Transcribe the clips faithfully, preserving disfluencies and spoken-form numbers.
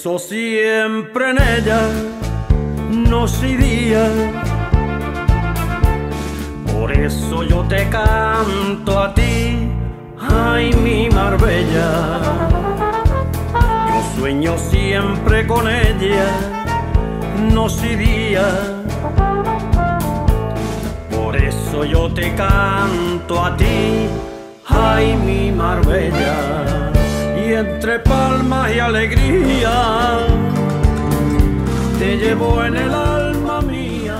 eso siempre en ella noche y día. Por eso yo te canto a ti, ay mi Marbella. Yo sueño siempre con ella, noche y día. Por eso yo te canto a ti, ay mi Marbella. Y entre palmas y alegría te llevo en el alma mía.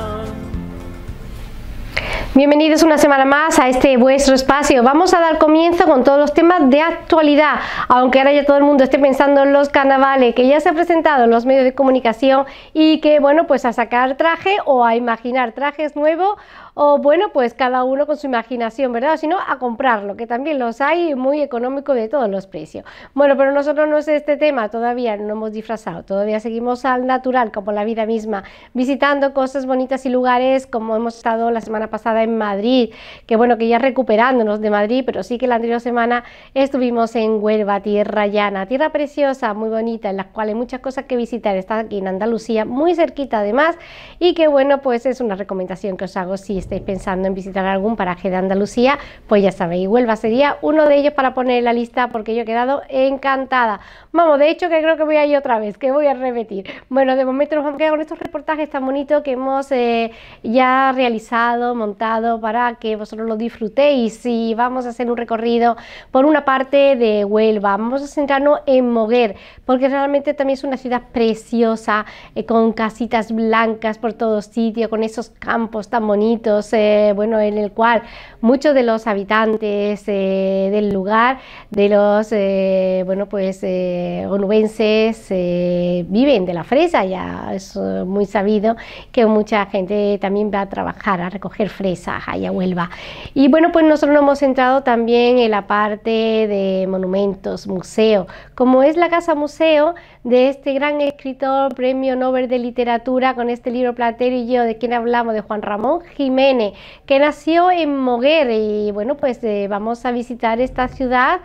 Bienvenidos una semana más a este vuestro espacio. Vamos a dar comienzo con todos los temas de actualidad, aunque ahora ya todo el mundo esté pensando en los carnavales, que ya se ha presentado en los medios de comunicación y que bueno, pues a sacar traje o a imaginar trajes nuevos, o bueno, pues cada uno con su imaginación, ¿verdad? O si no, a comprarlo, que también los hay muy económicos de todos los precios. Bueno, pero nosotros no es este tema, todavía no hemos disfrazado, todavía seguimos al natural, como la vida misma, visitando cosas bonitas y lugares, como hemos estado la semana pasada en Madrid, que bueno, que ya recuperándonos de Madrid, pero sí que la anterior semana estuvimos en Huelva, tierra llana, tierra preciosa, muy bonita, en la cual hay muchas cosas que visitar, está aquí en Andalucía, muy cerquita además, y que bueno, pues es una recomendación que os hago si estáis pensando en visitar algún paraje de Andalucía, pues ya sabéis, Huelva sería uno de ellos para poner en la lista, porque yo he quedado encantada. Vamos, de hecho que creo que voy a ir otra vez, que voy a repetir. Bueno, de momento nos vamos a quedar con estos reportajes tan bonitos que hemos eh, ya realizado, montado, para que vosotros lo disfrutéis, y vamos a hacer un recorrido por una parte de Huelva. Vamos a centrarnos en Moguer, porque realmente también es una ciudad preciosa, eh, con casitas blancas por todos sitios, con esos campos tan bonitos. Eh, bueno, en el cual muchos de los habitantes eh, del lugar, de los eh, bueno pues eh, onubenses, eh, viven de la fresa. Ya es eh, muy sabido que mucha gente también va a trabajar, a recoger fresas allá a Huelva. Y bueno, pues nosotros nos hemos centrado también en la parte de monumentos, museo, como es la casa museo de este gran escritor, premio Nobel de literatura, con este libro Platero y yo, de quien hablamos, de Juan Ramón Jiménez, que nació en Moguer. Y bueno, pues eh, vamos a visitar esta ciudad,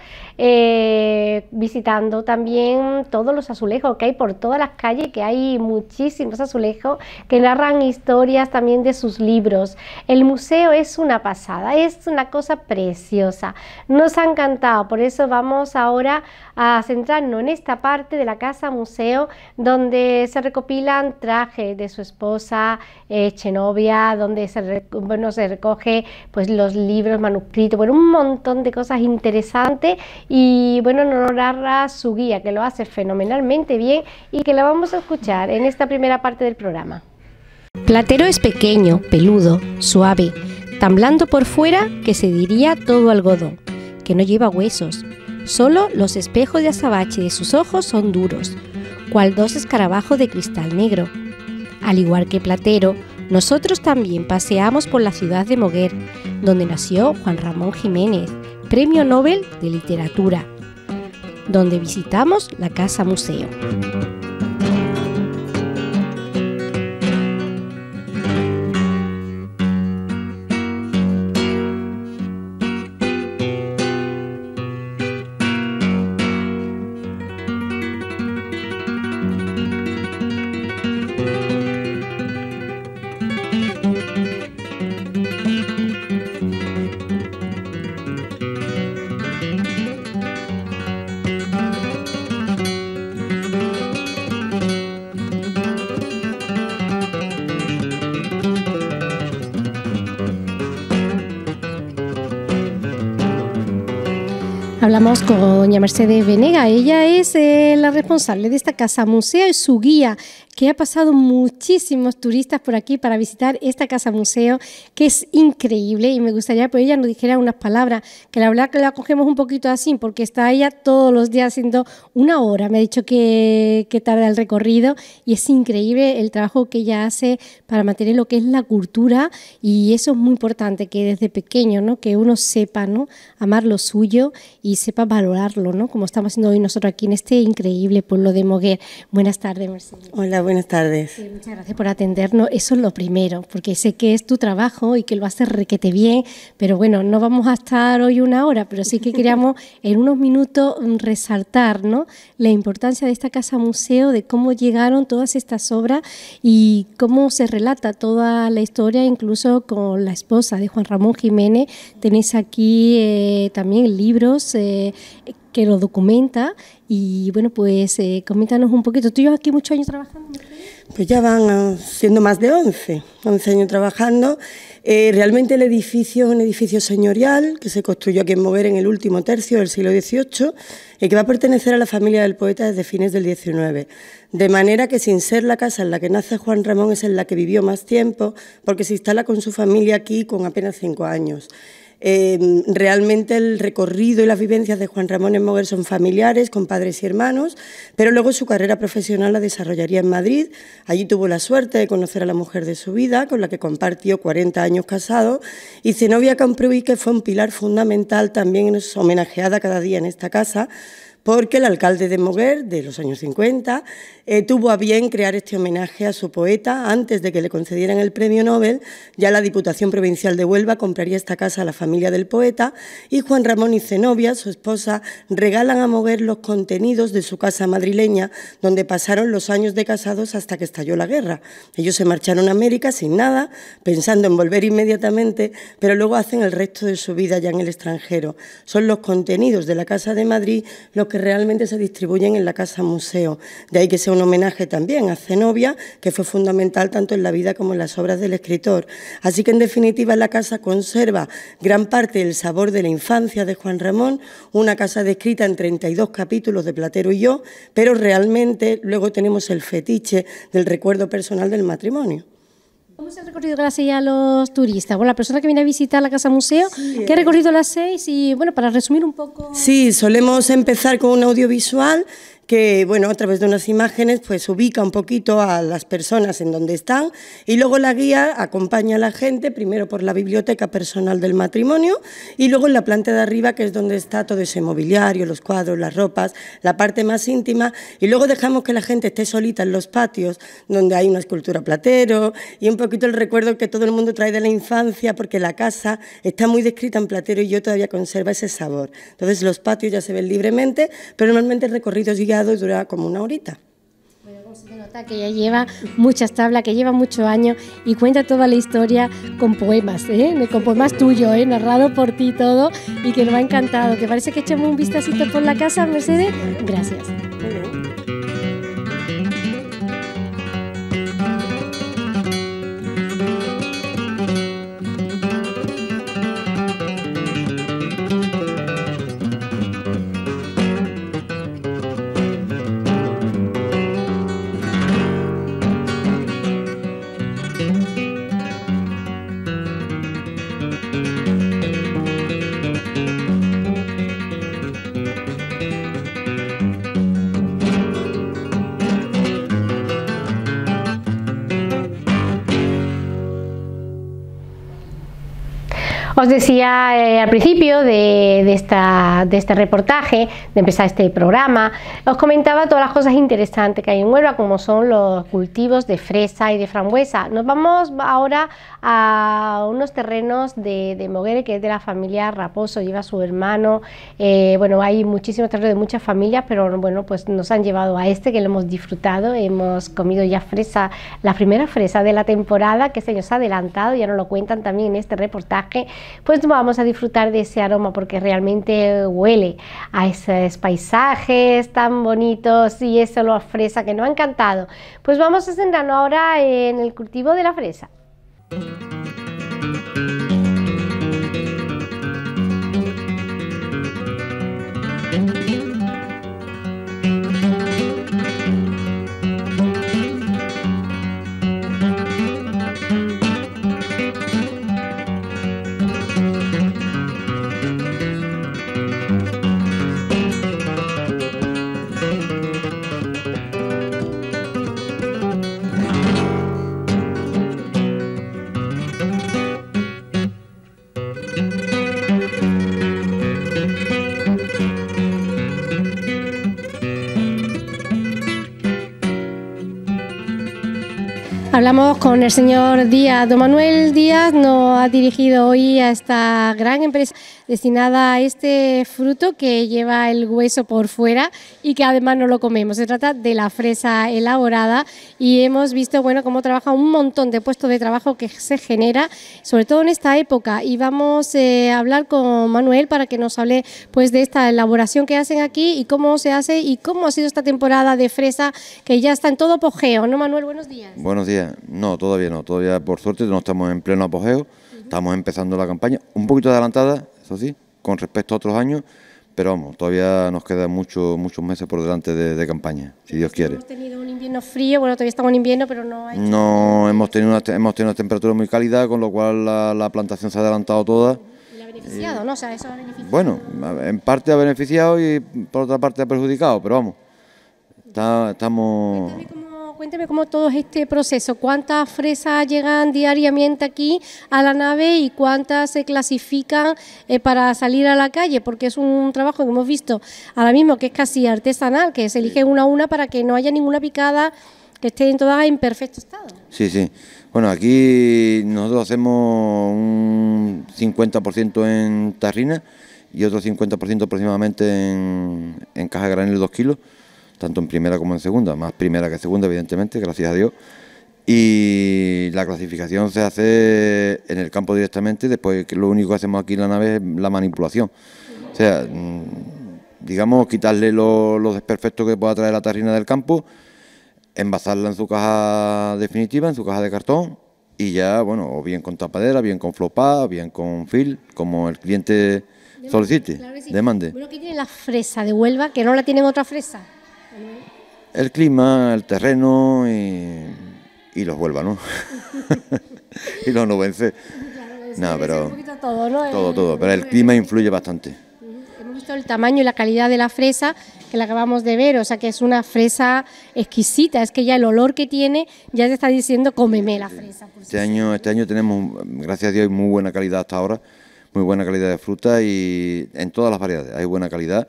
eh, visitando también todos los azulejos que hay por todas las calles, que hay muchísimos azulejos que narran historias también de sus libros. El museo es una pasada, es una cosa preciosa, nos ha encantado. Por eso vamos ahora a centrarnos en esta parte de la casa museo, donde se recopilan trajes de su esposa eh, Chenovia, donde se, bueno, se recoge pues los libros, manuscritos, bueno, un montón de cosas interesantes. Y bueno, nos narra su guía, que lo hace fenomenalmente bien y que la vamos a escuchar en esta primera parte del programa. Platero es pequeño, peludo, suave, tan blando por fuera que se diría todo algodón, que no lleva huesos. Solo los espejos de azabache de sus ojos son duros, cual dos escarabajos de cristal negro. Al igual que Platero, nosotros también paseamos por la ciudad de Moguer, donde nació Juan Ramón Jiménez, premio Nobel de literatura, donde visitamos la casa museo. Hablamos con doña Mercedes Venega, ella es eh, la responsable de esta casa museo y su guía, que ha pasado muchísimos turistas por aquí para visitar esta casa museo, que es increíble. Y me gustaría que ella nos dijera unas palabras, que la verdad que la cogemos un poquito así, porque está ella todos los días haciendo una hora, me ha dicho que, que tarda el recorrido, y es increíble el trabajo que ella hace para mantener lo que es la cultura, y eso es muy importante, que desde pequeño, ¿no?, que uno sepa, ¿no?, amar lo suyo y sepa valorarlo, ¿no?, como estamos haciendo hoy nosotros aquí en este increíble pueblo de Moguer. Buenas tardes, Mercedes. Hola, buenas tardes. Sí, muchas gracias por atendernos. Eso es lo primero, porque sé que es tu trabajo y que lo haces requete bien, pero bueno, no vamos a estar hoy una hora, pero sí que queríamos en unos minutos resaltar, ¿no?, la importancia de esta casa museo, de cómo llegaron todas estas obras y cómo se relata toda la historia, incluso con la esposa de Juan Ramón Jiménez. Tenéis aquí eh, también libros eh, que lo documenta y bueno, pues eh, coméntanos un poquito. ¿Tú llevas aquí muchos años trabajando? Pues ya van siendo más de once, once años trabajando. Eh, realmente el edificio es un edificio señorial que se construyó aquí en Moguer en el último tercio del siglo dieciocho y que va a pertenecer a la familia del poeta desde fines del diecinueve. De manera que, sin ser la casa en la que nace Juan Ramón, es en la que vivió más tiempo, porque se instala con su familia aquí con apenas cinco años. Eh, realmente el recorrido y las vivencias de Juan Ramón en Moguer son familiares, con padres y hermanos, pero luego su carrera profesional la desarrollaría en Madrid. Allí tuvo la suerte de conocer a la mujer de su vida, con la que compartió cuarenta años casado, y Zenobia Camprubí, que fue un pilar fundamental, también es homenajeada cada día en esta casa, porque el alcalde de Moguer, de los años cincuenta, eh, tuvo a bien crear este homenaje a su poeta. Antes de que le concedieran el premio Nobel, ya la Diputación Provincial de Huelva compraría esta casa a la familia del poeta y Juan Ramón y Zenobia, su esposa, regalan a Moguer los contenidos de su casa madrileña, donde pasaron los años de casados hasta que estalló la guerra. Ellos se marcharon a América sin nada, pensando en volver inmediatamente, pero luego hacen el resto de su vida ya en el extranjero. Son los contenidos de la Casa de Madrid los que realmente se distribuyen en la Casa Museo. De ahí que sea un homenaje también a Zenobia, que fue fundamental tanto en la vida como en las obras del escritor. Así que, en definitiva, la casa conserva gran parte del sabor de la infancia de Juan Ramón, una casa descrita en treinta y dos capítulos de Platero y yo, pero realmente luego tenemos el fetiche del recuerdo personal del matrimonio. ¿Cómo es el recorrido que le hacéis a los turistas? Bueno, la persona que viene a visitar la Casa Museo, sí, ¿qué recorrido le hacéis? Y bueno, para resumir un poco... Sí, solemos empezar con un audiovisual que, bueno, a través de unas imágenes, pues ubica un poquito a las personas en donde están y luego la guía acompaña a la gente, primero por la biblioteca personal del matrimonio y luego en la planta de arriba, que es donde está todo ese mobiliario, los cuadros, las ropas, la parte más íntima, y luego dejamos que la gente esté solita en los patios, donde hay una escultura Platero y un poquito el recuerdo que todo el mundo trae de la infancia, porque la casa está muy descrita en Platero y yo todavía conserva ese sabor. Entonces los patios ya se ven libremente, pero normalmente el recorrido es guiado y dura como una horita. Bueno, como se nota que ya lleva muchas tablas, que lleva muchos años y cuenta toda la historia con poemas, ¿eh? Con poemas tuyos, ¿eh? Narrado por ti todo, y que nos ha encantado. ¿Te parece que echemos un vistacito por la casa, Mercedes? Gracias. Os decía eh, al principio de, de, esta, de este reportaje, de empezar este programa, os comentaba todas las cosas interesantes que hay en Huelva, como son los cultivos de fresa y de frambuesa. Nos vamos ahora a unos terrenos de, de Moguer, que es de la familia Raposo, lleva a su hermano. Eh, bueno, hay muchísimos terrenos de muchas familias, pero bueno, pues nos han llevado a este, que lo hemos disfrutado. Hemos comido ya fresa, la primera fresa de la temporada, que se nos ha adelantado, ya nos lo cuentan también en este reportaje. Pues vamos a disfrutar de ese aroma, porque realmente huele a esos paisajes tan bonitos y ese olor a fresa que nos ha encantado. Pues vamos a centrarnos ahora en el cultivo de la fresa. Hablamos con el señor Díaz. Don Manuel Díaz nos ha dirigido hoy a esta gran empresa destinada a este fruto que lleva el hueso por fuera y que además no lo comemos. Se trata de la fresa elaborada y hemos visto, bueno, cómo trabaja un montón de puestos de trabajo que se genera, sobre todo en esta época. Y vamos eh, a hablar con Manuel para que nos hable pues de esta elaboración que hacen aquí y cómo se hace y cómo ha sido esta temporada de fresa que ya está en todo apogeo, ¿no, Manuel? Buenos días. Buenos días. No, todavía no, todavía por suerte no estamos en pleno apogeo, uh-huh. Estamos empezando la campaña, un poquito adelantada, eso sí, con respecto a otros años, pero vamos, todavía nos quedan mucho, muchos meses por delante de, de campaña, si Dios quiere. Hemos tenido un invierno frío, bueno, todavía estamos en invierno, pero no hay... No, hemos tenido una, hemos tenido una temperatura muy cálida, con lo cual la, la plantación se ha adelantado toda. Y la ha beneficiado, y, ¿no? O sea, eso ha beneficiado. Bueno, en parte ha beneficiado y por otra parte ha perjudicado, pero vamos, está, estamos... Cuénteme cómo todo este proceso, cuántas fresas llegan diariamente aquí a la nave y cuántas se clasifican eh, para salir a la calle, porque es un trabajo que hemos visto ahora mismo que es casi artesanal, que se elige una a una para que no haya ninguna picada, que estén todas en perfecto estado. Sí, sí. Bueno, aquí nosotros hacemos un cincuenta por ciento en tarrina y otro cincuenta por ciento aproximadamente en, en caja granel de dos kilos. Tanto en primera como en segunda, más primera que segunda, evidentemente, gracias a Dios. Y la clasificación se hace en el campo directamente, después que lo único que hacemos aquí en la nave es la manipulación. O sea, digamos, quitarle los, los desperfectos que pueda traer la tarrina del campo, envasarla en su caja definitiva, en su caja de cartón, y ya, bueno, o bien con tapadera, bien con flopá, bien con fil, como el cliente solicite, claro que sí. Demande. Bueno, aquí tiene la fresa de Huelva, que no la tienen otra fresa. El clima, el terreno y, y los huelvanos, ¿no? Y los nubenses. Claro, no, pero un poquito todo, ¿no? Todo, todo, pero el clima influye bastante. Hemos visto el tamaño y la calidad de la fresa que la acabamos de ver, o sea que es una fresa exquisita, es que ya el olor que tiene ya te está diciendo cómeme la fresa. Por este, año, este año tenemos, gracias a Dios, muy buena calidad hasta ahora, muy buena calidad de fruta y en todas las variedades hay buena calidad.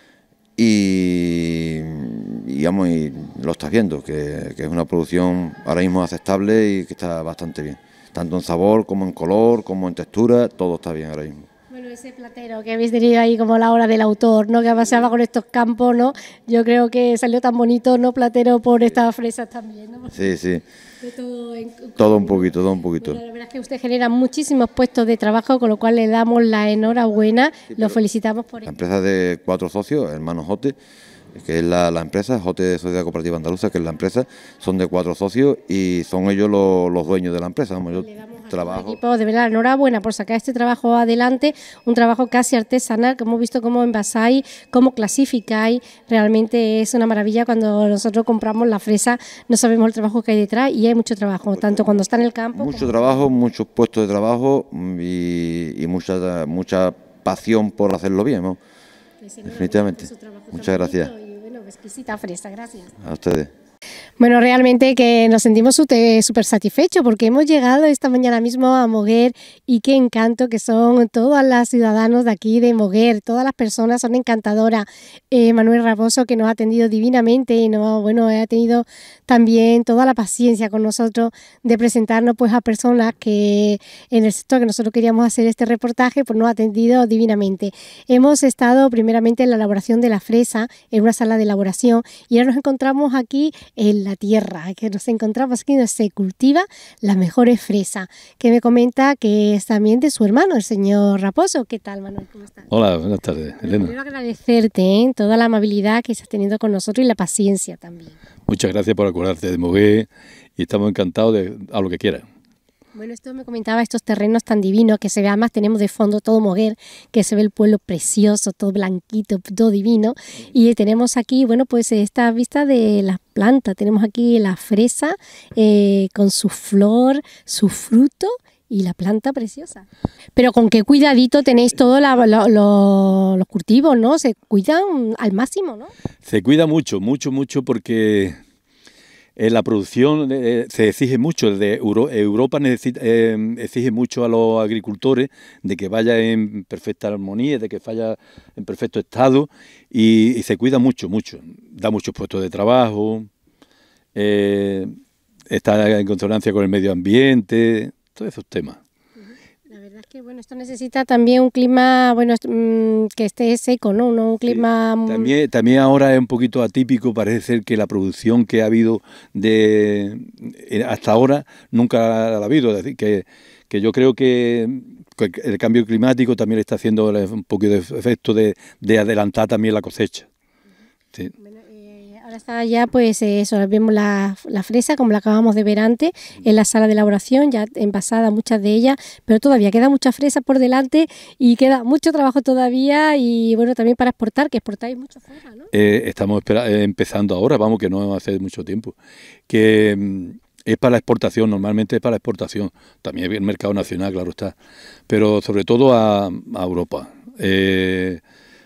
Y, digamos, y lo estás viendo, que, que es una producción ahora mismo aceptable y que está bastante bien. Tanto en sabor, como en color, como en textura, todo está bien ahora mismo. Bueno, ese platero que habéis tenido ahí como la hora del autor, ¿no? Que paseaba con estos campos, ¿no? Yo creo que salió tan bonito, ¿no? Platero por estas fresas también, ¿no? Sí, sí. De todo, en... todo un poquito, todo un poquito. Bueno, la verdad es que usted genera muchísimos puestos de trabajo, con lo cual le damos la enhorabuena, sí, lo felicitamos por la empresa de cuatro socios, hermanos Jote, que es la, la empresa, Jote Sociedad Cooperativa Andaluza, que es la empresa, son de cuatro socios y son ellos los, los dueños de la empresa. Vamos, yo trabajo. Equipo, de verdad, enhorabuena por sacar este trabajo adelante, un trabajo casi artesanal, que hemos visto cómo envasáis, cómo clasificáis, realmente es una maravilla. Cuando nosotros compramos la fresa no sabemos el trabajo que hay detrás y hay mucho trabajo, pues tanto cuando está en el campo. Mucho como... trabajo, muchos puestos de trabajo y, y mucha, mucha pasión por hacerlo bien, ¿no? Pues definitivamente. Muchas gracias. Y bueno, exquisita fresa, gracias. A ustedes. Bueno, realmente que nos sentimos súper satisfechos porque hemos llegado esta mañana mismo a Moguer y qué encanto que son todas las ciudadanos de aquí de Moguer, todas las personas son encantadoras. Eh, Manuel Raposo, que nos ha atendido divinamente y no, bueno, ha tenido también toda la paciencia con nosotros de presentarnos pues a personas que en el sector que nosotros queríamos hacer este reportaje pues nos ha atendido divinamente. Hemos estado primeramente en la elaboración de la fresa, en una sala de elaboración, y ahora nos encontramos aquí en la tierra, que nos encontramos aquí donde se cultiva las mejores fresas, que me comenta que es también de su hermano, el señor Raposo. ¿Qué tal, Manuel? ¿Cómo estás? Hola, buenas tardes, Elena. Quiero agradecerte ¿eh? toda la amabilidad que estás teniendo con nosotros y la paciencia también. Muchas gracias por acordarte de Moguer y estamos encantados de a lo que quieras. Bueno, esto me comentaba, estos terrenos tan divinos que se ve, además tenemos de fondo todo Moguer, que se ve el pueblo precioso, todo blanquito, todo divino, y tenemos aquí, bueno, pues esta vista de las plantas, tenemos aquí la fresa eh, con su flor, su fruto y la planta preciosa. Pero con qué cuidadito tenéis todos lo, lo, los cultivos, ¿no? Se cuidan al máximo, ¿no? Se cuida mucho, mucho, mucho porque... En la producción eh, se exige mucho, de Euro, Europa necesita, eh, exige mucho a los agricultores de que vaya en perfecta armonía, de que vaya en perfecto estado y, y se cuida mucho, mucho. Da muchos puestos de trabajo, eh, está en consonancia con el medio ambiente, todos esos temas. La verdad es que bueno, esto necesita también un clima bueno que esté seco, ¿no? No un clima... Sí. También, también ahora es un poquito atípico, parece ser que la producción que ha habido de hasta ahora nunca la ha habido, es decir, que, que yo creo que el cambio climático también está haciendo un poquito de efecto de, de adelantar también la cosecha. Sí. Bueno, eh, ahora está ya, pues eh, eso, vemos la, la fresa, como la acabamos de ver antes, en la sala de elaboración, ya envasada muchas de ellas, pero todavía queda mucha fresa por delante y queda mucho trabajo todavía y bueno, también para exportar, que exportáis mucho fuera, ¿no? Eh, estamos espera, eh, empezando ahora, vamos, que no hace mucho tiempo, que mm, es para la exportación, normalmente es para la exportación, también el mercado nacional, claro está, pero sobre todo a, a Europa. Eh,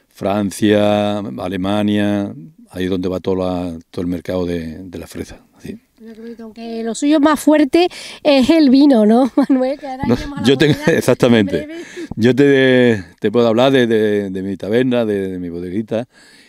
Francia, Alemania, ahí es donde va todo, la, todo el mercado de, de la fresa. ¿Sí? Aunque lo suyo más fuerte es el vino, ¿no, Manuel? Que ahora no, yo tengo, exactamente. Yo te, te puedo hablar de, de, de mi taberna, de, de mi bodeguita,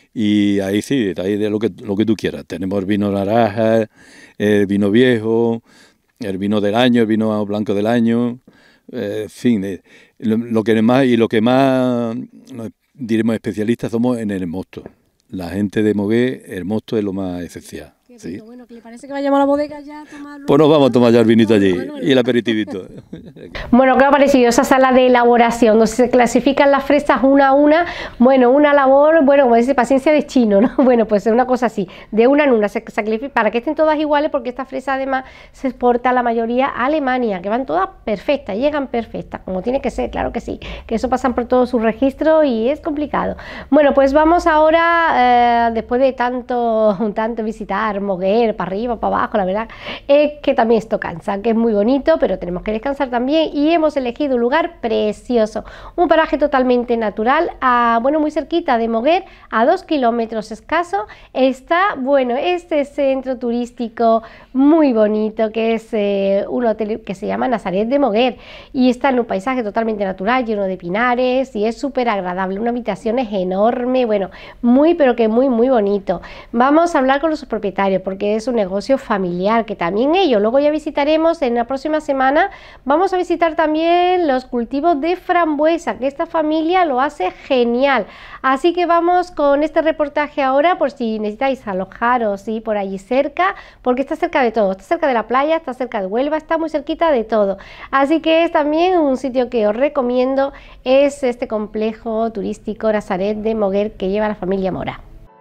y ahí sí, ahí de lo que, lo que tú quieras. Tenemos el vino naranja, el vino viejo, el vino del año, el vino blanco del año, eh, en fin, eh, lo, lo que más y lo que más diremos especialistas somos en el mosto. La gente de Moguer, el mosto es lo más esencial. ¿Sí? Bueno, que le parece que vayamos a la bodega ya a tomarlo. Pues nos vamos a tomar ya el vinito allí y el aperitivito. Bueno, ¿qué ha parecido esa sala de elaboración donde se clasifican las fresas una a una? Bueno, una labor, bueno, como dice, paciencia de chino, ¿no? Bueno, pues es una cosa así, de una en una, se sacrifica para que estén todas iguales, porque esta fresa además se exporta la mayoría a Alemania, que van todas perfectas, llegan perfectas, como tiene que ser, claro que sí, que eso pasan por todo su registro y es complicado. Bueno, pues vamos ahora, eh, después de tanto, tanto visitar Moguer, para arriba, para abajo, la verdad es que también esto cansa, que es muy bonito, pero tenemos que descansar también y hemos elegido un lugar precioso, un paraje totalmente natural, a, bueno, muy cerquita de Moguer, a dos kilómetros escaso, está, bueno, este centro turístico muy bonito, que es eh, un hotel que se llama Nazaret de Moguer, y está en un paisaje totalmente natural, lleno de pinares, y es súper agradable, una habitación es enorme, bueno, muy, pero que muy, muy bonito. Vamos a hablar con los propietarios, porque es un negocio familiar, que también ellos, luego ya visitaremos en la próxima semana, vamos a visitar también los cultivos de frambuesa, que esta familia lo hace genial. Así que vamos con este reportaje ahora, por si necesitáis alojaros ¿sí? por allí cerca, porque está cerca de todo, está cerca de la playa, está cerca de Huelva, está muy cerquita de todo. Así que es también un sitio que os recomiendo, es este complejo turístico Nazaret de Moguer que lleva la familia Mora.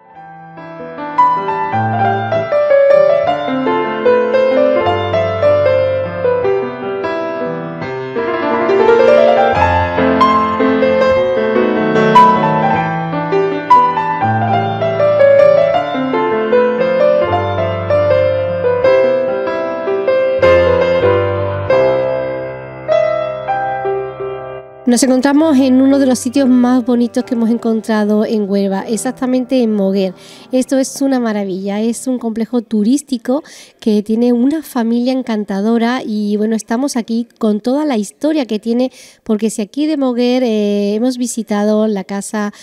Nos encontramos en uno de los sitios más bonitos que hemos encontrado en Huelva, exactamente en Moguer. Esto es una maravilla, es un complejo turístico que tiene una familia encantadora y bueno, estamos aquí con toda la historia que tiene, porque si aquí de Moguer eh, hemos visitado la casa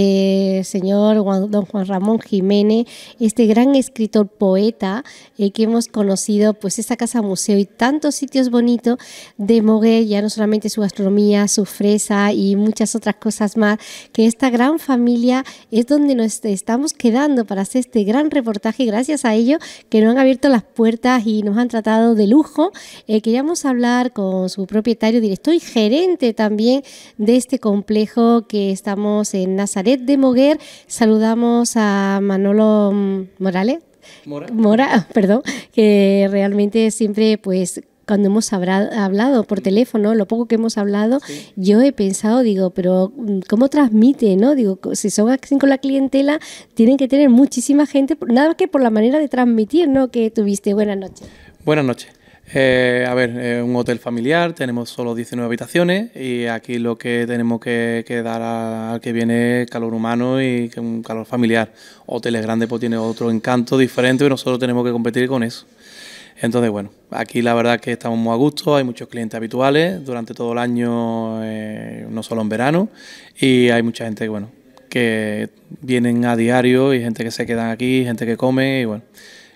del señor Juan, don Juan Ramón Jiménez, este gran escritor poeta eh, que hemos conocido, pues esta casa museo y tantos sitios bonitos de Moguer, ya no solamente su gastronomía, su fresa y muchas otras cosas más, que esta gran familia es donde nos estamos quedando para hacer este gran reportaje y gracias a ello que nos han abierto las puertas y nos han tratado de lujo. Eh, queríamos hablar con su propietario, director y gerente también de este complejo que estamos en Nazaret de Moguer. Saludamos a Manolo Morales. Mora. Mora, perdón, que realmente siempre pues cuando hemos hablado por teléfono, lo poco que hemos hablado, sí. Yo he pensado, digo, pero ¿cómo transmite, no? Digo, si son así con la clientela, tienen que tener muchísima gente, nada más que por la manera de transmitir, ¿no? Que tuviste. Buenas noches. Buenas noches. Eh, a ver, es un hotel familiar, tenemos solo diecinueve habitaciones y aquí lo que tenemos que, que dar al que viene es calor humano y un calor familiar. Hoteles grandes pues tienen otro encanto diferente y nosotros tenemos que competir con eso. Entonces, bueno, aquí la verdad es que estamos muy a gusto, hay muchos clientes habituales durante todo el año, eh, no solo en verano, y hay mucha gente, bueno, que vienen a diario y gente que se quedan aquí, gente que come, y bueno,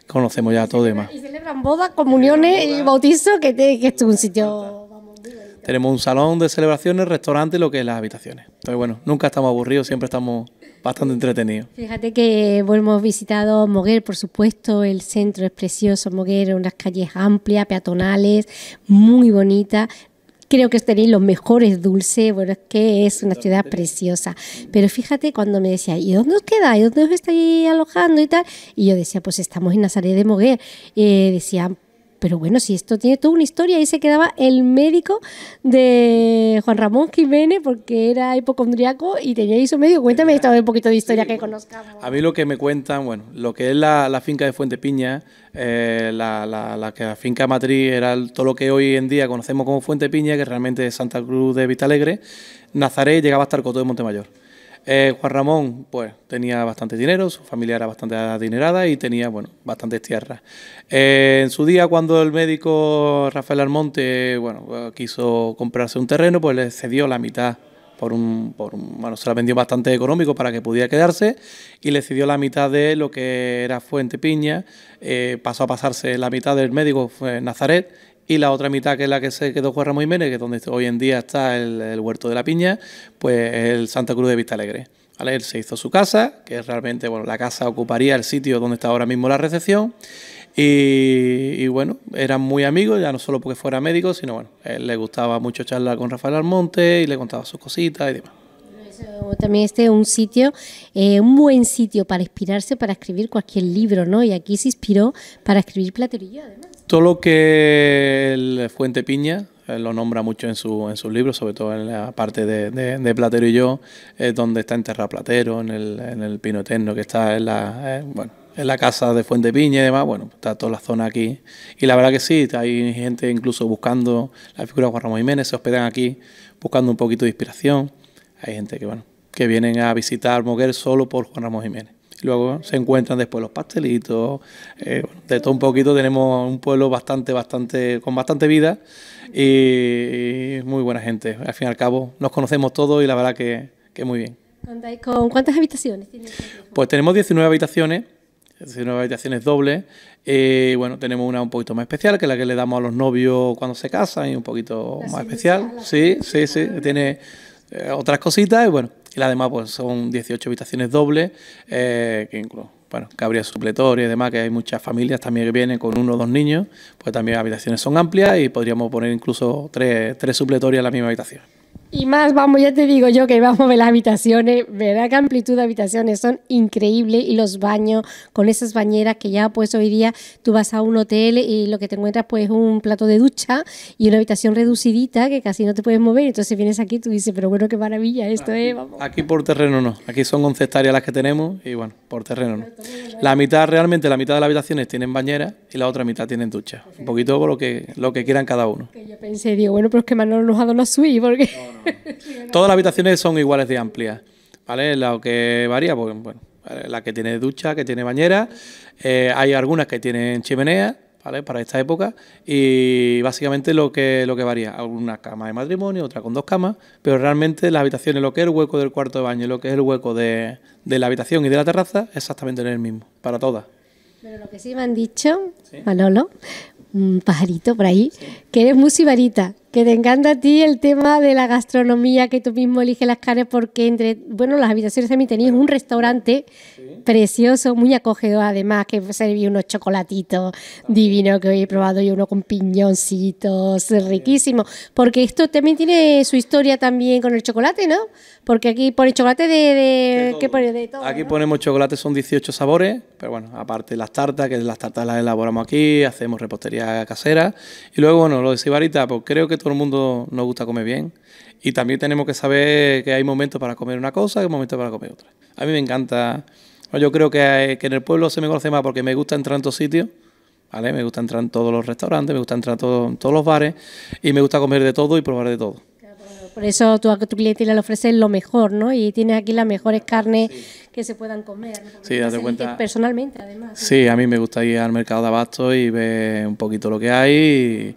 conocemos ya todo y demás. Y celebran bodas, comuniones y bautizos, que, te, que esto es un sitio... Tenemos un salón de celebraciones, restaurante y lo que es las habitaciones. Entonces, bueno, nunca estamos aburridos, siempre estamos bastante entretenidos. Fíjate que bueno, hemos visitado Moguer, por supuesto, el centro es precioso, Moguer, unas calles amplias, peatonales, muy bonitas. Creo que tenéis los mejores dulces, bueno, es que es una ciudad preciosa. Pero fíjate cuando me decía, ¿y dónde os quedáis? ¿Dónde os estáis alojando y tal? Y yo decía, pues estamos en Nazaret de Moguer. Eh, decía, pero bueno, si esto tiene toda una historia, ahí se quedaba el médico de Juan Ramón Jiménez, porque era hipocondriaco y tenía eso médico. Cuéntame esto, un poquito de historia sí, que conozcamos. A mí lo que me cuentan, bueno, lo que es la, la finca de Fuente Piña, eh, la, la, la, la finca matriz era todo lo que hoy en día conocemos como Fuente Piña, que realmente es Santa Cruz de Vistalegre. Nazaret llegaba hasta el Coto de Montemayor. Eh, Juan Ramón, pues, tenía bastante dinero, su familia era bastante adinerada y tenía, bueno, bastantes tierras. Eh, en su día, cuando el médico Rafael Almonte, bueno, quiso comprarse un terreno, pues le cedió la mitad por un, por un, bueno, se la vendió bastante económico para que pudiera quedarse y le cedió la mitad de lo que era Fuente Piña, eh, pasó a pasarse la mitad del médico, fue Nazaret, y la otra mitad, que es la que se quedó Juan Ramón Jiménez, que es donde hoy en día está el, el Huerto de la Piña, pues el Santa Cruz de Vistalegre. ¿Vale? Él se hizo su casa, que realmente, bueno, la casa ocuparía el sitio donde está ahora mismo la recepción, y, y bueno, eran muy amigos, ya no solo porque fuera médico, sino bueno, él le gustaba mucho charlar con Rafael Almonte y le contaba sus cositas y demás. También este es un sitio, eh, un buen sitio para inspirarse, para escribir cualquier libro, ¿no? Y aquí se inspiró para escribir Platerillo, además. Todo lo que el Fuente Piña, él lo nombra mucho en, su, en sus libros, sobre todo en la parte de, de, de Platero y yo, es donde está enterrado Platero, en el, en el Pino Eterno, que está en la, eh, bueno, en la casa de Fuente Piña y demás, bueno, está toda la zona aquí. Y la verdad que sí, hay gente incluso buscando la figura de Juan Ramón Jiménez, se hospedan aquí buscando un poquito de inspiración. Hay gente que, bueno, que vienen a visitar Moguer solo por Juan Ramón Jiménez. Luego se encuentran después los pastelitos, eh, de todo un poquito. Tenemos un pueblo bastante, bastante, con bastante vida y, y muy buena gente. Al fin y al cabo nos conocemos todos y la verdad que, que muy bien. ¿Con cuántas habitaciones tiene? Pues tenemos diecinueve habitaciones, diecinueve habitaciones dobles. Y bueno, tenemos una un poquito más especial, que es la que le damos a los novios cuando se casan, y un poquito la más especial. Sí, sí, sí, tiene eh, otras cositas y bueno. Y las demás pues son dieciocho habitaciones dobles, eh, que incluso, bueno, cabría supletorio y demás, que hay muchas familias también que vienen con uno o dos niños, pues también las habitaciones son amplias y podríamos poner incluso tres, tres supletorios en la misma habitación. Y más, vamos, ya te digo yo que vamos a ver las habitaciones, verdad que amplitud de habitaciones son increíbles y los baños con esas bañeras que ya pues hoy día tú vas a un hotel y lo que te encuentras pues un plato de ducha y una habitación reducidita que casi no te puedes mover, entonces vienes aquí y tú dices, pero bueno, qué maravilla esto aquí, es, vamos. Aquí por terreno no, aquí son once hectáreas las que tenemos y bueno, por terreno no. La mitad, realmente la mitad de las habitaciones tienen bañera y la otra mitad tienen ducha, un poquito por lo que, lo que quieran cada uno. Que yo pensé, digo, bueno, pero es que Manolo nos ha dado una suite porque... No, no. Todas las habitaciones son iguales de amplias, ¿vale? Lo que varía, pues bueno, la que tiene ducha, que tiene bañera, eh, hay algunas que tienen chimenea, ¿vale? Para esta época, y básicamente lo que, lo que varía, alguna cama de matrimonio, otra con dos camas, pero realmente las habitaciones, lo que es el hueco del cuarto de baño y lo que es el hueco de, de la habitación y de la terraza, exactamente es el mismo, para todas. Pero lo que sí me han dicho, ¿sí? Manolo, un pajarito por ahí, sí, que eres muy sibarita, que te encanta a ti el tema de la gastronomía, que tú mismo eliges las carnes, porque entre, bueno, las habitaciones también tenías un restaurante sí, precioso, muy acogedor, además, que servía unos chocolatitos divinos, que hoy he probado yo uno con piñoncitos, riquísimo, porque esto también tiene su historia también con el chocolate, ¿no? Porque aquí pone chocolate de... de, de ¿qué pone? De todo, aquí ¿no? Ponemos chocolate, son dieciocho sabores, pero bueno, aparte las tartas, que las tartas las elaboramos aquí, hacemos repostería casera, y luego, bueno, lo de sibarita, pues creo que todo el mundo nos gusta comer bien, y también tenemos que saber que hay momentos para comer una cosa y momentos para comer otra. A mí me encanta, yo creo que, hay, que en el pueblo se me conoce más porque me gusta entrar en todos sitios, ¿vale? Me gusta entrar en todos los restaurantes, me gusta entrar en, todo, en todos los bares, y me gusta comer de todo y probar de todo. Por eso tú a tu cliente le ofreces lo mejor, ¿no? Y tienes aquí las mejores carnes sí, que se puedan comer, ¿no? Sí, date cuenta. Personalmente, además. Sí, a mí me gusta ir al mercado de abasto y ver un poquito lo que hay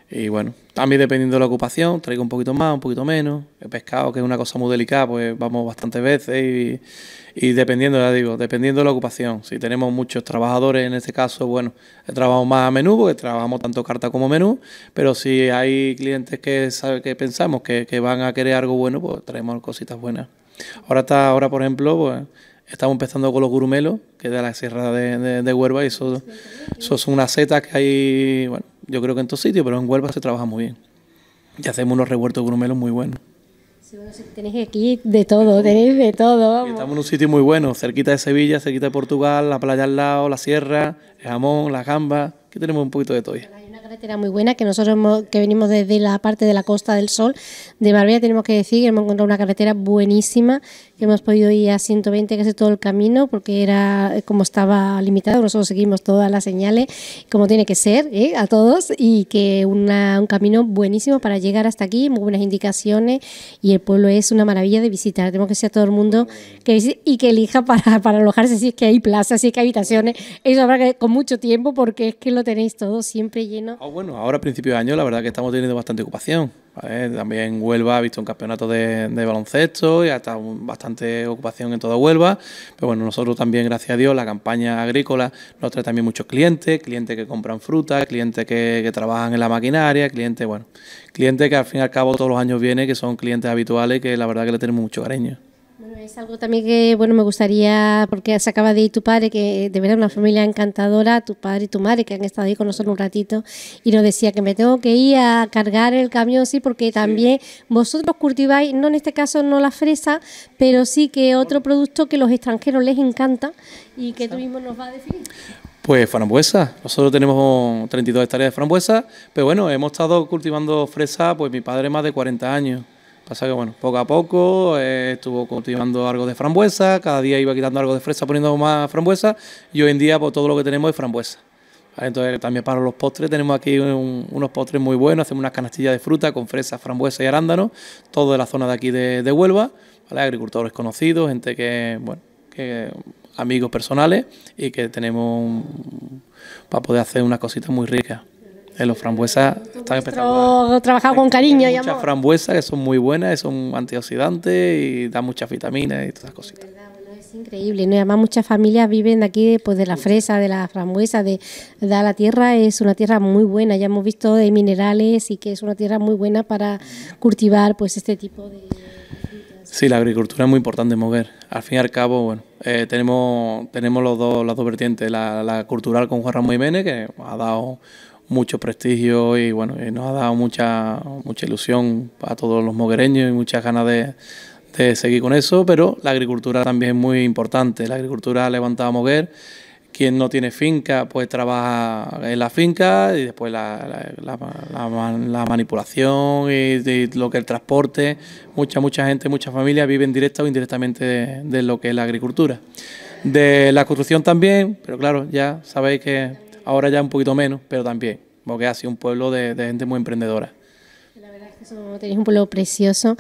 Y bueno, también dependiendo de la ocupación, traigo un poquito más, un poquito menos. El pescado, que es una cosa muy delicada, pues vamos bastantes veces y, y dependiendo, ya digo, dependiendo de la ocupación. Si tenemos muchos trabajadores, en este caso, bueno, trabajamos más a menú, porque trabajamos tanto carta como menú, pero si hay clientes que, sabe, que pensamos que, que van a querer algo bueno, pues traemos cositas buenas. Ahora, está, ahora por ejemplo, pues estamos empezando con los gurumelos, que es de la sierra de, de, de Huelva, y eso, eso son unas setas que hay, bueno, yo creo que en todos sitios, pero en Huelva se trabaja muy bien. Y hacemos unos revueltos de gurumelos muy buenos. Sí, bueno, tenéis aquí de todo, tenéis de todo. Y estamos en un sitio muy bueno, cerquita de Sevilla, cerquita de Portugal, la playa al lado, la sierra, el jamón, la gamba, aquí tenemos un poquito de todo. Hay una carretera muy buena que nosotros hemos, que venimos desde la parte de la Costa del Sol de Marbella, tenemos que decir que hemos encontrado una carretera buenísima, que hemos podido ir a ciento veinte casi todo el camino porque era como estaba limitado, nosotros seguimos todas las señales como tiene que ser, ¿eh? A todos, y que una, un camino buenísimo para llegar hasta aquí, muy buenas indicaciones, y el pueblo es una maravilla de visitar. Tenemos que ser a todo el mundo que visite y que elija para, para alojarse, si es que hay plazas, si es que hay habitaciones, eso habrá que con mucho tiempo porque es que lo tenéis todo siempre lleno. Oh, bueno, ahora a principio de año la verdad que estamos teniendo bastante ocupación. ¿Vale? También Huelva ha visto un campeonato de, de baloncesto y ha estado bastante ocupación en toda Huelva. Pero bueno, nosotros también, gracias a Dios, la campaña agrícola nos trae también muchos clientes, clientes que compran fruta, clientes que, que trabajan en la maquinaria, clientes, bueno, clientes que al fin y al cabo todos los años vienen, que son clientes habituales que la verdad que le tenemos mucho cariño. Bueno, es algo también que, bueno, me gustaría, porque se acaba de ir tu padre, que de verdad una familia encantadora, tu padre y tu madre, que han estado ahí con nosotros un ratito, y nos decía que me tengo que ir a cargar el camión, sí, porque también sí. Vosotros cultiváis, no en este caso no la fresa, pero sí que otro producto que los extranjeros les encanta y que tú mismo nos vas a definir. Pues frambuesa, nosotros tenemos treinta y dos hectáreas de frambuesa, pero bueno, hemos estado cultivando fresa, pues mi padre más de cuarenta años. Pasa que bueno, poco a poco eh, estuvo cultivando algo de frambuesa, cada día iba quitando algo de fresa, poniendo más frambuesa, y hoy en día pues todo lo que tenemos es frambuesa. ¿Vale? Entonces también para los postres tenemos aquí un, unos postres muy buenos, hacemos unas canastillas de fruta con fresa, frambuesa y arándano, todo de la zona de aquí de, de Huelva, ¿vale? Agricultores conocidos, gente que, bueno, que amigos personales y que tenemos un, para poder hacer unas cositas muy ricas. Eh, los frambuesas están espectaculares. Trabajado con cariño y amor. Muchas frambuesas que son muy buenas, que son antioxidantes y dan muchas vitaminas y todas esas cositas. Es increíble, ¿no? Además muchas familias viven de aquí, pues de la fresa, de la frambuesa, de, de la tierra es una tierra muy buena, ya hemos visto de minerales y que es una tierra muy buena para cultivar pues este tipo de frutas. Sí, la agricultura es muy importante en Moguer. Al fin y al cabo, bueno, eh, tenemos tenemos los dos, las dos vertientes, la, la cultural con Juan Ramón Jiménez, que ha dado mucho prestigio y bueno, y nos ha dado mucha mucha ilusión a todos los moguereños y muchas ganas de, de seguir con eso, pero la agricultura también es muy importante. La agricultura ha levantado a Moguer. Quien no tiene finca, pues trabaja en la finca y después la, la, la, la, la manipulación y, y lo que es el transporte. Mucha, mucha gente, muchas familias viven directa o indirectamente de, de lo que es la agricultura. De la construcción también, pero claro, ya sabéis que ahora ya un poquito menos, pero también, porque ha sido un pueblo de, de gente muy emprendedora. La verdad es que eso, tenéis un pueblo precioso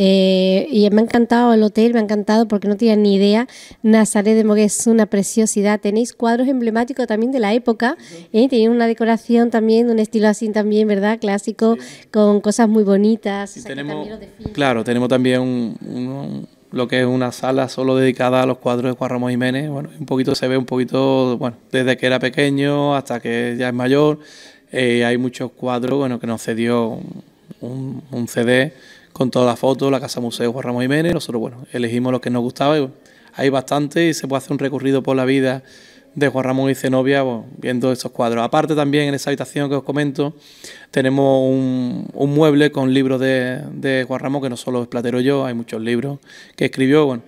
eh, y me ha encantado el hotel, me ha encantado porque no tenía ni idea. Nazaret de Moguer es una preciosidad, tenéis cuadros emblemáticos también de la época, ¿eh? Tenéis una decoración también de un estilo así también, ¿verdad? Clásico, sí. Con cosas muy bonitas. Y o sea, tenemos, claro, tenemos también un, un, lo que es una sala solo dedicada a los cuadros de Juan Ramón Jiménez. Bueno, un poquito se ve un poquito, bueno, desde que era pequeño hasta que ya es mayor. Eh, hay muchos cuadros, bueno, que nos cedió un, un C D con todas las fotos, la Casa Museo Juan Ramón Jiménez. Nosotros, bueno, elegimos lo que nos gustaba y bueno, hay bastante y se puede hacer un recorrido por la vida de Juan Ramón y Zenobia, bueno, viendo estos cuadros. Aparte también en esa habitación que os comento tenemos un, un mueble con libros de, de Juan Ramón, que no solo es Platero yo, hay muchos libros que escribió, bueno,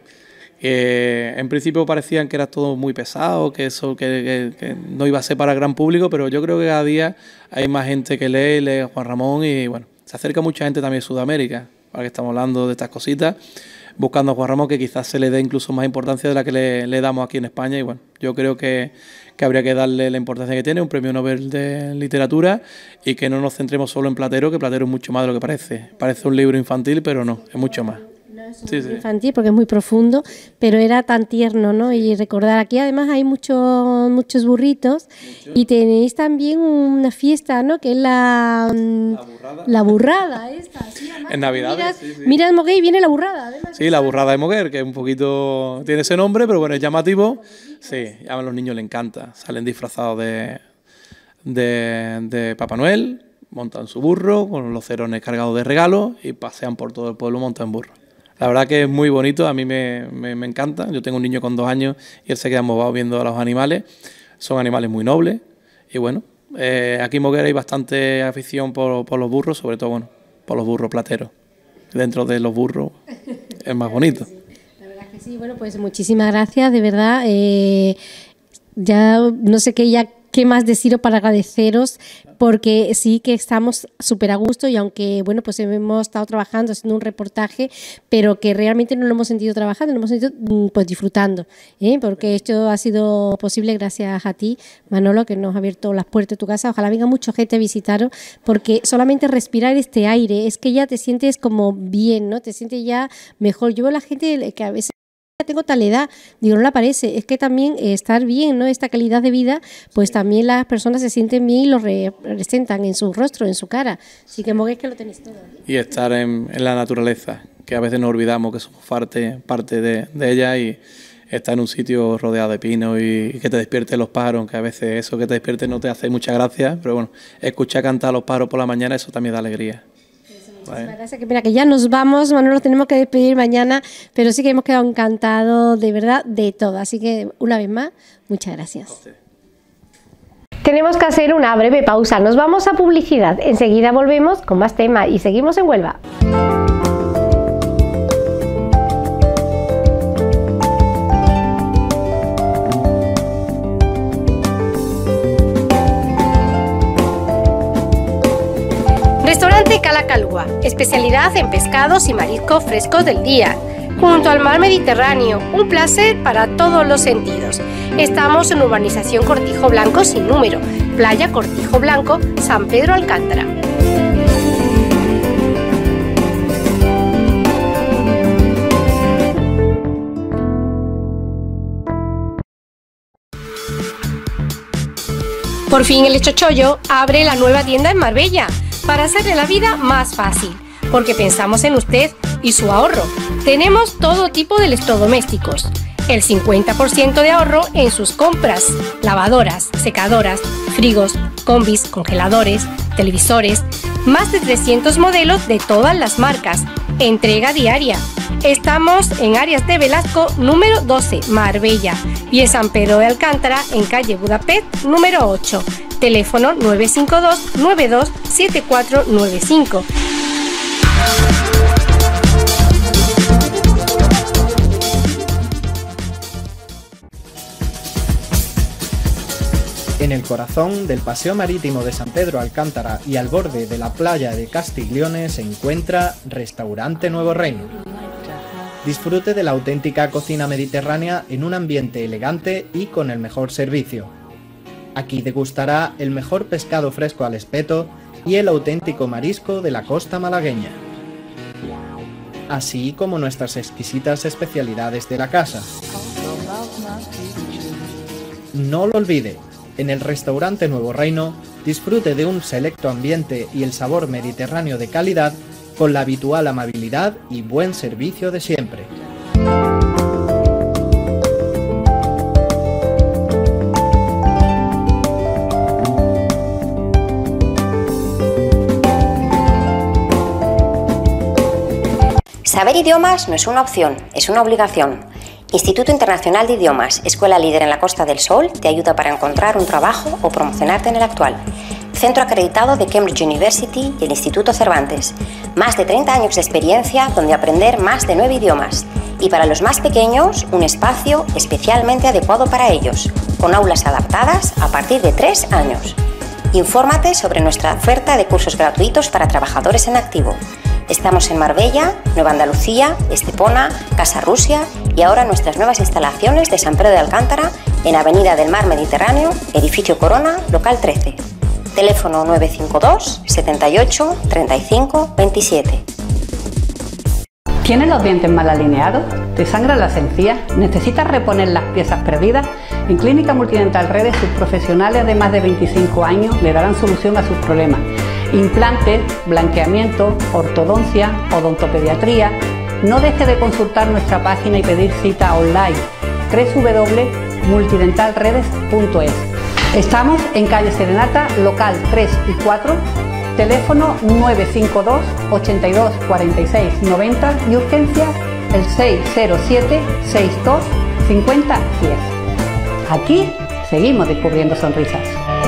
que en principio parecían que era todo muy pesado, que eso que, que, que no iba a ser para el gran público, pero yo creo que cada día hay más gente que lee, lee a Juan Ramón y bueno, se acerca mucha gente también de Sudamérica, ahora que estamos hablando de estas cositas, buscando a Juan Ramón, que quizás se le dé incluso más importancia de la que le, le damos aquí en España y bueno, yo creo que, que habría que darle la importancia que tiene, un premio Nobel de literatura y que no nos centremos solo en Platero, que Platero es mucho más de lo que parece. Parece un libro infantil, pero no, es mucho más. Sí, sí. Infantil, porque es muy profundo, pero era tan tierno, ¿no? Y recordar, aquí además hay muchos muchos burritos. Mucho. Y tenéis también una fiesta, ¿no? Que es la... La burrada. La burrada esta. Sí, en Navidad. Miras, sí, sí. miras Moguer y viene la burrada. Además, sí, la burrada de Moguer, que es un poquito... Tiene ese nombre, pero bueno, es llamativo. Sí, a los niños les encanta. Salen disfrazados de, de, de Papá Noel, montan su burro con los cerones cargados de regalos y pasean por todo el pueblo montando en burro. La verdad que es muy bonito, a mí me, me, me encanta. Yo tengo un niño con dos años y él se queda embobado viendo a los animales. Son animales muy nobles y bueno, eh, aquí en Moguer hay bastante afición por, por los burros, sobre todo bueno, por los burros plateros. Dentro de los burros es más bonito. La verdad que sí, bueno, pues muchísimas gracias, de verdad. Eh, ya no sé qué ya qué más deciros para agradeceros, porque sí que estamos súper a gusto y aunque, bueno, pues hemos estado trabajando, haciendo un reportaje, pero que realmente no lo hemos sentido trabajando, lo hemos sentido pues disfrutando, ¿eh? Porque esto ha sido posible gracias a ti, Manolo, que nos ha abierto las puertas de tu casa. Ojalá venga mucha gente a visitaros, porque solamente respirar este aire, es que ya te sientes como bien, ¿no? Te sientes ya mejor. Yo veo a la gente que a veces tengo tal edad, digo, no le parece, es que también eh, estar bien, ¿no? Esta calidad de vida, pues también las personas se sienten bien y lo representan en su rostro, en su cara. Así que Moguer, que lo tenéis todo. Y estar en, en la naturaleza, que a veces nos olvidamos que somos parte, parte de, de ella, y estar en un sitio rodeado de pinos y, y que te despierten los pájaros, que a veces eso que te despierte no te hace mucha gracia, pero bueno, escuchar cantar a los pájaros por la mañana, eso también da alegría. Vale. Gracias, que mira que ya nos vamos, Manolo, tenemos que despedir mañana, pero sí que hemos quedado encantados de verdad de todo, así que una vez más, muchas gracias. Tenemos que hacer una breve pausa, nos vamos a publicidad, enseguida volvemos con más temas y seguimos en Huelva. Restaurante Cala Calua, especialidad en pescados y mariscos frescos del día, junto al mar Mediterráneo, un placer para todos los sentidos. Estamos en urbanización Cortijo Blanco sin número, playa Cortijo Blanco, San Pedro Alcántara. Por fin el Chochollo abre la nueva tienda en Marbella, para hacerle la vida más fácil, porque pensamos en usted y su ahorro. Tenemos todo tipo de electrodomésticos, el cincuenta por ciento de ahorro en sus compras, lavadoras, secadoras, frigos, combis, congeladores, televisores, más de trescientos modelos de todas las marcas, entrega diaria. Estamos en Arias de Velasco número doce, Marbella, y en San Pedro de Alcántara en calle Budapest número ocho. Teléfono nueve cinco dos nueve dos siete cuatro nueve cinco. En el corazón del Paseo Marítimo de San Pedro Alcántara y al borde de la playa de Castiglione se encuentra Restaurante Nuevo Reino. Disfrute de la auténtica cocina mediterránea en un ambiente elegante y con el mejor servicio. Aquí degustará el mejor pescado fresco al espeto y el auténtico marisco de la costa malagueña, así como nuestras exquisitas especialidades de la casa. No lo olvide, en el Restaurante Nuevo Reino disfrute de un selecto ambiente y el sabor mediterráneo de calidad con la habitual amabilidad y buen servicio de siempre. Saber idiomas no es una opción, es una obligación. Instituto Internacional de Idiomas, escuela líder en la Costa del Sol, te ayuda para encontrar un trabajo o promocionarte en el actual. Centro acreditado de Cambridge University y el Instituto Cervantes. Más de treinta años de experiencia donde aprender más de nueve idiomas. Y para los más pequeños, un espacio especialmente adecuado para ellos, con aulas adaptadas a partir de tres años. Infórmate sobre nuestra oferta de cursos gratuitos para trabajadores en activo. Estamos en Marbella, Nueva Andalucía, Estepona, Casa Rusia y ahora nuestras nuevas instalaciones de San Pedro de Alcántara en Avenida del Mar Mediterráneo, Edificio Corona, local trece. Teléfono nueve cinco dos, setenta y ocho, treinta y cinco, veintisiete. ¿Tienes los dientes mal alineados? ¿Te sangran las encías? ¿Necesitas reponer las piezas perdidas? En Clínica Multidental Redes, sus profesionales de más de veinticinco años le darán solución a sus problemas. Implantes, blanqueamiento, ortodoncia, odontopediatría. No deje de consultar nuestra página y pedir cita online doble u doble u doble u punto multidental redes punto es. Estamos en calle Serenata, local tres y cuatro, teléfono nueve cinco dos, ochenta y dos, cuarenta y seis, noventa y urgencia el seis cero siete, sesenta y dos, cincuenta, diez. Aquí seguimos descubriendo sonrisas.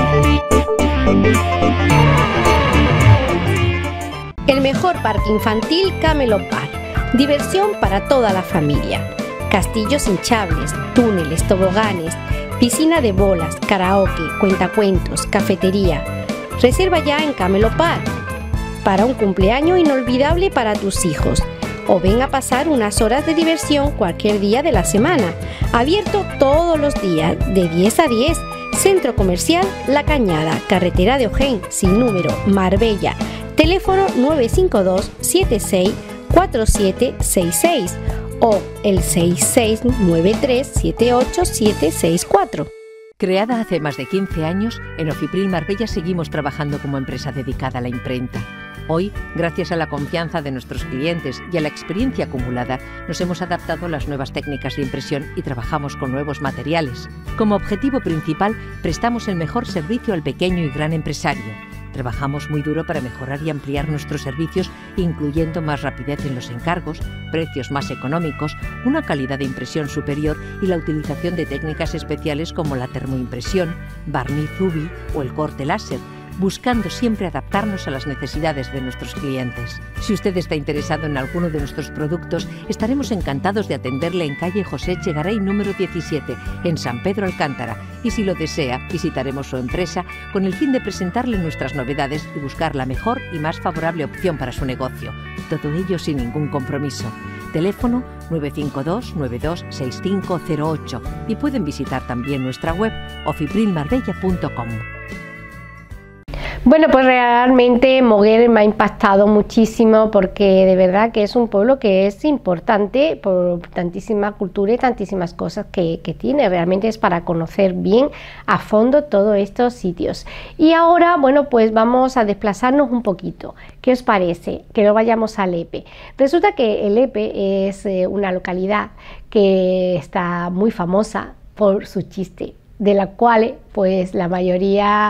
El mejor parque infantil Camelot Park. Diversión para toda la familia. Castillos hinchables, túneles, toboganes, piscina de bolas, karaoke, cuentacuentos, cafetería. Reserva ya en Camelot Park para un cumpleaños inolvidable para tus hijos. O ven a pasar unas horas de diversión cualquier día de la semana. Abierto todos los días, de diez a diez. Centro Comercial La Cañada, carretera de Ojén, sin número, Marbella. Teléfono nueve cinco dos, siete seis, cuatro siete seis seis o el seis seis nueve tres, siete ocho siete seis cuatro. Creada hace más de quince años, en Ofipril Marbella seguimos trabajando como empresa dedicada a la imprenta. Hoy, gracias a la confianza de nuestros clientes y a la experiencia acumulada, nos hemos adaptado a las nuevas técnicas de impresión y trabajamos con nuevos materiales. Como objetivo principal, prestamos el mejor servicio al pequeño y gran empresario. Trabajamos muy duro para mejorar y ampliar nuestros servicios, incluyendo más rapidez en los encargos, precios más económicos, una calidad de impresión superior y la utilización de técnicas especiales como la termoimpresión, barniz U V I o el corte láser, buscando siempre adaptarnos a las necesidades de nuestros clientes. Si usted está interesado en alguno de nuestros productos, estaremos encantados de atenderle en calle José Echegaray número diecisiete, en San Pedro Alcántara, y si lo desea, visitaremos su empresa con el fin de presentarle nuestras novedades y buscar la mejor y más favorable opción para su negocio. Todo ello sin ningún compromiso. Teléfono nueve cinco dos, nueve dos seis cinco cero ocho y pueden visitar también nuestra web ofipryl marbella punto com. Bueno, pues realmente Moguer me ha impactado muchísimo porque de verdad que es un pueblo que es importante por tantísima cultura y tantísimas cosas que, que tiene. Realmente es para conocer bien a fondo todos estos sitios. Y ahora, bueno, pues vamos a desplazarnos un poquito. ¿Qué os parece? Que no vayamos a Lepe. Resulta que Lepe es eh, una localidad que está muy famosa por su chiste, de la cual pues la mayoría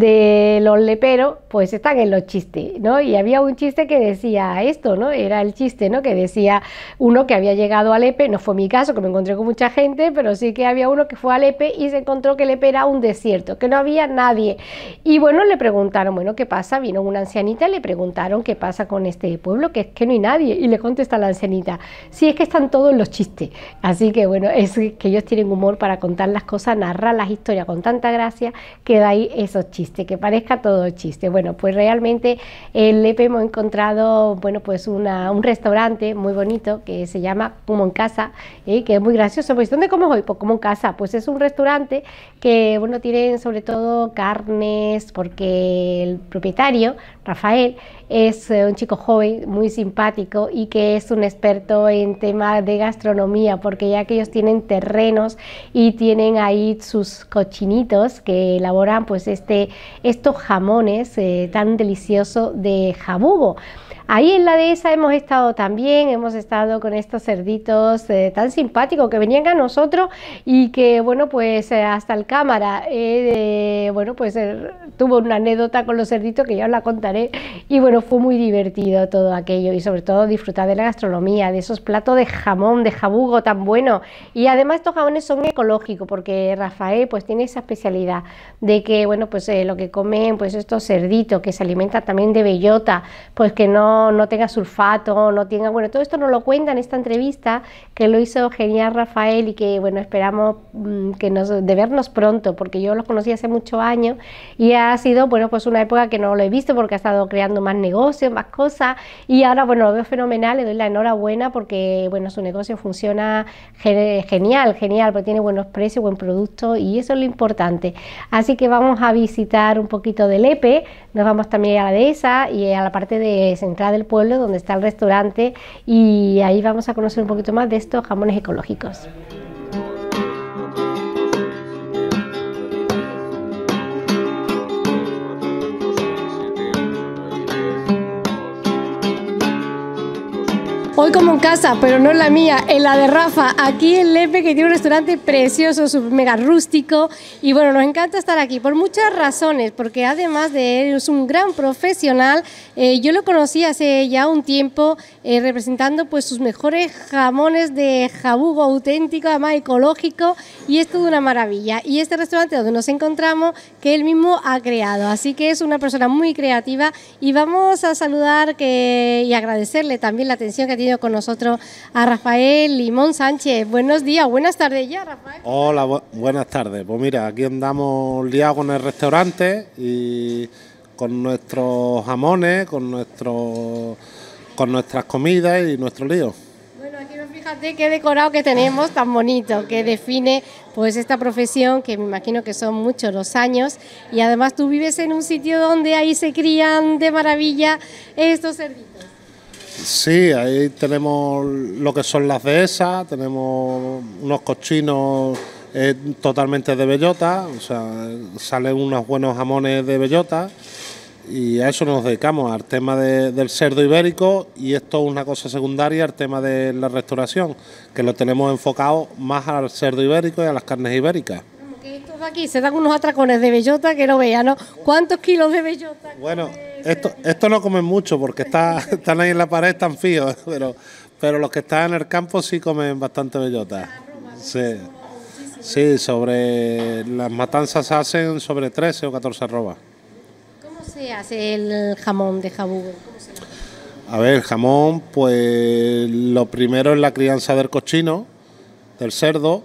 de los leperos pues están en los chistes, ¿no? Y había un chiste que decía esto, ¿no? Era el chiste, ¿no? Que decía uno que había llegado a Lepe, no fue mi caso, que me encontré con mucha gente, pero sí que había uno que fue a Lepe y se encontró que Lepe era un desierto, que no había nadie. Y bueno, le preguntaron, bueno, ¿qué pasa? Vino una ancianita y le preguntaron qué pasa con este pueblo, que es que no hay nadie. Y le contesta la ancianita, sí, es que están todos los chistes. Así que bueno, es que ellos tienen humor para contar las cosas, narrar las historias con tanta gracia que da ahí esos chistes, que parezca todo chiste. Bueno, pues realmente en Lepe hemos encontrado, bueno, pues una, un restaurante muy bonito que se llama Como en Casa, ¿eh? Que es muy gracioso. Pues ¿dónde como hoy? Pues Como en Casa. Pues es un restaurante que, bueno, tienen sobre todo carnes, porque el propietario, Rafael, es un chico joven, muy simpático y que es un experto en temas de gastronomía, porque ya que ellos tienen terrenos y tienen ahí sus cochinitos que elaboran pues este, estos jamones eh, tan deliciosos de jabugo. Ahí en la dehesa hemos estado también, hemos estado con estos cerditos eh, tan simpáticos que venían a nosotros y que, bueno, pues eh, hasta el cámara, eh, de, bueno, pues eh, tuvo una anécdota con los cerditos que ya os la contaré y, bueno, fue muy divertido todo aquello y sobre todo disfrutar de la gastronomía, de esos platos de jamón, de jabugo tan buenos. Y además estos jamones son ecológicos porque Rafael pues tiene esa especialidad de que, bueno, pues eh, lo que comen pues estos cerditos que se alimentan también de bellota, pues que no no tenga sulfato, no tenga, bueno, todo esto nos lo cuenta en esta entrevista que lo hizo genial Rafael y que, bueno, esperamos mmm, que nos, de vernos pronto, porque yo los conocí hace muchos años y ha sido, bueno, pues una época que no lo he visto porque ha estado creando más negocios, más cosas y ahora, bueno, lo veo fenomenal, le doy la enhorabuena porque, bueno, su negocio funciona genial, genial, porque tiene buenos precios, buen producto y eso es lo importante. Así que vamos a visitar un poquito de Lepe, nos vamos también a la dehesa y a la parte de central detrás del pueblo donde está el restaurante, y ahí vamos a conocer un poquito más de estos jamones ecológicos. Hoy como en casa, pero no en la mía, en la de Rafa, aquí en Lepe, que tiene un restaurante precioso, súper mega rústico, y bueno, nos encanta estar aquí por muchas razones, porque además de él es un gran profesional. Eh, yo lo conocí hace ya un tiempo eh, representando pues sus mejores jamones de jabugo auténtico, además ecológico, y es toda una maravilla. Y este restaurante donde nos encontramos, que él mismo ha creado, así que es una persona muy creativa, y vamos a saludar que, y agradecerle también la atención que ha tenido con nosotros a Rafael Limón Sánchez. Buenos días, buenas tardes ya, Rafael. Hola, bu buenas tardes. Pues mira, aquí andamos liados con el restaurante y con nuestros jamones, con nuestro, con nuestras comidas y nuestro lío. Bueno, aquí fíjate qué decorado que tenemos tan bonito, que define pues esta profesión, que me imagino que son muchos los años, y además tú vives en un sitio donde ahí se crían de maravilla estos cerditos. Sí, ahí tenemos lo que son las dehesas, tenemos unos cochinos eh, totalmente de bellota, o sea, salen unos buenos jamones de bellota, y a eso nos dedicamos, al tema de, del cerdo ibérico, y esto es una cosa secundaria, al tema de la restauración, que lo tenemos enfocado más al cerdo ibérico y a las carnes ibéricas. Que estos de aquí se dan unos atracones de bellota que no vean, ¿no? ¿Cuántos kilos de bellota? Bueno, esto, esto no comen mucho porque está, están ahí en la pared, están fíos, pero, pero los que están en el campo sí comen bastante bellota. Sí, sí, sobre las matanzas se hacen sobre trece o catorce arrobas. ¿Cómo se hace el jamón de jabugo? A ver, el jamón, pues lo primero es la crianza del cochino, del cerdo,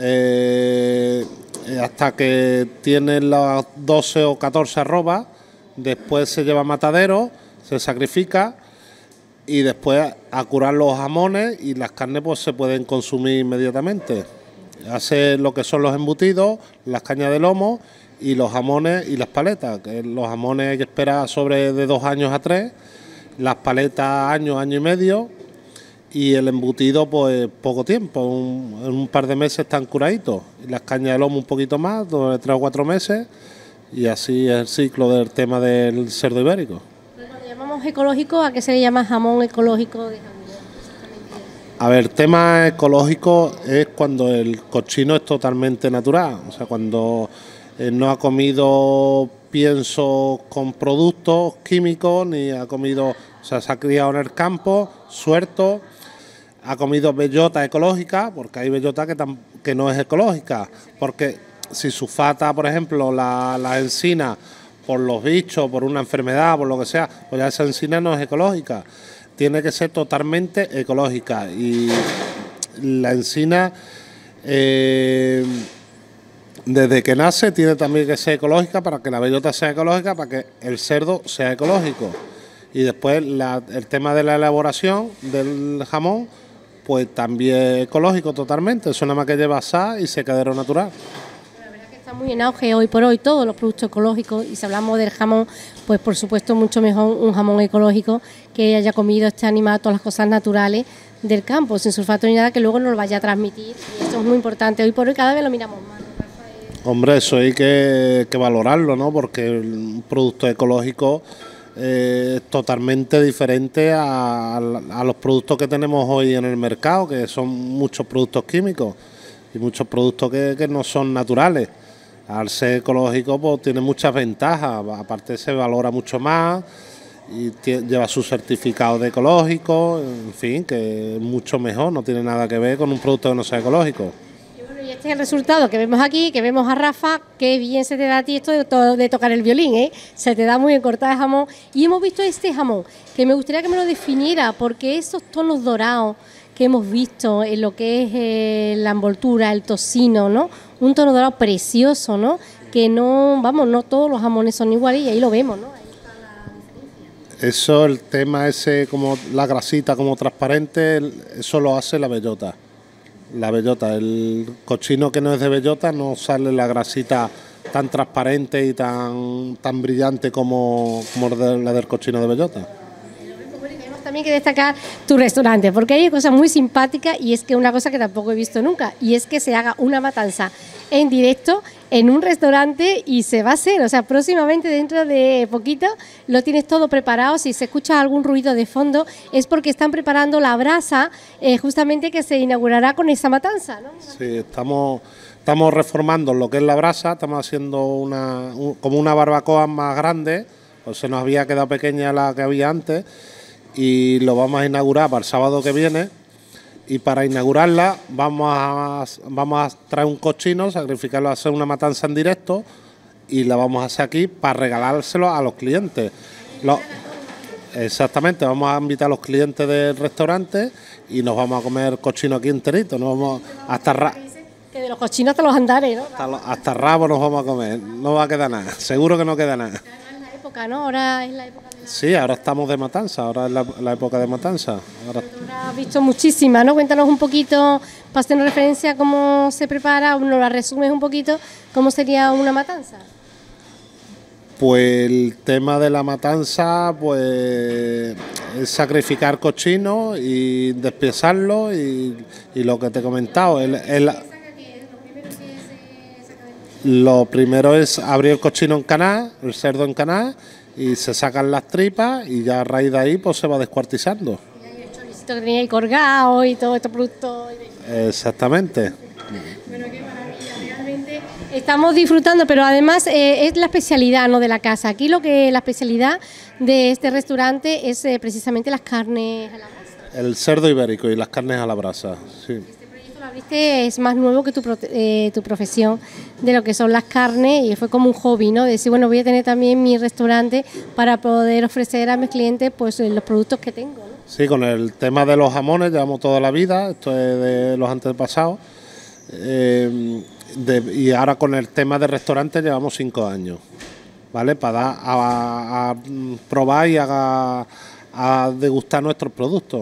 eh, hasta que tiene las doce o catorce arrobas. Después se lleva a matadero, se sacrifica, y después a curar los jamones, y las carnes pues se pueden consumir inmediatamente. Hace lo que son los embutidos, las cañas de lomo y los jamones y las paletas. Que los jamones hay que esperar sobre de dos años a tres, las paletas año, año y medio, y el embutido pues poco tiempo, un, en un par de meses están curaditos, y las cañas de lomo un poquito más, dos, tres o cuatro meses. Y así es el ciclo del tema del cerdo ibérico. Cuando llamamos ecológico, ¿a qué se le llama jamón ecológico de jamón? A ver, tema ecológico es cuando el cochino es totalmente natural, o sea, cuando eh, no ha comido pienso con productos químicos, ni ha comido, o sea, se ha criado en el campo, suelto, ha comido bellota ecológica, porque hay bellota que, tam, que no es ecológica, porque si sulfata, por ejemplo, la, la encina por los bichos, por una enfermedad, por lo que sea, pues ya esa encina no es ecológica. Tiene que ser totalmente ecológica. Y la encina, eh, desde que nace, tiene también que ser ecológica para que la bellota sea ecológica, para que el cerdo sea ecológico. Y después la, el tema de la elaboración del jamón, pues también ecológico totalmente. Eso nada más que lleva sal y secadero natural. Está muy en auge hoy por hoy todos los productos ecológicos, y si hablamos del jamón, pues por supuesto mucho mejor un jamón ecológico que haya comido este animal, todas las cosas naturales del campo, sin sulfato ni nada, que luego nos lo vaya a transmitir, y eso es muy importante. Hoy por hoy cada vez lo miramos más. Hombre, eso hay que, que valorarlo, ¿no? Porque un producto ecológico eh, es totalmente diferente a, a los productos que tenemos hoy en el mercado, que son muchos productos químicos y muchos productos que, que no son naturales. Al ser ecológico pues tiene muchas ventajas, aparte se valora mucho más y lleva su certificado de ecológico, en fin, que es mucho mejor, no tiene nada que ver con un producto que no sea ecológico. Y bueno, y este es el resultado que vemos aquí, que vemos a Rafa, qué bien se te da a ti esto de, to de tocar el violín, ¿eh? Se te da muy bien cortar el jamón, y hemos visto este jamón, que me gustaría que me lo definiera, porque esos tonos dorados que hemos visto en lo que es eh, la envoltura, el tocino, ¿no? Un tono dorado precioso, ¿no? Que no, vamos, no todos los jamones son iguales, y ahí lo vemos, ¿no? Ahí está la diferencia. Eso, el tema ese, como la grasita como transparente, eso lo hace la bellota. La bellota, el cochino que no es de bellota no sale la grasita tan transparente y tan, tan brillante como, como la del cochino de bellota. También hay que destacar tu restaurante, porque hay cosas muy simpáticas y es que una cosa que tampoco he visto nunca, y es que se haga una matanza en directo en un restaurante y se va a hacer, o sea, próximamente dentro de poquito lo tienes todo preparado. Si se escucha algún ruido de fondo es porque están preparando la brasa eh, justamente que se inaugurará con esa matanza, ¿no? Sí, estamos, estamos reformando lo que es la brasa, estamos haciendo una, un, como una barbacoa más grande, pues se nos había quedado pequeña la que había antes y lo vamos a inaugurar para el sábado que viene. Y para inaugurarla vamos a, vamos a traer un cochino, sacrificarlo, hacer una matanza en directo y la vamos a hacer aquí para regalárselo a los clientes. Lo, exactamente, vamos a invitar a los clientes del restaurante y nos vamos a comer cochino aquí enterito. Nos vamos hasta ra que de los cochinos te los andares, ¿no? Hasta, hasta rabo nos vamos a comer, no va a quedar nada, seguro que no queda nada. Es la época, ¿no? Ahora es la época. Sí, ahora estamos de matanza, ahora es la, la época de matanza. Ahora... Has visto muchísimas, ¿no? Cuéntanos un poquito, para hacer referencia a cómo se prepara, nos la resumes un poquito, cómo sería una matanza. Pues el tema de la matanza, pues es sacrificar cochino y despiezarlo y, y lo que te he comentado, el, el, lo primero es abrir el cochino en canal, el cerdo en canal, y se sacan las tripas y ya a raíz de ahí pues se va descuartizando. Y el choricito que tenía ahí colgado y todo estos productos. Exactamente. Bueno, qué maravilla, realmente estamos disfrutando, pero además eh, es la especialidad, ¿no?, de la casa. Aquí lo que la especialidad de este restaurante es eh, precisamente las carnes a la brasa. El cerdo ibérico y las carnes a la brasa, sí. Viste, es más nuevo que tu, eh, tu profesión de lo que son las carnes y fue como un hobby, ¿no? De decir, bueno, voy a tener también mi restaurante para poder ofrecer a mis clientes pues los productos que tengo, ¿no? Sí, con el tema de los jamones llevamos toda la vida, esto es de los antepasados, eh, de, y ahora con el tema de restaurante llevamos cinco años, ¿vale? Para dar a, a probar y a, a degustar nuestros productos.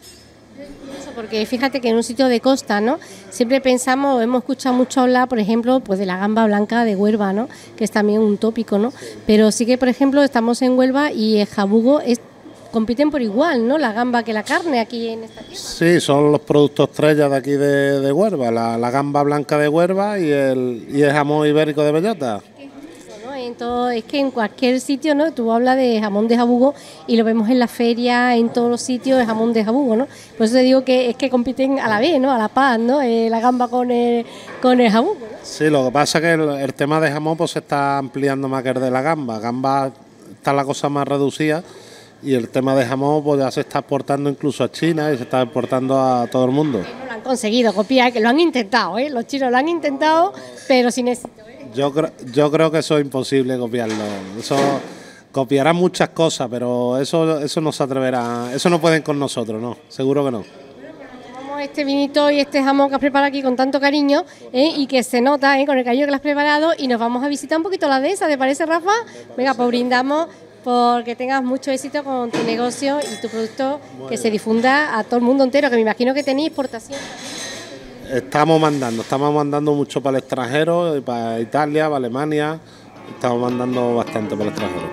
Porque fíjate que en un sitio de costa, ¿no?, siempre pensamos, hemos escuchado mucho hablar, por ejemplo, pues de la gamba blanca de Huelva, ¿no?, que es también un tópico, ¿no? Pero sí que, por ejemplo, estamos en Huelva y el jabugo es, compiten por igual, ¿no?, la gamba que la carne aquí en esta tierra. Sí, son los productos estrellas de aquí de, de Huelva, la, la gamba blanca de Huelva y el, y el jamón ibérico de bellota. Entonces, es que en cualquier sitio, ¿no?, tú hablas de jamón de jabugo y lo vemos en la feria, en todos los sitios de jamón de jabugo, ¿no? Por eso te digo que es que compiten a la vez, ¿no?, a la paz, ¿no?, eh, la gamba con el, con el jabugo, ¿no? Sí, lo que pasa es que el, el tema de jamón pues se está ampliando más que el de la gamba. Gamba está la cosa más reducida y el tema de jamón pues ya se está exportando incluso a China y se está exportando a todo el mundo. No lo han conseguido copiar, que lo han intentado, ¿eh? Los chinos lo han intentado, pero sin éxito. Yo, yo creo que eso es imposible copiarlo. Eso copiarán muchas cosas, pero eso, eso no se atreverá. Eso no pueden con nosotros, no. Seguro que no. Tomamos este vinito y este jamón que has preparado aquí con tanto cariño, ¿eh?, y que se nota, ¿eh?, con el cariño que lo has preparado, y nos vamos a visitar un poquito la dehesa, ¿te parece, Rafa? Venga, pues brindamos porque tengas mucho éxito con tu negocio y tu producto, que se difunda a todo el mundo entero, que me imagino que tenéis exportación también. Estamos mandando, estamos mandando mucho para el extranjero, para Italia, para Alemania, estamos mandando bastante para el extranjero.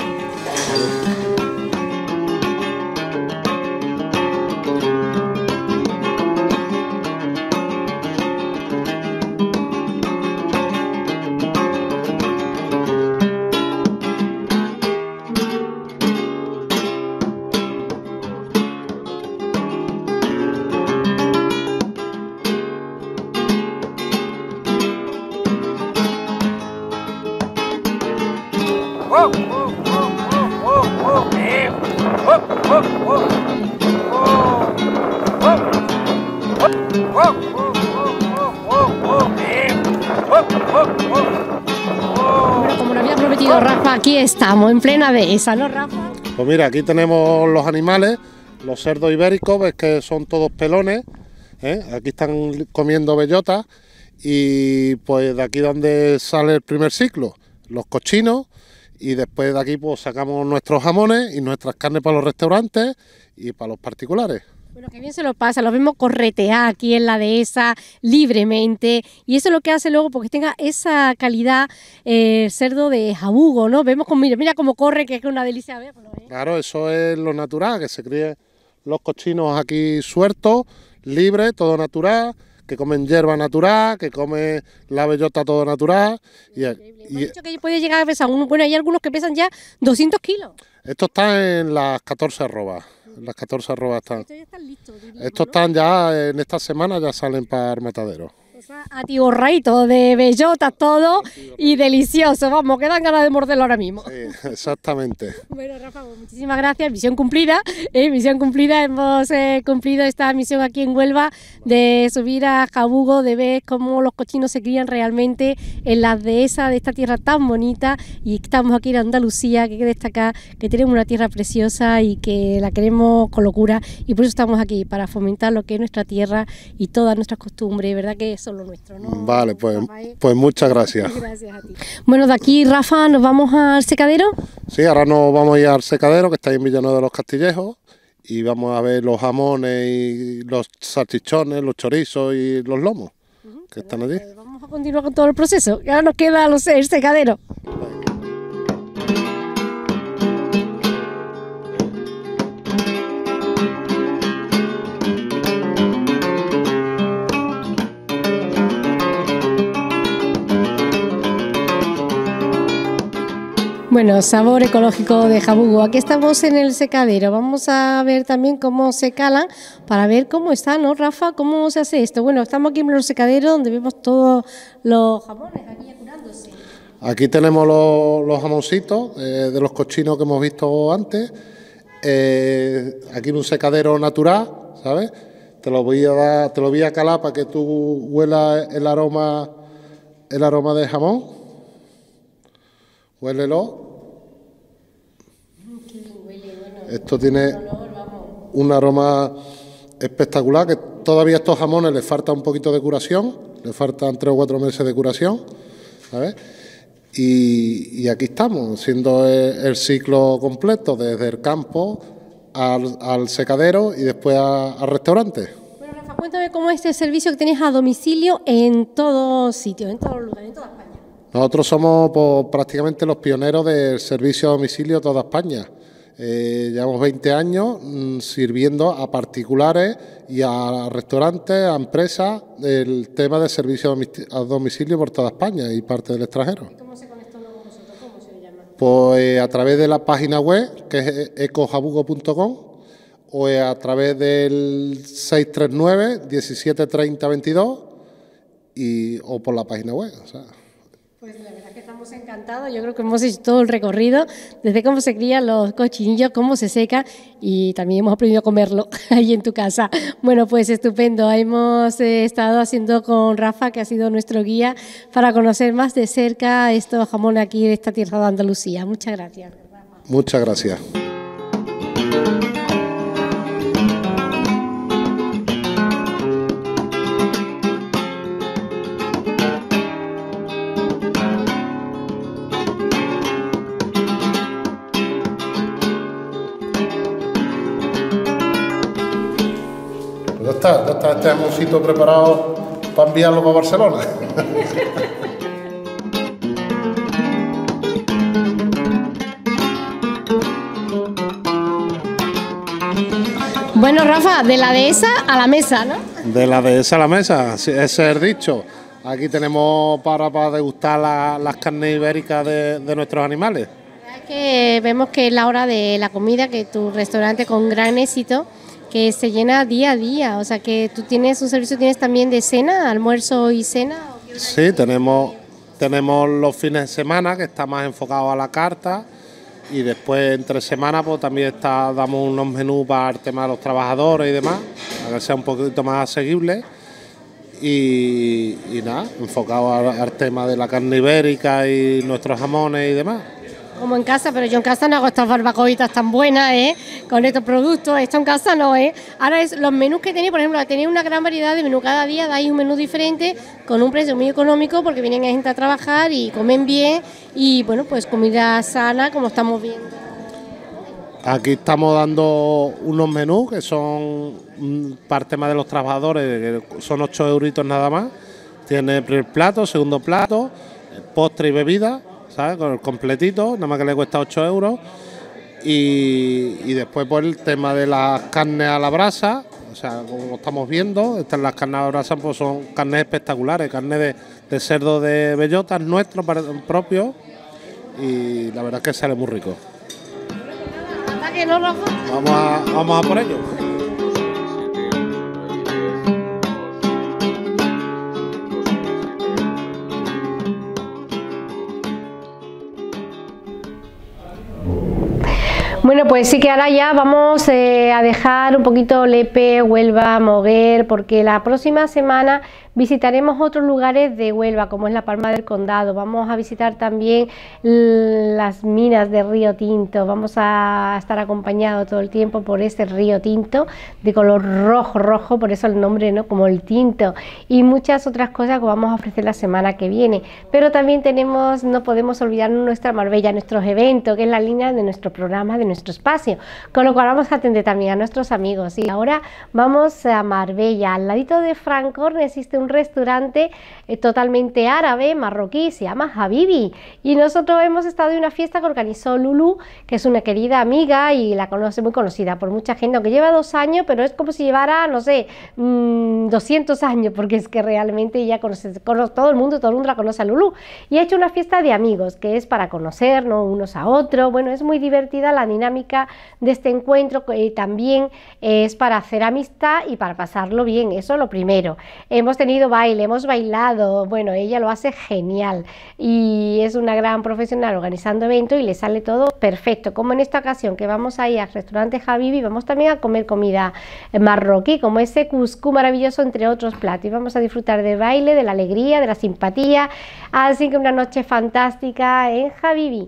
Como lo había prometido Rafa, aquí estamos, en plena dehesa, ¿no, Rafa? Pues mira, aquí tenemos los animales, los cerdos ibéricos, ves que son todos pelones, ¿eh? Aquí están comiendo bellotas y pues de aquí donde sale el primer ciclo, los cochinos, y después de aquí pues sacamos nuestros jamones y nuestras carnes para los restaurantes y para los particulares. Bueno, que bien se lo pasa, lo vemos corretear aquí en la dehesa libremente y eso es lo que hace luego porque tenga esa calidad el eh, cerdo de jabugo, ¿no? Vemos como, mira, mira cómo corre, que es una delicia verlo, ¿eh? Claro, eso es lo natural, que se críen los cochinos aquí sueltos, libres, todo natural, que comen hierba natural, que comen la bellota todo natural. Y, y, Me han dicho que puede llegar a pesar, un, bueno, hay algunos que pesan ya doscientos kilos. Esto está en las catorce arrobas. Las catorce arrobas están. Estos ya están listos, diríamos, Estos ¿no? están ya, en esta semana ya salen para el matadero. Atiborradito de bellotas todo y delicioso, vamos, que dan ganas de morderlo ahora mismo. Sí, exactamente. Bueno, Rafa, pues muchísimas gracias, misión cumplida, eh, misión cumplida, hemos eh, cumplido esta misión aquí en Huelva de subir a Jabugo, de ver cómo los cochinos se crían realmente en las dehesas de esta tierra tan bonita y estamos aquí en Andalucía, que hay que destacar que tenemos una tierra preciosa y que la queremos con locura y por eso estamos aquí, para fomentar lo que es nuestra tierra y todas nuestras costumbres, ¿verdad? Que son lo nuestro, ¿no? Vale, pues, pues muchas gracias. Gracias a ti. Bueno, de aquí, Rafa, ¿nos vamos al secadero? Sí, ahora nos vamos a ir al secadero, que está ahí en Villanueva de los Castillejos, y vamos a ver los jamones y los salchichones, los chorizos y los lomos, uh-huh, que están allí. Pues vamos a continuar con todo el proceso, que ahora nos queda los, el secadero. Bueno, sabor ecológico de jabugo. Aquí estamos en el secadero. Vamos a ver también cómo se calan para ver cómo está, ¿no, Rafa? ¿Cómo se hace esto? Bueno, estamos aquí en el secadero donde vemos todos los jamones aquí curándose. Aquí tenemos los, los jamoncitos eh, de los cochinos que hemos visto antes. Eh, aquí en un secadero natural, ¿sabes? Te lo voy a dar, te lo voy a calar para que tú huelas el aroma, el aroma del jamón. Huélelo. Esto tiene un aroma espectacular, que todavía a estos jamones les falta un poquito de curación, les faltan tres o cuatro meses de curación, ¿sabes? Y, y aquí estamos, siendo el, el ciclo completo, desde el campo al, al secadero y después a, al restaurante. Bueno, Rafa, cuéntame cómo es este servicio que tienes a domicilio en todos sitios, en todos los lugares, en toda España. Nosotros somos pues, prácticamente los pioneros del servicio a domicilio de toda España. Eh, llevamos veinte años mmm, sirviendo a particulares y a restaurantes, a empresas, el tema del servicio a domicilio por toda España y parte del extranjero. ¿Y cómo se conectó con vosotros? ¿Cómo se llama? Pues a través de la página web, que es ecojabugo punto com, o a través del seis tres nueve, diecisiete treinta veintidós y, o por la página web. O sea. Pues la verdad que estamos encantados, yo creo que hemos hecho todo el recorrido, desde cómo se crían los cochinillos, cómo se seca y también hemos aprendido a comerlo ahí en tu casa. Bueno, pues estupendo, hemos eh, estado haciendo con Rafa, que ha sido nuestro guía, para conocer más de cerca estos jamones aquí de esta tierra de Andalucía. Muchas gracias, Rafa. Muchas gracias. Ya está, ya está este jamoncito preparado para enviarlo para Barcelona. Bueno, Rafa, de la dehesa a la mesa, ¿no? De la dehesa a la mesa, ese es el dicho. Aquí tenemos para, para degustar la, las carnes ibéricas de, de nuestros animales. Es que vemos que es la hora de la comida, que tu restaurante con gran éxito, que se llena día a día, o sea que tú tienes un servicio, tienes también de cena, almuerzo y cena. Sí, tenemos, tenemos los fines de semana, que está más enfocado a la carta, y después entre semana pues también está, damos unos menús para el tema de los trabajadores y demás, para que sea un poquito más asequible, y, y nada, enfocado al, al tema de la carne ibérica y nuestros jamones y demás. Como en casa, pero yo en casa no hago estas barbacoitas tan buenas, ¿eh? Con estos productos, esto en casa no, ¿eh? Ahora es los menús que tenéis, por ejemplo, tenéis una gran variedad de menús, cada día dais un menú diferente con un precio muy económico porque vienen gente a trabajar y comen bien y, bueno, pues comida sana como estamos viendo. Aquí estamos dando unos menús que son para el tema de los trabajadores, que son ocho euritos nada más. Tiene primer plato, segundo plato, postre y bebida, ¿sabes? Con el completito, nada más que le cuesta ocho euros. Y, y después pues el tema de las carnes a la brasa, o sea, como estamos viendo, estas las carnes a la brasa pues son carnes espectaculares, carne de, de cerdo de bellotas nuestro propio, y la verdad es que sale muy rico. Vamos a, vamos a por ello. Bueno, pues sí que ahora ya vamos eh, a dejar un poquito Lepe, Huelva, Moguer, porque la próxima semana visitaremos otros lugares de Huelva, como es la Palma del Condado. Vamos a visitar también las minas de Río Tinto. Vamos a estar acompañados todo el tiempo por ese Río Tinto de color rojo, rojo, por eso el nombre, ¿no? Como el tinto, y muchas otras cosas que vamos a ofrecer la semana que viene. Pero también tenemos, no podemos olvidarnos nuestra Marbella, nuestros eventos, que es la línea de nuestro programa, de nuestro espacio, con lo cual vamos a atender también a nuestros amigos. Y ahora vamos a Marbella. Al ladito de Francorn existe un restaurante eh, totalmente árabe, marroquí, se llama Habibi, y nosotros hemos estado en una fiesta que organizó Lulu, que es una querida amiga y la conoce, muy conocida por mucha gente, aunque lleva dos años, pero es como si llevara, no sé, mmm, doscientos años, porque es que realmente ella conoce, conoce todo el mundo, todo el mundo la conoce a Lulu, y ha hecho una fiesta de amigos, que es para conocernos unos a otros. Bueno, es muy divertida la dinámica de este encuentro, y también es para hacer amistad y para pasarlo bien, eso lo primero. Hemos tenido baile, hemos bailado, bueno, ella lo hace genial y es una gran profesional organizando eventos y le sale todo perfecto, como en esta ocasión que vamos a ir al restaurante Habibi, vamos también a comer comida marroquí, como ese cuscú maravilloso, entre otros platos, y vamos a disfrutar del baile, de la alegría, de la simpatía, así que una noche fantástica en Habibi.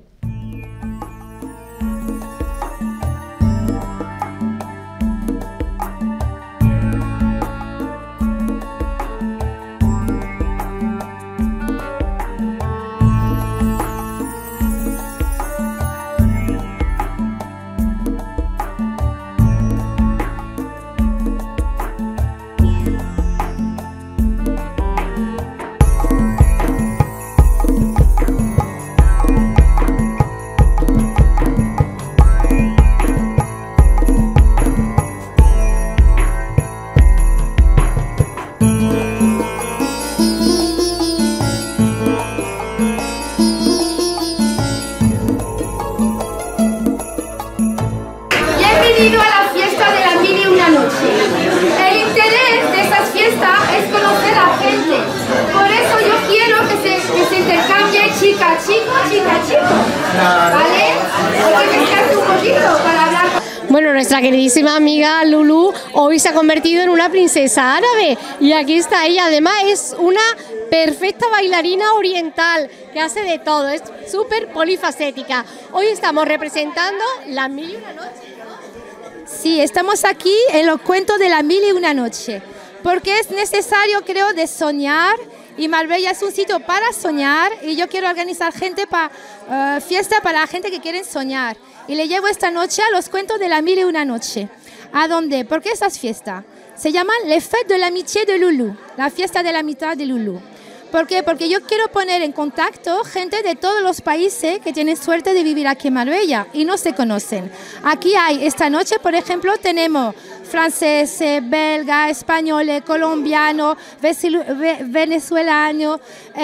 Chica, chico, chica, chico, ¿vale? Hay que mezclarse un poquito para hablar. Bueno, nuestra queridísima amiga Lulu hoy se ha convertido en una princesa árabe y aquí está ella. Además es una perfecta bailarina oriental que hace de todo, es súper polifacética. Hoy estamos representando la mil y una noche, ¿no? Sí, estamos aquí en los cuentos de la mil y una noche, porque es necesario, creo, de soñar. Y Marbella es un sitio para soñar y yo quiero organizar gente para uh, fiesta para la gente que quiere soñar. Y le llevo esta noche a los cuentos de la mil y una noche. ¿A dónde? ¿Por qué esas fiestas? Se llaman Les Fêtes de l'Amitié de Lulu, la fiesta de la mitad de Lulu. ¿Por qué? Porque yo quiero poner en contacto gente de todos los países que tienen suerte de vivir aquí en Marbella y no se conocen. Aquí hay, esta noche, por ejemplo, tenemos franceses, belgas, españoles, colombianos, venezolanos,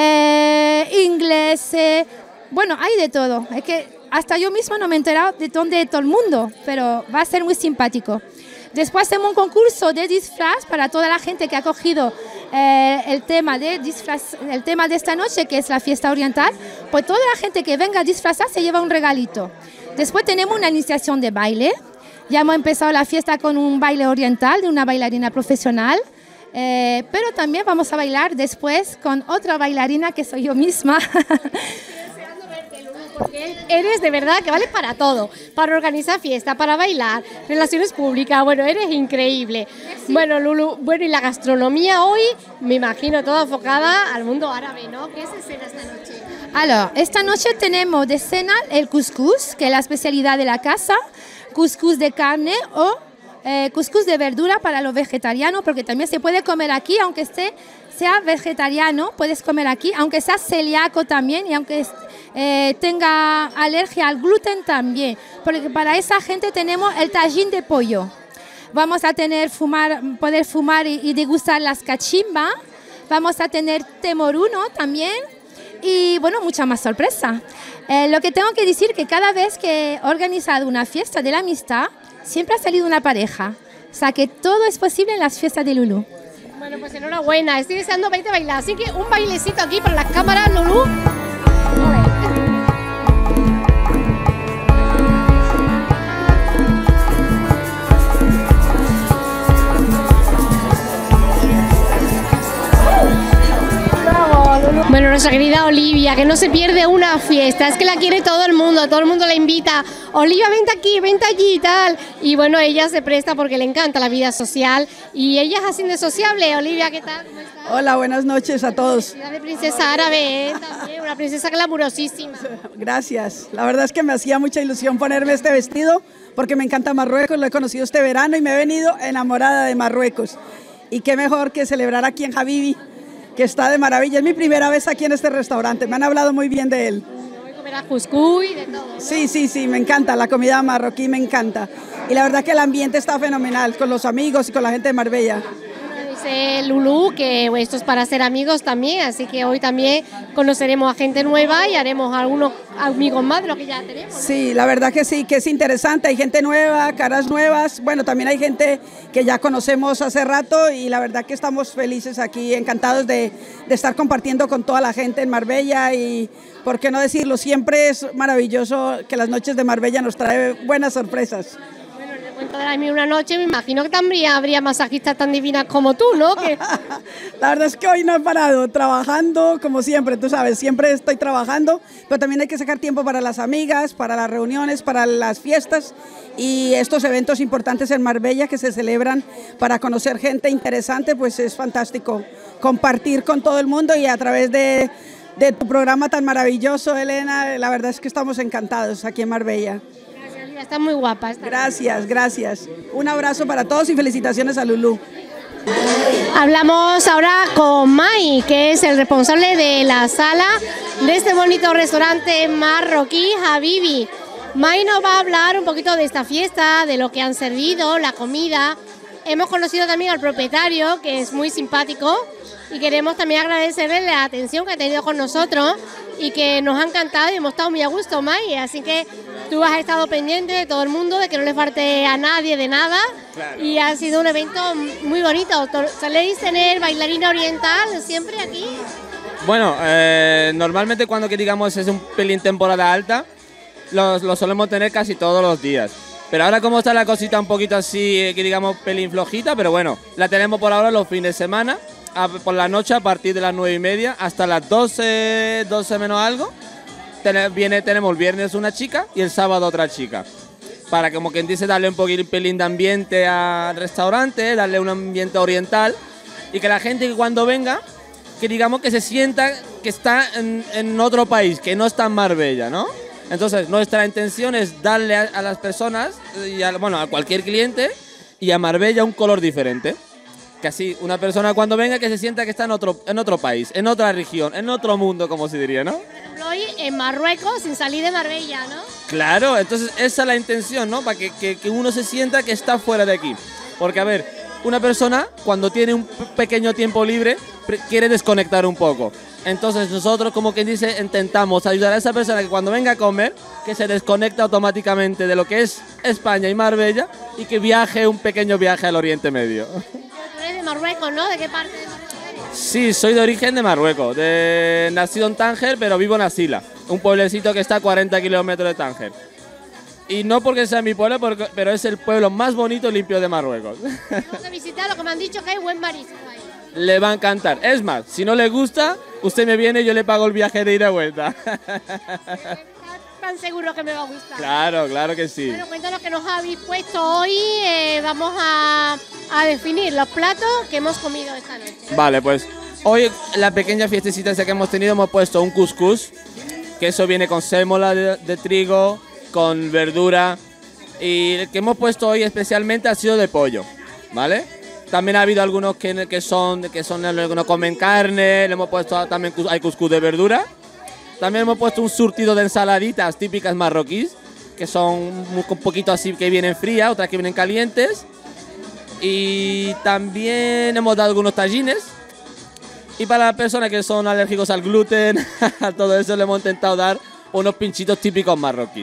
eh, ingleses. Bueno, hay de todo. Es que hasta yo misma no me he enterado de dónde es todo el mundo, pero va a ser muy simpático. Después hacemos un concurso de disfraz para toda la gente que ha cogido eh, el, tema de disfraz, el tema de esta noche, que es la fiesta oriental. Pues toda la gente que venga a disfrazar se lleva un regalito. Después tenemos una iniciación de baile. Ya hemos empezado la fiesta con un baile oriental de una bailarina profesional. Eh, pero también vamos a bailar después con otra bailarina que soy yo misma. Porque eres de verdad que vales para todo, para organizar fiestas, para bailar, relaciones públicas, bueno, eres increíble. Sí. Bueno, Lulu, bueno, y la gastronomía hoy, me imagino, toda enfocada al mundo árabe, ¿no? ¿Qué se cena esta noche? Alors, esta noche tenemos de cena el couscous, que es la especialidad de la casa, couscous de carne o eh, couscous de verdura para los vegetarianos, porque también se puede comer aquí, aunque esté, sea vegetariano, puedes comer aquí, aunque sea celíaco también y aunque eh, tenga alergia al gluten también, porque para esa gente tenemos el tajín de pollo. Vamos a tener fumar, poder fumar y, y degustar las cachimbas, vamos a tener temoruno también y bueno, mucha más sorpresa. Eh, lo que tengo que decir que cada vez que he organizado una fiesta de la amistad, siempre ha salido una pareja. O sea que todo es posible en las fiestas de Lulú. Bueno, pues enhorabuena, estoy deseando verte a bailar, así que un bailecito aquí para las cámaras, Lulú. Bueno, nuestra querida Olivia, que no se pierde una fiesta, es que la quiere todo el mundo, todo el mundo la invita, Olivia, vente aquí, vente allí y tal, y bueno, ella se presta porque le encanta la vida social, y ella es así de sociable. Olivia, ¿qué tal? ¿Cómo estás? Hola, buenas noches a todos. La de princesa árabe, ¿eh? También, una princesa glamurosísima. Gracias, la verdad es que me hacía mucha ilusión ponerme este vestido, porque me encanta Marruecos, lo he conocido este verano y me he venido enamorada de Marruecos, y qué mejor que celebrar aquí en Habibi, que está de maravilla. Es mi primera vez aquí en este restaurante, me han hablado muy bien de él. Voy a comer a cuscús y de todo, ¿no? Sí, sí, sí, me encanta, la comida marroquí me encanta. Y la verdad que el ambiente está fenomenal, con los amigos y con la gente de Marbella. Dice Lulú que esto es para ser amigos también, así que hoy también conoceremos a gente nueva y haremos algunos amigos más de lo que ya tenemos, ¿no? Sí, la verdad que sí, que es interesante, hay gente nueva, caras nuevas, bueno, también hay gente que ya conocemos hace rato y la verdad que estamos felices aquí, encantados de, de estar compartiendo con toda la gente en Marbella y, por qué no decirlo, siempre es maravilloso que las noches de Marbella nos trae buenas sorpresas. De la mí una noche, me imagino que también habría masajistas tan divinas como tú, ¿no? Que... La verdad es que hoy no he parado, trabajando como siempre, tú sabes, siempre estoy trabajando, pero también hay que sacar tiempo para las amigas, para las reuniones, para las fiestas y estos eventos importantes en Marbella que se celebran para conocer gente interesante, pues es fantástico compartir con todo el mundo y a través de, de tu programa tan maravilloso, Elena, la verdad es que estamos encantados aquí en Marbella. Está muy guapa. Está gracias, gracias. Un abrazo para todos y felicitaciones a Lulú. Hablamos ahora con Mai, que es el responsable de la sala de este bonito restaurante marroquí Habibi. Mai nos va a hablar un poquito de esta fiesta, de lo que han servido, la comida. Hemos conocido también al propietario, que es muy simpático, y queremos también agradecerle la atención que ha tenido con nosotros y que nos ha encantado y hemos estado muy a gusto, Mai, así que tú has estado pendiente de todo el mundo, de que no le falte a nadie de nada. Claro. Y ha sido un evento muy bonito. ¿Soléis tener bailarina oriental siempre aquí? Bueno, eh, normalmente cuando que digamos es un pelín temporada alta, lo, lo solemos tener casi todos los días. Pero ahora como está la cosita un poquito así, que digamos pelín flojita, pero bueno, la tenemos por ahora los fines de semana, a, por la noche a partir de las nueve y media hasta las doce, doce menos algo. Ten, viene, tenemos el viernes una chica y el sábado otra chica. Para como quien dice darle un poquito pelín de ambiente al restaurante, darle un ambiente oriental y que la gente cuando venga, que digamos que se sienta que está en, en otro país, que no está en Marbella, ¿no? Entonces nuestra intención es darle a, a las personas, y a, bueno, a cualquier cliente y a Marbella un color diferente. Que así una persona cuando venga que se sienta que está en otro, en otro país, en otra región, en otro mundo, como se diría, ¿no? Por ejemplo, hoy en Marruecos sin salir de Marbella, ¿no? Claro, entonces esa es la intención, ¿no? Para que, que, que uno se sienta que está fuera de aquí. Porque, a ver, una persona cuando tiene un pequeño tiempo libre quiere desconectar un poco. Entonces nosotros, como quien dice, intentamos ayudar a esa persona que cuando venga a comer, que se desconecta automáticamente de lo que es España y Marbella y que viaje un pequeño viaje al Oriente Medio. Tú eres de Marruecos, ¿no? ¿De qué parte de Marruecos eres? Sí, soy de origen de Marruecos, de, nacido en Tánger, pero vivo en Asila, un pueblecito que está a cuarenta kilómetros de Tánger. Y no porque sea mi pueblo, porque, pero es el pueblo más bonito y limpio de Marruecos. Tengo que visitar, lo que me han dicho que hay buen marisco ahí. Le va a encantar. Es más, si no le gusta, usted me viene y yo le pago el viaje de ida y vuelta. Tan seguro que me va a gustar. Claro, claro que sí. Bueno, cuéntanos que nos habéis puesto hoy. Eh, vamos a, a definir los platos que hemos comido esta noche. Vale, pues hoy la pequeña fiestecita esa que hemos tenido hemos puesto un couscous queso viene con sémola de, de trigo, con verdura. Y el que hemos puesto hoy especialmente ha sido de pollo, ¿vale? También ha habido algunos que, que son que son que no comen carne, le hemos puesto también hay cuscús de verdura. También hemos puesto un surtido de ensaladitas típicas marroquíes, que son un poquito así que vienen frías, otras que vienen calientes. Y también hemos dado algunos tallines. Y para las personas que son alérgicos al gluten, a todo eso le hemos intentado dar unos pinchitos típicos marroquíes.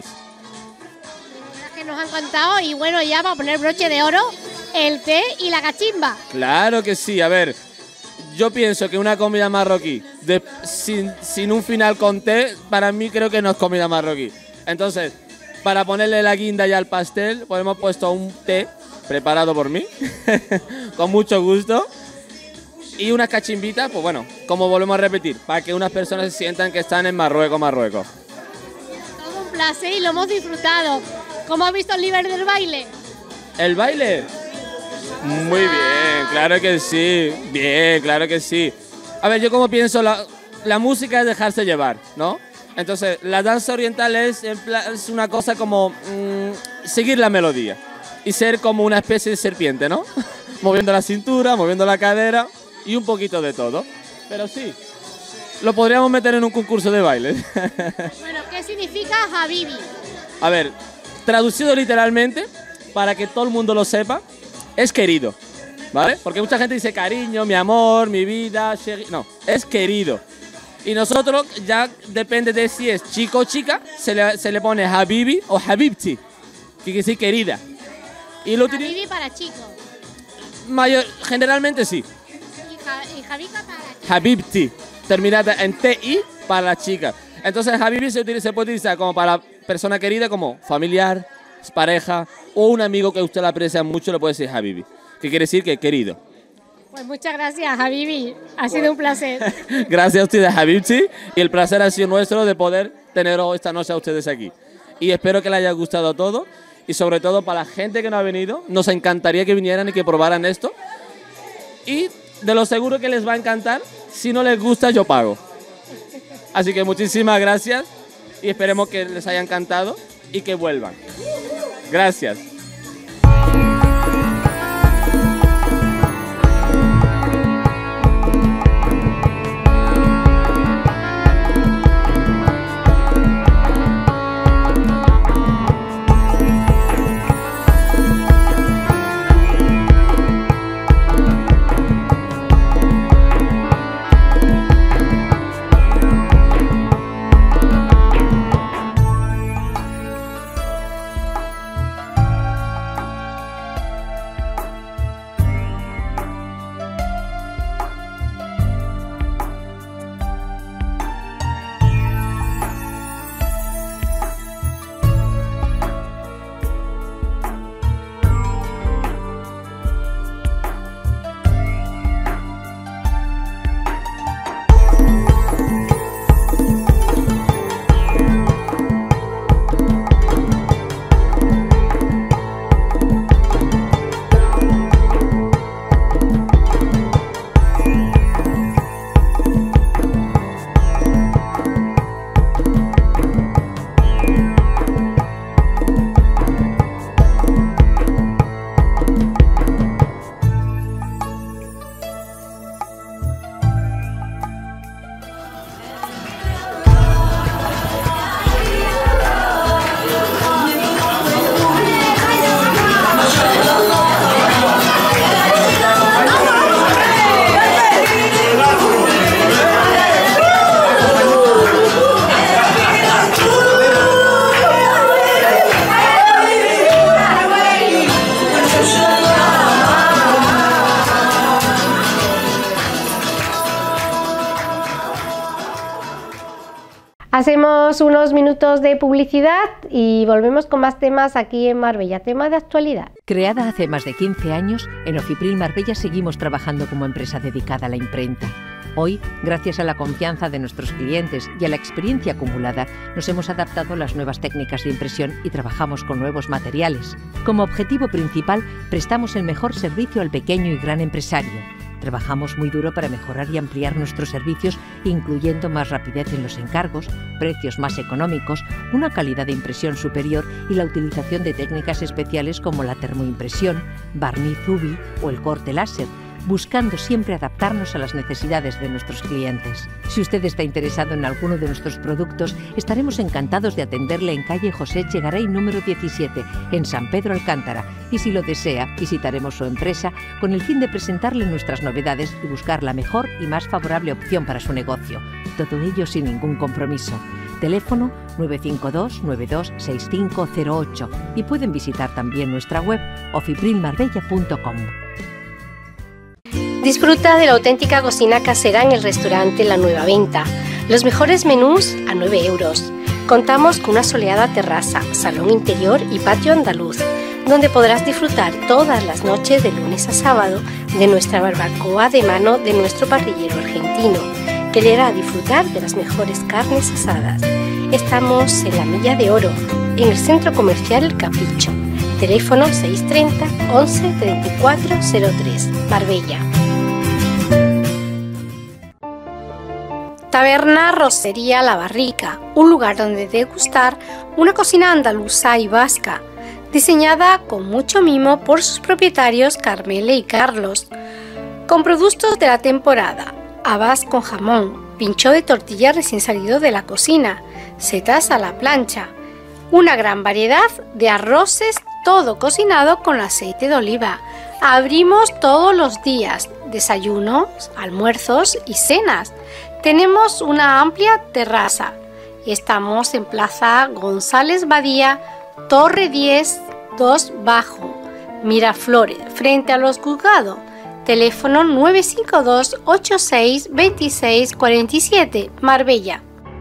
Que nos han contado y bueno, ya va a poner broche de oro el té y la cachimba. Claro que sí, a ver, yo pienso que una comida marroquí de, sin, sin un final con té, para mí creo que no es comida marroquí. Entonces, para ponerle la guinda ya al pastel, pues hemos puesto un té preparado por mí, con mucho gusto. Y unas cachimbitas, pues bueno, como volvemos a repetir, para que unas personas se sientan que están en Marruecos, Marruecos. Todo un placer y lo hemos disfrutado. ¿Cómo has visto el nivel del baile? ¿El baile? Muy bien, claro que sí, bien, claro que sí. A ver, yo como pienso, la, la música es dejarse llevar, ¿no? Entonces, la danza oriental es, es una cosa como mmm, seguir la melodía y ser como una especie de serpiente, ¿no? Moviendo la cintura, moviendo la cadera y un poquito de todo. Pero sí, lo podríamos meter en un concurso de baile. Bueno, ¿qué significa Habibi? A ver, traducido literalmente, para que todo el mundo lo sepa, es querido, ¿vale? Porque mucha gente dice cariño, mi amor, mi vida, no, es querido. Y nosotros ya depende de si es chico o chica, se le, se le pone Habibi o Habibti, que quiere decir querida. Y lo Habibi para chicos. Mayor, generalmente sí. Y, y Habiba para chicos. Habibti, terminada en T I para las chicas. Entonces Habibi se, utiliza, se puede utilizar como para persona querida, como familiar, pareja o un amigo que usted la aprecia mucho, le puede decir Habibi, que quiere decir que querido. Pues muchas gracias, Habibi. Ha sido un placer. Gracias a ustedes, Habibti, y el placer ha sido nuestro de poder tener esta noche a ustedes aquí. Y espero que les haya gustado todo, y sobre todo para la gente que no ha venido, nos encantaría que vinieran y que probaran esto. Y de lo seguro que les va a encantar, si no les gusta, yo pago. Así que muchísimas gracias, y esperemos que les haya encantado y que vuelvan. Gracias. Hacemos unos minutos de publicidad y volvemos con más temas aquí en Marbella, tema de actualidad. Creada hace más de quince años, en Ofipril Marbella seguimos trabajando como empresa dedicada a la imprenta. Hoy, gracias a la confianza de nuestros clientes y a la experiencia acumulada, nos hemos adaptado a las nuevas técnicas de impresión y trabajamos con nuevos materiales. Como objetivo principal, prestamos el mejor servicio al pequeño y gran empresario. Trabajamos muy duro para mejorar y ampliar nuestros servicios, incluyendo más rapidez en los encargos, precios más económicos, una calidad de impresión superior y la utilización de técnicas especiales como la termoimpresión, barniz U V o el corte láser, buscando siempre adaptarnos a las necesidades de nuestros clientes. Si usted está interesado en alguno de nuestros productos, estaremos encantados de atenderle en calle José Echegaray número diecisiete, en San Pedro Alcántara, y si lo desea, visitaremos su empresa con el fin de presentarle nuestras novedades y buscar la mejor y más favorable opción para su negocio. Todo ello sin ningún compromiso. Teléfono nueve cinco dos nueve dos seis cinco cero ocho y pueden visitar también nuestra web ofiprim marbella punto com. Disfruta de la auténtica cocina casera en el restaurante La Nueva Venta. Los mejores menús a nueve euros. Contamos con una soleada terraza, salón interior y patio andaluz, donde podrás disfrutar todas las noches de lunes a sábado de nuestra barbacoa de mano de nuestro parrillero argentino, que le hará disfrutar de las mejores carnes asadas. Estamos en la Milla de Oro, en el centro comercial El Capricho. Teléfono seis treinta, once, treinta y cuatro cero tres, Marbella. Taberna Rosería La Barrica, un lugar donde degustar una cocina andaluza y vasca, diseñada con mucho mimo por sus propietarios Carmele y Carlos, con productos de la temporada, habas con jamón, pincho de tortilla recién salido de la cocina, setas a la plancha, una gran variedad de arroces, todo cocinado con aceite de oliva. Abrimos todos los días, desayunos, almuerzos y cenas. Tenemos una amplia terraza. Estamos en Plaza González Badía, Torre diez, dos Bajo, Miraflores, frente a los juzgados. Teléfono nueve cinco dos, ocho seis, dos seis cuatro siete, Marbella.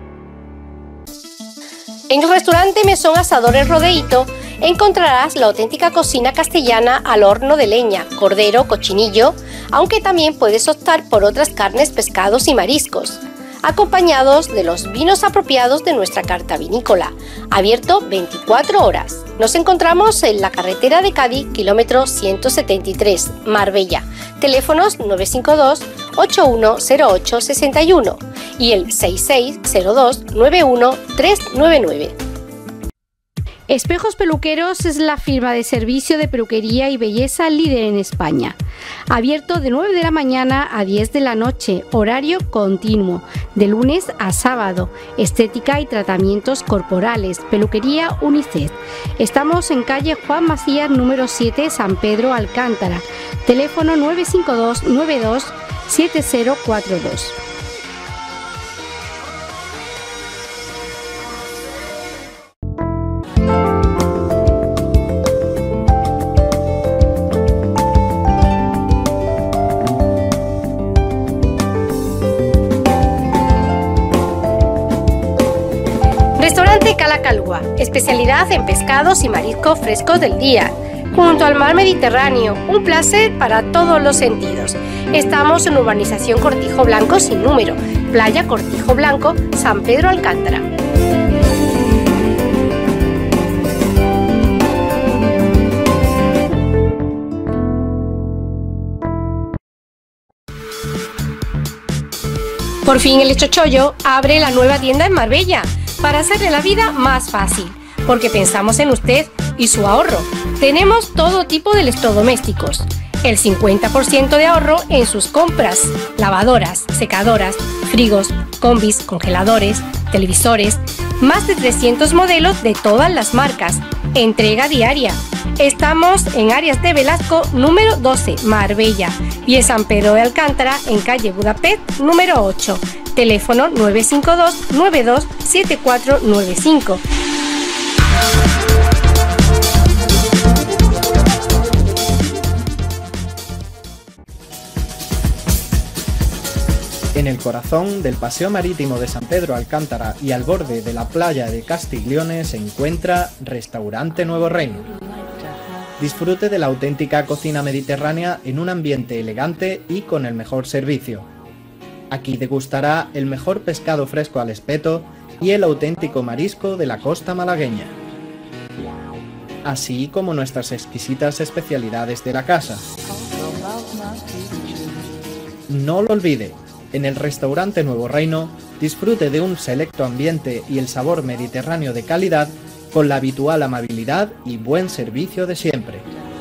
En el restaurante Mesón Asadores Rodeíto encontrarás la auténtica cocina castellana al horno de leña, cordero, cochinillo, aunque también puedes optar por otras carnes, pescados y mariscos, acompañados de los vinos apropiados de nuestra carta vinícola, abierto veinticuatro horas. Nos encontramos en la carretera de Cádiz, kilómetro ciento setenta y tres, Marbella. Teléfonos nueve cinco dos, ocho uno cero ocho seis uno y el seis seis cero dos, nueve uno tres nueve nueve. Espejos Peluqueros es la firma de servicio de peluquería y belleza líder en España. Abierto de nueve de la mañana a diez de la noche, horario continuo, de lunes a sábado. Estética y tratamientos corporales, peluquería unisex. Estamos en calle Juan Macías número siete, San Pedro Alcántara. Teléfono nueve cinco dos, nueve dos siete cero cuatro dos. Restaurante Cala Calua, especialidad en pescados y mariscos frescos del día, junto al mar Mediterráneo, un placer para todos los sentidos. Estamos en urbanización Cortijo Blanco sin número, playa Cortijo Blanco, San Pedro Alcántara. Por fin el Chochollo abre la nueva tienda en Marbella, para hacerle la vida más fácil, porque pensamos en usted y su ahorro. Tenemos todo tipo de electrodomésticos, el cincuenta por ciento de ahorro en sus compras, lavadoras, secadoras, frigos, combis, congeladores, televisores, más de trescientos modelos de todas las marcas, entrega diaria. Estamos en Arias de Velasco número doce, Marbella, y en San Pedro de Alcántara en calle Budapest número ocho. Teléfono nueve cinco dos, nueve dos siete cuatro nueve cinco. En el corazón del Paseo Marítimo de San Pedro Alcántara y al borde de la playa de Castiglione se encuentra Restaurante Nuevo Reino. Disfrute de la auténtica cocina mediterránea en un ambiente elegante y con el mejor servicio. Aquí degustará el mejor pescado fresco al espeto y el auténtico marisco de la costa malagueña, así como nuestras exquisitas especialidades de la casa. no lo olvide. En el restaurante Nuevo Reino, disfrute de un selecto ambiente y el sabor mediterráneo de calidad con la habitual amabilidad y buen servicio de siempre.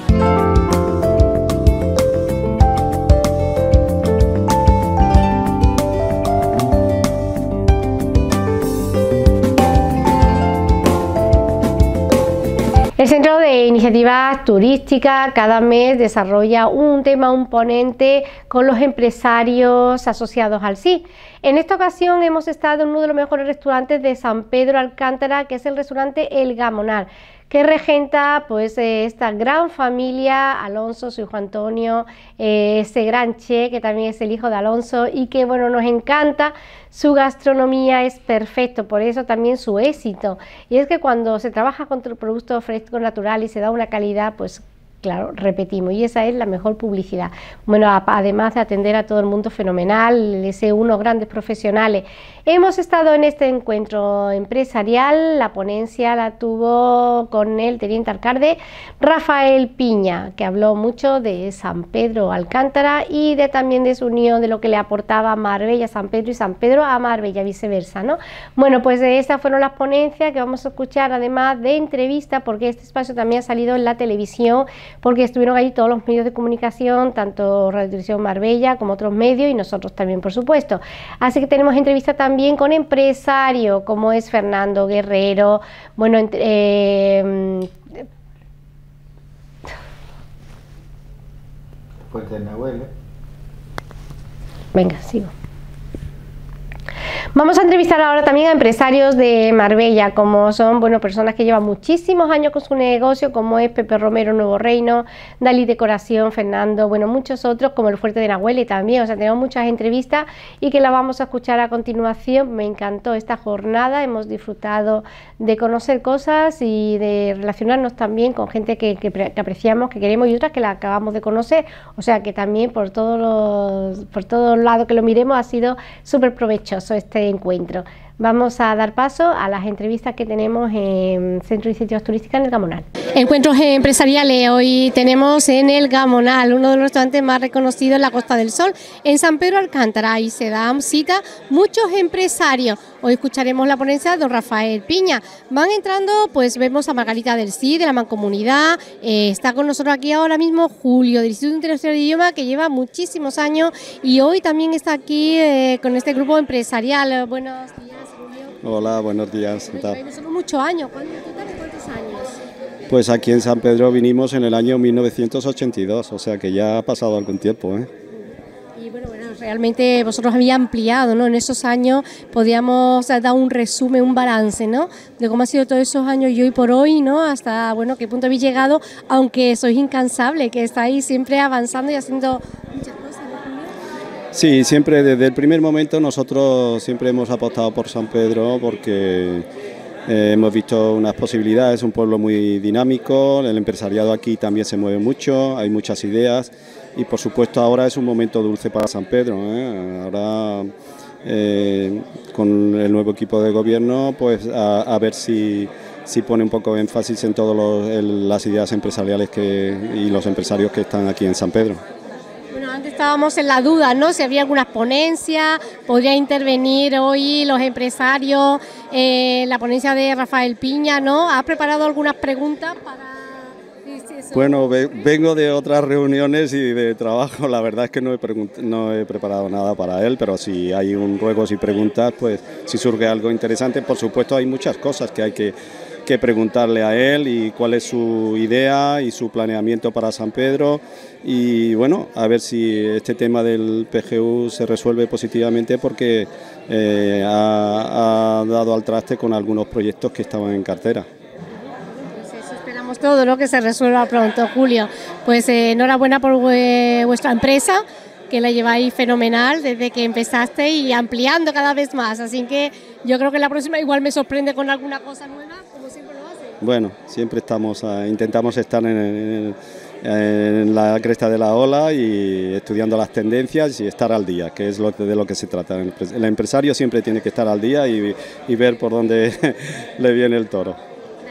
El Centro de Iniciativas Turísticas cada mes desarrolla un tema, un ponente con los empresarios asociados al S I. En esta ocasión hemos estado en uno de los mejores restaurantes de San Pedro Alcántara, que es el restaurante El Gamonal, que regenta pues eh, esta gran familia, Alonso, su hijo Antonio, eh, ese gran che que también es el hijo de Alonso y que bueno, nos encanta. Su gastronomía es perfecto, por eso también su éxito. Y es que cuando se trabaja con productos frescos, naturales y se da una calidad, pues claro, repetimos, y esa es la mejor publicidad. Bueno, a, además de atender a todo el mundo fenomenal, ese unos grandes profesionales. Hemos estado en este encuentro empresarial, la ponencia la tuvo con el teniente alcalde Rafael Piña, que habló mucho de San Pedro Alcántara y de también de su unión, de lo que le aportaba Marbella a San Pedro y San Pedro a Marbella, viceversa, ¿no? Bueno, pues estas fueron las ponencias que vamos a escuchar, además de entrevistas, porque este espacio también ha salido en la televisión, porque estuvieron allí todos los medios de comunicación, tanto Radio Televisión Marbella como otros medios y nosotros también, por supuesto. Así que tenemos entrevistas también con empresarios, como es Fernando Guerrero, bueno, entre, eh, Fuerte de Nahuel, ¿eh? Venga, sigo. Vamos a entrevistar ahora también a empresarios de Marbella, como son, bueno, personas que llevan muchísimos años con su negocio, como es Pepe Romero, Nuevo Reino, Dalí Decoración, Fernando, bueno, muchos otros, como el Fuerte de Nahuel también. O sea, tenemos muchas entrevistas y que las vamos a escuchar a continuación. Me encantó esta jornada, hemos disfrutado de conocer cosas y de relacionarnos también con gente que, que, que apreciamos, que queremos y otras que la acabamos de conocer. O sea, que también por todos los, por todos lados que lo miremos ha sido súper provechoso este encuentro. Vamos a dar paso a las entrevistas que tenemos en Centro de Iniciativas Turísticas en el Gamonal. Encuentros empresariales, hoy tenemos en el Gamonal, uno de los restaurantes más reconocidos en la Costa del Sol, en San Pedro Alcántara, y se dan cita muchos empresarios. Hoy escucharemos la ponencia de don Rafael Piña. Van entrando, pues vemos a Margarita del C I, de la Mancomunidad, eh, está con nosotros aquí ahora mismo Julio, del Instituto Internacional de Idiomas, que lleva muchísimos años y hoy también está aquí eh, con este grupo empresarial. Buenos días. Hola, buenos días. Nosotros muchos años, ¿cuántos años? Pues aquí en San Pedro vinimos en el año mil novecientos ochenta y dos, o sea que ya ha pasado algún tiempo, ¿eh? Y bueno, bueno, realmente vosotros habéis ampliado, ¿no? En esos años podíamos dar un resumen, un balance, ¿no? De cómo han sido todos esos años y hoy por hoy, ¿no? Hasta, bueno, qué punto habéis llegado, aunque sois incansables, que estáis siempre avanzando y haciendo muchas cosas. Sí, siempre desde el primer momento nosotros siempre hemos apostado por San Pedro porque eh, hemos visto unas posibilidades, un pueblo muy dinámico, el empresariado aquí también se mueve mucho, hay muchas ideas y por supuesto ahora es un momento dulce para San Pedro, ¿eh? Ahora eh, con el nuevo equipo de gobierno pues a, a ver si, si pone un poco de énfasis en todas las ideas empresariales que, y los empresarios que están aquí en San Pedro. Bueno, antes estábamos en la duda, ¿no? Si había algunas ponencias, podría intervenir hoy los empresarios, eh, la ponencia de Rafael Piña, ¿no? ¿Ha preparado algunas preguntas para...? Bueno, vengo de otras reuniones y de trabajo, la verdad es que no he, no he preparado nada para él, pero si hay un ruegos y preguntas, pues si surge algo interesante, por supuesto hay muchas cosas que hay que, que preguntarle a él y cuál es su idea y su planeamiento para San Pedro y bueno, a ver si este tema del P G U se resuelve positivamente porque eh, ha, ha dado al traste con algunos proyectos que estaban en cartera. Todo lo que se resuelva pronto, Julio. Pues eh, enhorabuena por eh, vuestra empresa, que la lleváis fenomenal desde que empezaste y ampliando cada vez más. Así que yo creo que la próxima igual me sorprende con alguna cosa nueva, como siempre lo hace. Bueno, siempre estamos, uh, intentamos estar en, en, en la cresta de la ola y estudiando las tendencias y estar al día, que es lo, de lo que se trata. El empresario siempre tiene que estar al día y, y ver por dónde le viene el toro.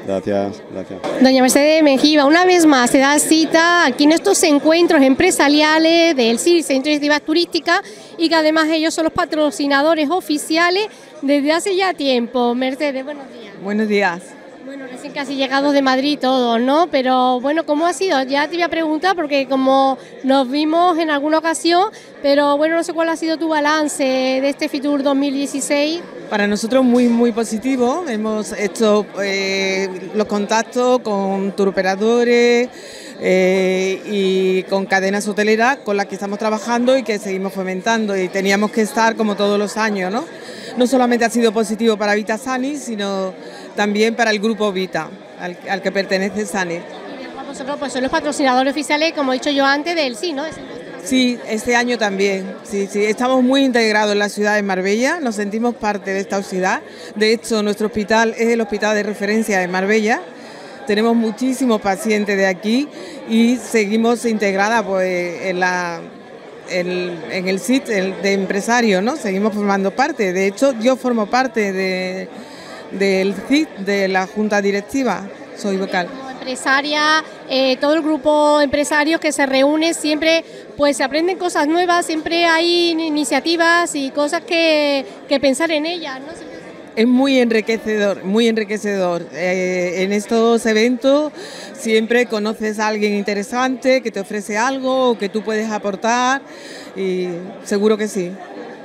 Gracias, gracias. Doña Mercedes Mengiva, una vez más se da cita aquí en estos encuentros empresariales del C I R, Centro de Iniciativas Turísticas, y que además ellos son los patrocinadores oficiales desde hace ya tiempo. Mercedes, buenos días. Buenos días. Bueno, recién casi llegados de Madrid todos, ¿no? Pero bueno, ¿cómo ha sido? Ya te voy a preguntar porque como nos vimos en alguna ocasión, pero bueno, no sé cuál ha sido tu balance de este Fitur dos mil dieciséis. Para nosotros muy muy positivo, hemos hecho eh, los contactos con turoperadores eh, y con cadenas hoteleras con las que estamos trabajando y que seguimos fomentando, y teníamos que estar como todos los años, ¿no? No solamente ha sido positivo para Vita Sani, sino también para el grupo Vita, al, al que pertenece Sani. Vosotros pues son los patrocinadores oficiales, como he dicho yo antes, del sí, ¿no? Sí, este año también, sí, sí, estamos muy integrados en la ciudad de Marbella, nos sentimos parte de esta ciudad. De hecho, nuestro hospital es el hospital de referencia de Marbella, tenemos muchísimos pacientes de aquí y seguimos integrada pues en la... En, en el S I T de empresarios, ¿no? Seguimos formando parte. De hecho, yo formo parte de, del S I T, de la Junta Directiva, soy vocal. Como empresaria, eh, todo el grupo empresarios que se reúne siempre, pues se aprenden cosas nuevas, siempre hay iniciativas y cosas que, que pensar en ellas, ¿no? Es muy enriquecedor, muy enriquecedor. Eh, en estos eventos siempre conoces a alguien interesante que te ofrece algo o que tú puedes aportar, y seguro que sí.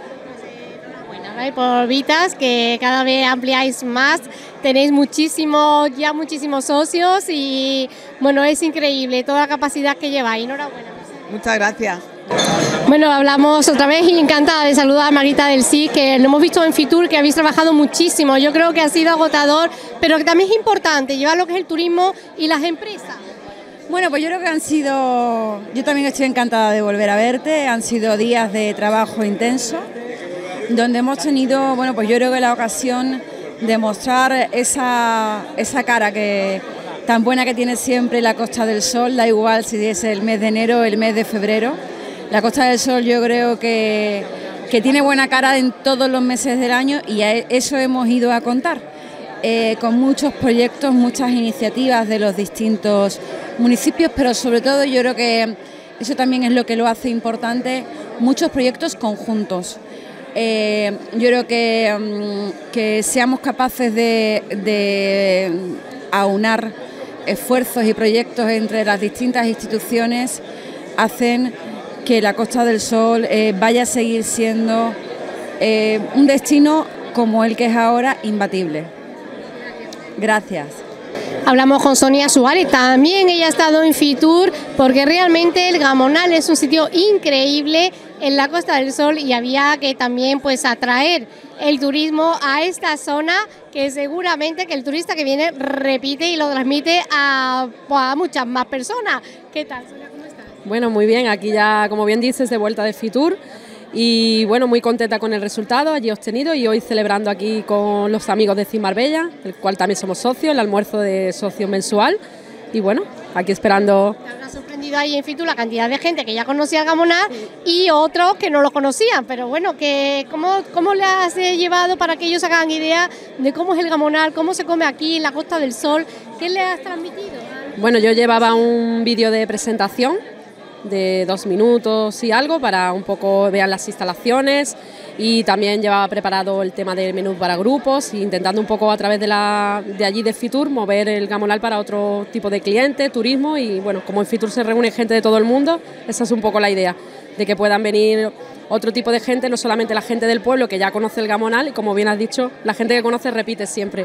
Bueno, ¿no? Por Vitas, que cada vez ampliáis más, tenéis muchísimos, ya muchísimos socios y bueno, es increíble toda la capacidad que lleváis. Enhorabuena. Muchas gracias. Bueno, hablamos otra vez y encantada de saludar a Marita del C I R, que lo hemos visto en Fitur, que habéis trabajado muchísimo. Yo creo que ha sido agotador, pero que también es importante llevar lo que es el turismo y las empresas. Bueno, pues yo creo que han sido, yo también estoy encantada de volver a verte, han sido días de trabajo intenso, donde hemos tenido, bueno, pues yo creo que la ocasión de mostrar esa, esa cara que tan buena que tiene siempre la Costa del Sol, da igual si es el mes de enero o el mes de febrero. La Costa del Sol yo creo que, que tiene buena cara en todos los meses del año, y a eso hemos ido a contar, eh, con muchos proyectos, muchas iniciativas de los distintos municipios, pero sobre todo yo creo que eso también es lo que lo hace importante, muchos proyectos conjuntos. Eh, yo creo que, um, que seamos capaces de, de aunar esfuerzos y proyectos entre las distintas instituciones hacen que la Costa del Sol eh, vaya a seguir siendo eh, un destino como el que es ahora, imbatible. Gracias. Hablamos con Sonia Suárez, también ella ha estado en Fitur, porque realmente el Gamonal es un sitio increíble en la Costa del Sol y había que también pues atraer el turismo a esta zona, que seguramente que el turista que viene repite y lo transmite a, pues, a muchas más personas. ¿Qué tal, Sonia? ¿Cómo estás? Bueno, muy bien, aquí ya, como bien dices, de vuelta de Fitur y bueno, muy contenta con el resultado allí obtenido, y hoy celebrando aquí con los amigos de C I R Marbella, el cual también somos socios, el almuerzo de socio mensual, y bueno, aquí esperando. Me habrá sorprendido ahí en Fitur la cantidad de gente que ya conocía el Gamonal y otros que no lo conocían, pero bueno, que ¿cómo, cómo le has llevado para que ellos hagan idea de cómo es el Gamonal, cómo se come aquí en la Costa del Sol? ¿Qué le has transmitido? Bueno, yo llevaba un vídeo de presentación de dos minutos y algo para un poco vean las instalaciones, y también llevaba preparado el tema del menú para grupos, intentando un poco a través de, la, de allí de Fitur mover el Gamonal para otro tipo de cliente, turismo, y bueno, como en Fitur se reúne gente de todo el mundo, esa es un poco la idea, de que puedan venir otro tipo de gente, no solamente la gente del pueblo que ya conoce el Gamonal, y como bien has dicho, la gente que conoce repite siempre.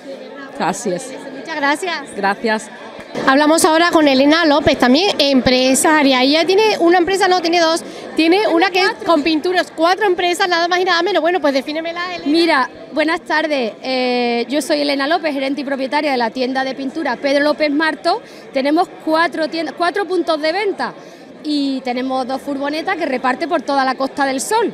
Así es. Muchas gracias. Gracias. Hablamos ahora con Elena López, también empresaria. Ella tiene una empresa, no, tiene dos. Tiene una que es con pinturas, cuatro empresas, nada más y nada menos. Bueno, pues defínemela, Elena. Mira, buenas tardes. Eh, yo soy Elena López, gerente y propietaria de la tienda de pintura Pedro López Marto. Tenemos cuatro, tiendas, cuatro puntos de venta y tenemos dos furgonetas que reparte por toda la Costa del Sol.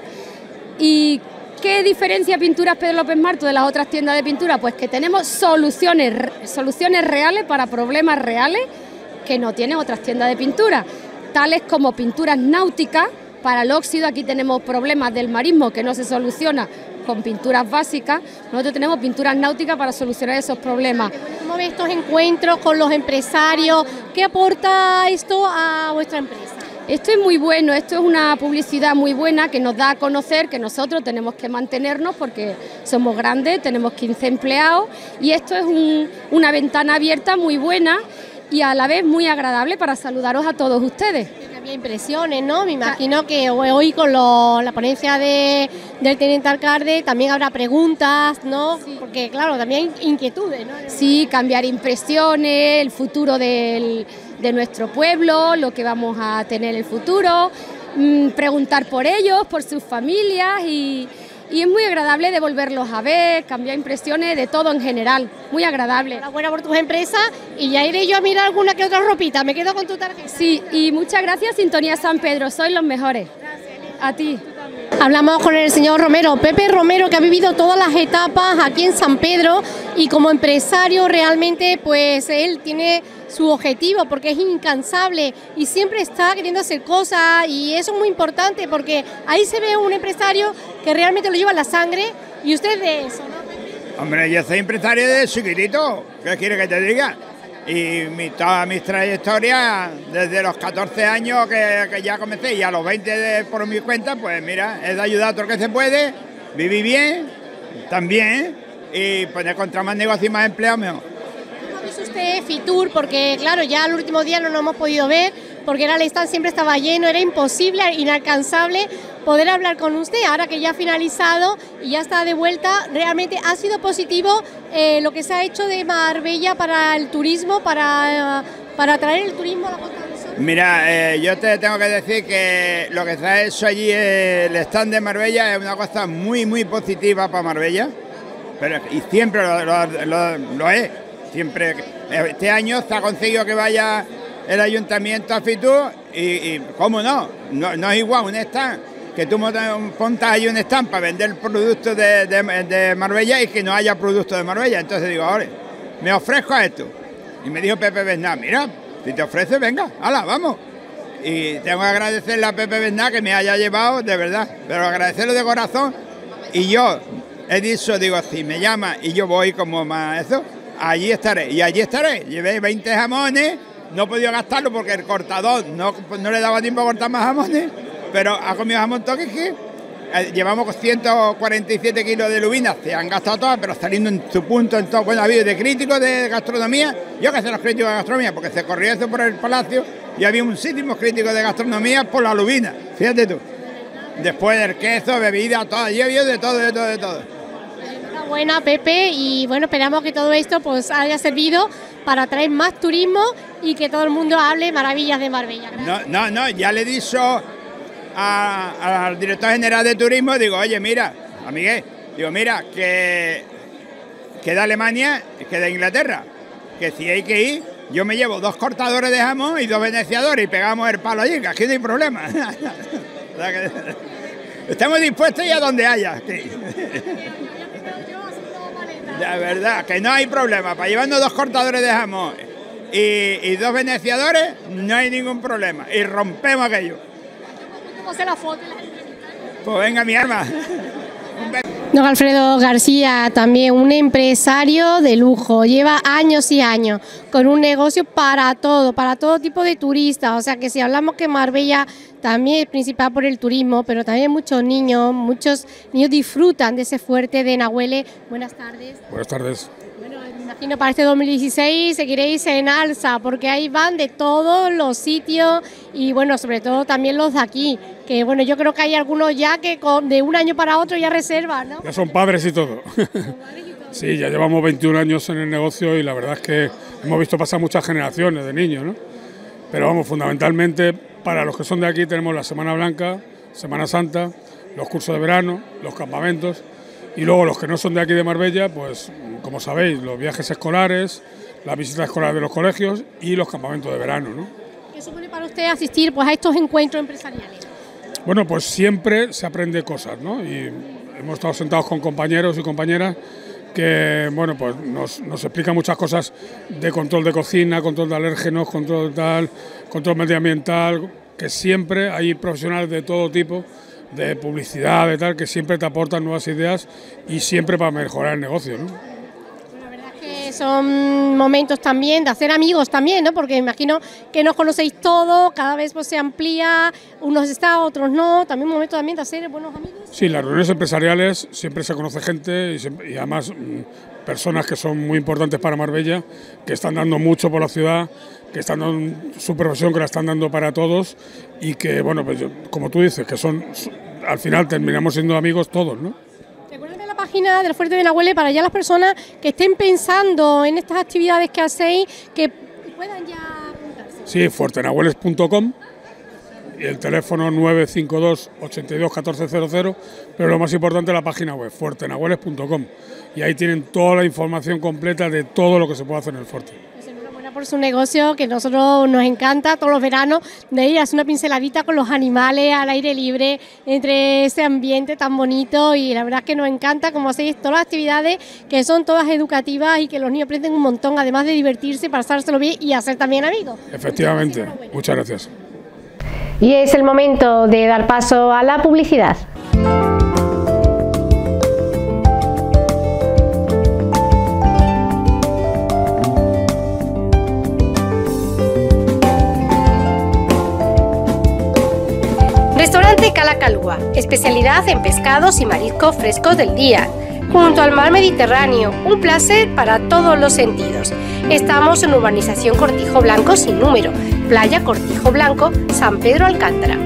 ¿Y qué diferencia Pinturas Pedro López Marto de las otras tiendas de pintura? Pues que tenemos soluciones, soluciones reales para problemas reales que no tienen otras tiendas de pintura, tales como pinturas náuticas para el óxido. Aquí tenemos problemas del marismo que no se soluciona con pinturas básicas, nosotros tenemos pinturas náuticas para solucionar esos problemas. Como ¿Cómo ve estos encuentros con los empresarios? ¿Qué aporta esto a vuestra empresa? Esto es muy bueno, esto es una publicidad muy buena que nos da a conocer que nosotros tenemos que mantenernos porque somos grandes, tenemos quince empleados y esto es un, una ventana abierta muy buena y a la vez muy agradable para saludaros a todos ustedes. Había impresiones, ¿no? Me imagino que hoy con lo, la ponencia de, del teniente alcalde también habrá preguntas, ¿no? Sí. Porque claro, también hay inquietudes, ¿no? Sí, cambiar impresiones, el futuro del... de nuestro pueblo, lo que vamos a tener en el futuro, mmm, preguntar por ellos, por sus familias y, y es muy agradable de volverlos a ver, cambiar impresiones de todo en general, muy agradable. Enhorabuena por tus empresas y ya iré yo a mirar alguna que otra ropita, me quedo con tu tarjeta. Sí, y muchas gracias Sintonía San Pedro, sois los mejores. Gracias, Elena. A ti. Hablamos con el señor Romero, Pepe Romero, que ha vivido todas las etapas aquí en San Pedro y como empresario realmente pues él tiene su objetivo porque es incansable y siempre está queriendo hacer cosas y eso es muy importante porque ahí se ve un empresario que realmente lo lleva en la sangre y usted de eso, ¿no? Hombre, yo soy empresario de chiquitito, ¿qué quiere que te diga? Y mi, toda mi trayectoria, desde los catorce años que, que ya comencé y a los veinte de, por mi cuenta, pues mira, he de ayudar a todo lo que se puede, viví bien, también, y pues encontrar más negocios y más empleos mejor. ¿Cómo ha visto usted Fitur? Porque claro, ya el último día no nos hemos podido ver, porque era el stand siempre estaba lleno, era imposible, inalcanzable poder hablar con usted. Ahora que ya ha finalizado y ya está de vuelta, realmente ha sido positivo eh, lo que se ha hecho de Marbella para el turismo, para, para atraer el turismo a la Costa del Sol. Mira, eh, yo te tengo que decir que lo que se ha hecho allí, el stand de Marbella, es una cosa muy, muy positiva para Marbella, pero y siempre lo, lo, lo, lo es. Siempre, este año se ha conseguido que vaya el ayuntamiento a Fitur y, y ¿cómo no? no? No es igual un stand que tú montas ahí un stand para vender productos de, de, de Marbella y que no haya productos de Marbella. Entonces digo, ahora, me ofrezco a esto. Y me dijo Pepe Bernat, mira, si te ofreces, venga, hala, vamos. Y tengo que agradecerle a Pepe Bernat que me haya llevado, de verdad, pero agradecerlo de corazón. Y yo he dicho, digo, si me llama y yo voy como más eso, allí estaré. Y allí estaré. Llevé veinte jamones. No he podido gastarlo porque el cortador no, no le daba tiempo a cortar más jamones, pero ha comido jamón toqueque. Eh, llevamos ciento cuarenta y siete kilos de lubina, se han gastado todas, pero saliendo en su punto, en todo. Bueno, ha habido de críticos de gastronomía, yo que sé los críticos de gastronomía, porque se corrió eso por el palacio y había muchísimos críticos de gastronomía por la lubina, fíjate tú. Después del queso, bebida, todo, yo había de todo, de todo, de todo. Enhorabuena, Pepe, y bueno, esperamos que todo esto pues haya servido para traer más turismo y que todo el mundo hable maravillas de Marbella. No, no, no, ya le he dicho a, al director general de turismo, digo, oye, mira, a Miguel, digo, mira, que, que de Alemania, que de Inglaterra, que si hay que ir, yo me llevo dos cortadores de jamón y dos veneciadores y pegamos el palo allí, que aquí no hay problema. Estamos dispuestos a ir a donde haya. Sí. De verdad, que no hay problema. Para llevarnos dos cortadores de jamón y, y dos veneciadores, no hay ningún problema. Y rompemos aquello. ¿Cómo se la foto? Pues venga, mi arma. Don Alfredo García, también un empresario de lujo, lleva años y años con un negocio para todo, para todo tipo de turistas, o sea que si hablamos que Marbella también es principal por el turismo, pero también muchos niños, muchos niños disfrutan de ese fuerte de Nahuele. Buenas tardes. Buenas tardes. Bueno, me imagino para este dos mil dieciséis seguiréis en alza, porque ahí van de todos los sitios y bueno, sobre todo también los de aquí, que bueno, yo creo que hay algunos ya que con, de un año para otro ya reservan, ¿no? Ya son padres y todo. Sí, ya llevamos veintiún años en el negocio y la verdad es que hemos visto pasar muchas generaciones de niños, ¿no? Pero vamos, fundamentalmente para los que son de aquí tenemos la Semana Blanca, Semana Santa, los cursos de verano, los campamentos y luego los que no son de aquí de Marbella, pues como sabéis, los viajes escolares, las visitas escolares de los colegios y los campamentos de verano, ¿no? ¿Qué supone para usted asistir pues, a estos encuentros empresariales? Bueno, pues siempre se aprende cosas, ¿no? Y hemos estado sentados con compañeros y compañeras que, bueno, pues nos, nos explican muchas cosas de control de cocina, control de alérgenos, control tal, control medioambiental, que siempre hay profesionales de todo tipo, de publicidad, de tal, que siempre te aportan nuevas ideas y siempre para mejorar el negocio, ¿no? La verdad es que son momentos también de hacer amigos también, ¿no? Porque imagino que nos conocéis todos, cada vez pues, se amplía, unos están, otros no, también un momento también de hacer buenos amigos. Sí, las reuniones empresariales siempre se conoce gente y, siempre, y además personas que son muy importantes para Marbella, que están dando mucho por la ciudad, que están dando su profesión, que la están dando para todos y que, bueno, pues como tú dices, que son, al final terminamos siendo amigos todos, ¿no? Recuerden la página del Fuerte Benaguele para ya las personas que estén pensando en estas actividades que hacéis, que puedan ya apuntarse. Sí, fuertenahueles punto com y el teléfono nueve cinco dos, ochenta y dos, catorce cero cero, pero lo más importante es la página web, fuertenahueles punto com, y ahí tienen toda la información completa de todo lo que se puede hacer en el fuerte. Por su negocio, que a nosotros nos encanta todos los veranos de ir a hacer una pinceladita con los animales al aire libre, entre ese ambiente tan bonito, y la verdad es que nos encanta como hacéis todas las actividades que son todas educativas y que los niños aprenden un montón, además de divertirse, pasárselo bien y hacer también amigos. Efectivamente, muchas gracias. Y es el momento de dar paso a la publicidad. Restaurante Cala Calúa, especialidad en pescados y mariscos frescos del día, junto al mar Mediterráneo, un placer para todos los sentidos. Estamos en urbanización Cortijo Blanco sin número, playa Cortijo Blanco, San Pedro Alcántara.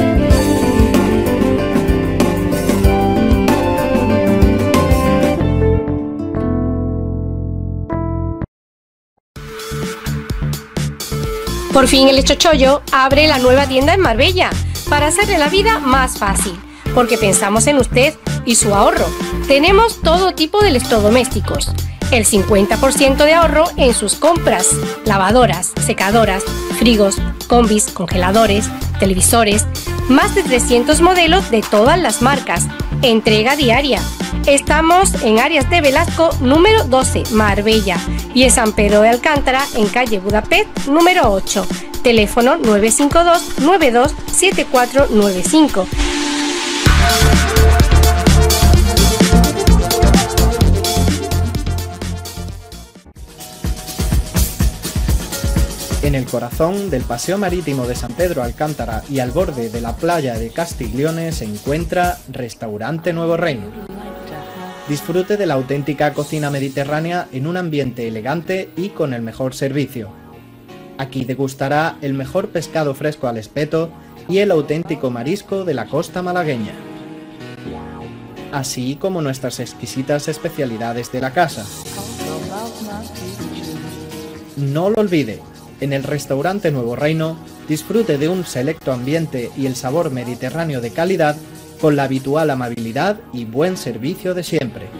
Por fin el Electrochollo abre la nueva tienda en Marbella, para hacerle la vida más fácil, porque pensamos en usted y su ahorro. Tenemos todo tipo de electrodomésticos, el cincuenta por ciento de ahorro en sus compras, lavadoras, secadoras, frigos, combis, congeladores, televisores, más de trescientos modelos de todas las marcas, entrega diaria. Estamos en Arias de Velasco número doce, Marbella, y en San Pedro de Alcántara en calle Budapest número ocho. Teléfono nueve cinco dos, nueve dos siete cuatro nueve cinco. En el corazón del Paseo Marítimo de San Pedro Alcántara y al borde de la playa de Castiglione se encuentra Restaurante Nuevo Reino. Disfrute de la auténtica cocina mediterránea en un ambiente elegante y con el mejor servicio. Aquí degustará el mejor pescado fresco al espeto y el auténtico marisco de la costa malagueña, así como nuestras exquisitas especialidades de la casa. No lo olvide, en el Restaurante Nuevo Reino disfrute de un selecto ambiente y el sabor mediterráneo de calidad con la habitual amabilidad y buen servicio de siempre.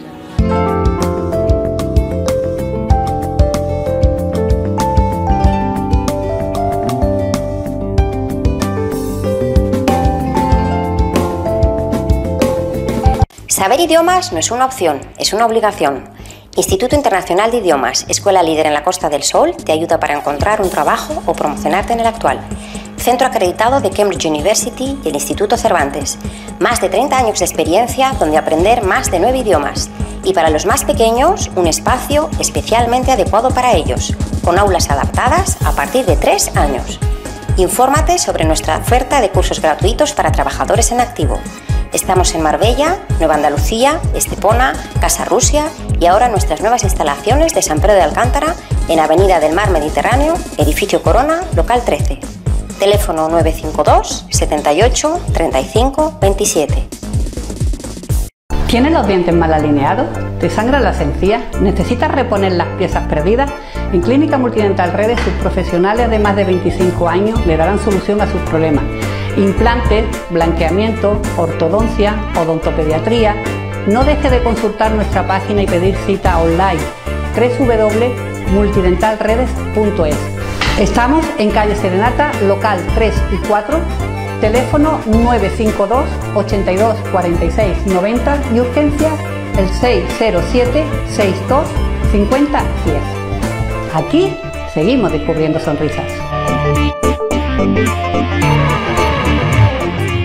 Saber idiomas no es una opción, es una obligación. Instituto Internacional de Idiomas, escuela líder en la Costa del Sol, te ayuda para encontrar un trabajo o promocionarte en el actual. Centro acreditado de Cambridge University y el Instituto Cervantes. Más de treinta años de experiencia donde aprender más de nueve idiomas. Y para los más pequeños, un espacio especialmente adecuado para ellos, con aulas adaptadas a partir de tres años. Infórmate sobre nuestra oferta de cursos gratuitos para trabajadores en activo. Estamos en Marbella, Nueva Andalucía, Estepona, Casa Rusia y ahora nuestras nuevas instalaciones de San Pedro de Alcántara en Avenida del Mar Mediterráneo, Edificio Corona, local trece. Teléfono nueve cinco dos, setenta y ocho, treinta y cinco, veintisiete. ¿Tienes los dientes mal alineados? ¿Te sangran las encías? ¿Necesitas reponer las piezas perdidas? En Clínica Multidental Redes, sus profesionales de más de veinticinco años le darán solución a sus problemas. Implantes, blanqueamiento, ortodoncia, odontopediatría. No deje de consultar nuestra página y pedir cita online doble u doble u doble u punto multidental redes punto es. Estamos en calle Serenata, local tres y cuatro, teléfono nueve cinco dos, ochenta y dos, cuarenta y seis, noventa y urgencia el seis cero siete, sesenta y dos, cincuenta, diez. Aquí seguimos descubriendo sonrisas.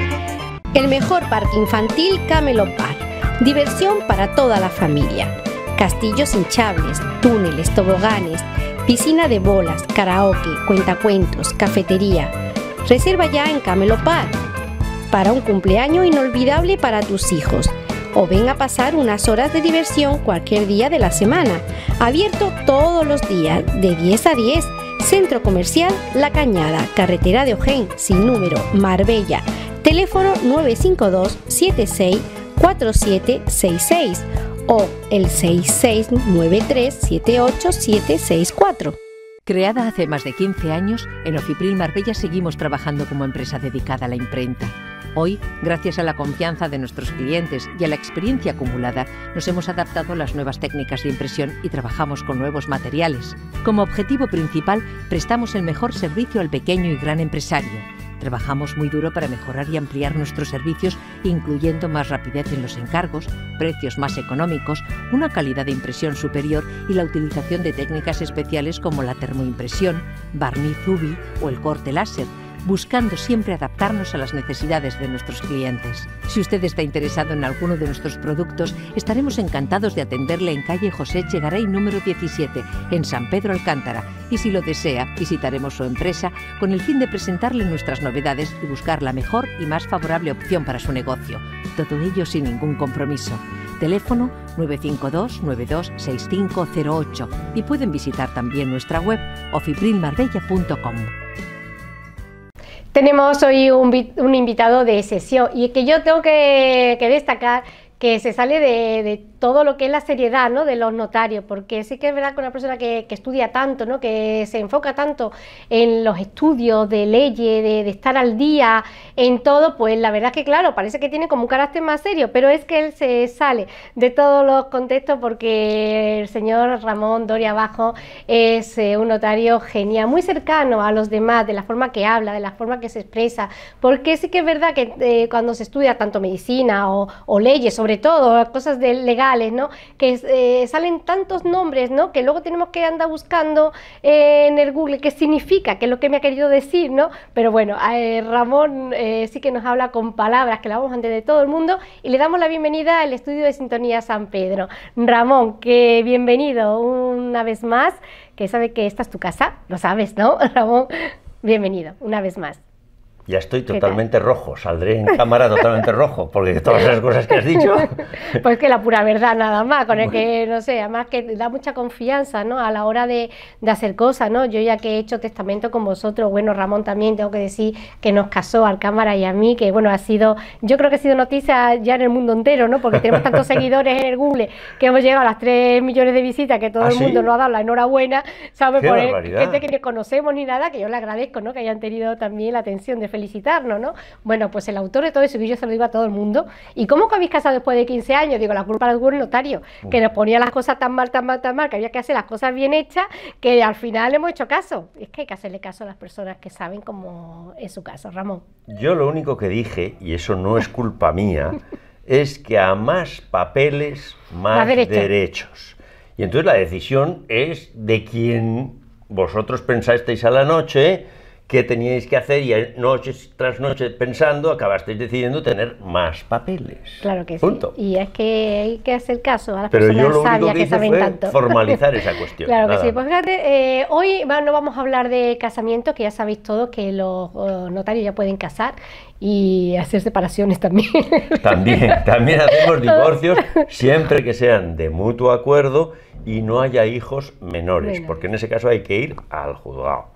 El mejor parque infantil Camelot Park. Diversión para toda la familia. castillos hinchables, túneles, toboganes, piscina de bolas, karaoke, cuentacuentos, cafetería. Reserva ya en Camelopard para un cumpleaños inolvidable para tus hijos. O ven a pasar unas horas de diversión cualquier día de la semana. Abierto todos los días, de diez a diez. Centro Comercial La Cañada, carretera de Ojén, sin número, Marbella. Teléfono nueve cinco dos, siete seis, cuatro siete seis seis o el seis seis nueve tres, siete ocho siete seis cuatro. Creada hace más de quince años, en Ofipril Marbella seguimos trabajando como empresa dedicada a la imprenta. Hoy, gracias a la confianza de nuestros clientes y a la experiencia acumulada, nos hemos adaptado a las nuevas técnicas de impresión y trabajamos con nuevos materiales. Como objetivo principal, prestamos el mejor servicio al pequeño y gran empresario. Trabajamos muy duro para mejorar y ampliar nuestros servicios, incluyendo más rapidez en los encargos, precios más económicos, una calidad de impresión superior y la utilización de técnicas especiales como la termoimpresión, barniz U V o el corte láser, buscando siempre adaptarnos a las necesidades de nuestros clientes. Si usted está interesado en alguno de nuestros productos, estaremos encantados de atenderle en calle José Echegaray número diecisiete, en San Pedro Alcántara, y si lo desea, visitaremos su empresa con el fin de presentarle nuestras novedades y buscar la mejor y más favorable opción para su negocio. Todo ello sin ningún compromiso. Teléfono nueve cinco dos, nueve dos seis cinco cero ocho y pueden visitar también nuestra web ofiprilmarbella punto com. Tenemos hoy un, un invitado de sesión y que yo tengo que, que destacar que se sale de, de todo lo que es la seriedad, ¿no?, de los notarios, porque sí que es verdad que una persona que, que estudia tanto, ¿no?, que se enfoca tanto en los estudios de leyes, de, de estar al día en todo, pues la verdad es que claro, parece que tiene como un carácter más serio, pero es que él se sale de todos los contextos porque el señor Ramón Doria Bajo es eh, un notario genial, muy cercano a los demás, de la forma que habla, de la forma que se expresa, porque sí que es verdad que eh, cuando se estudia tanto medicina o, o leyes, sobre todo cosas de legales, ¿no?, que eh, salen tantos nombres, ¿no?, que luego tenemos que andar buscando eh, en el Google qué significa, qué es lo que me ha querido decir, ¿no? Pero bueno, eh, Ramón eh, sí que nos habla con palabras que la vamos a entender de todo el mundo y le damos la bienvenida al estudio de Sintonía San Pedro. Ramón, que bienvenido una vez más, que sabe que esta es tu casa, lo sabes, ¿no? Ramón, bienvenido una vez más. Ya estoy totalmente rojo, saldré en cámara totalmente rojo, porque todas las cosas que has dicho... Pues que la pura verdad nada más, con el que, no sé, además que da mucha confianza, ¿no?, a la hora de, de hacer cosas, ¿no? Yo ya que he hecho testamento con vosotros, bueno, Ramón también tengo que decir que nos casó al cámara y a mí, que bueno, ha sido, yo creo que ha sido noticia ya en el mundo entero, ¿no?, porque tenemos tantos seguidores en el Google que hemos llegado a las tres millones de visitas, que todo ¿Ah, el mundo sí? nos ha dado la enhorabuena, ¿sabes? ¡Qué Por barbaridad! gente que ni conocemos ni nada, que yo le agradezco, ¿no?, que hayan tenido también la atención de felicitarnos, ¿no? Bueno, pues el autor de todo eso, que yo se lo digo a todo el mundo. ¿Y cómo que habéis casado después de quince años? Digo, la culpa la tuvo el notario, que nos ponía las cosas tan mal, tan mal, tan mal, que había que hacer las cosas bien hechas, que al final hemos hecho caso. Es que hay que hacerle caso a las personas que saben cómo es su caso, Ramón. Yo lo único que dije, y eso no es culpa mía, es que a más papeles, más derecha. derechos. Y entonces la decisión es de quien vosotros pensasteis a la noche qué teníais que hacer y noches tras noches pensando acabasteis decidiendo tener más papeles. Claro que Punto. sí. Y es que hay que hacer caso a las Pero personas yo lo único sabias que, que, hice saben fue tanto. formalizar esa cuestión. Claro que nada sí. más. Pues fíjate, eh, hoy no vamos a hablar de casamientos, que ya sabéis todos que los uh, notarios ya pueden casar y hacer separaciones también. También, también hacemos divorcios siempre que sean de mutuo acuerdo y no haya hijos menores, Menores. porque en ese caso hay que ir al juzgado.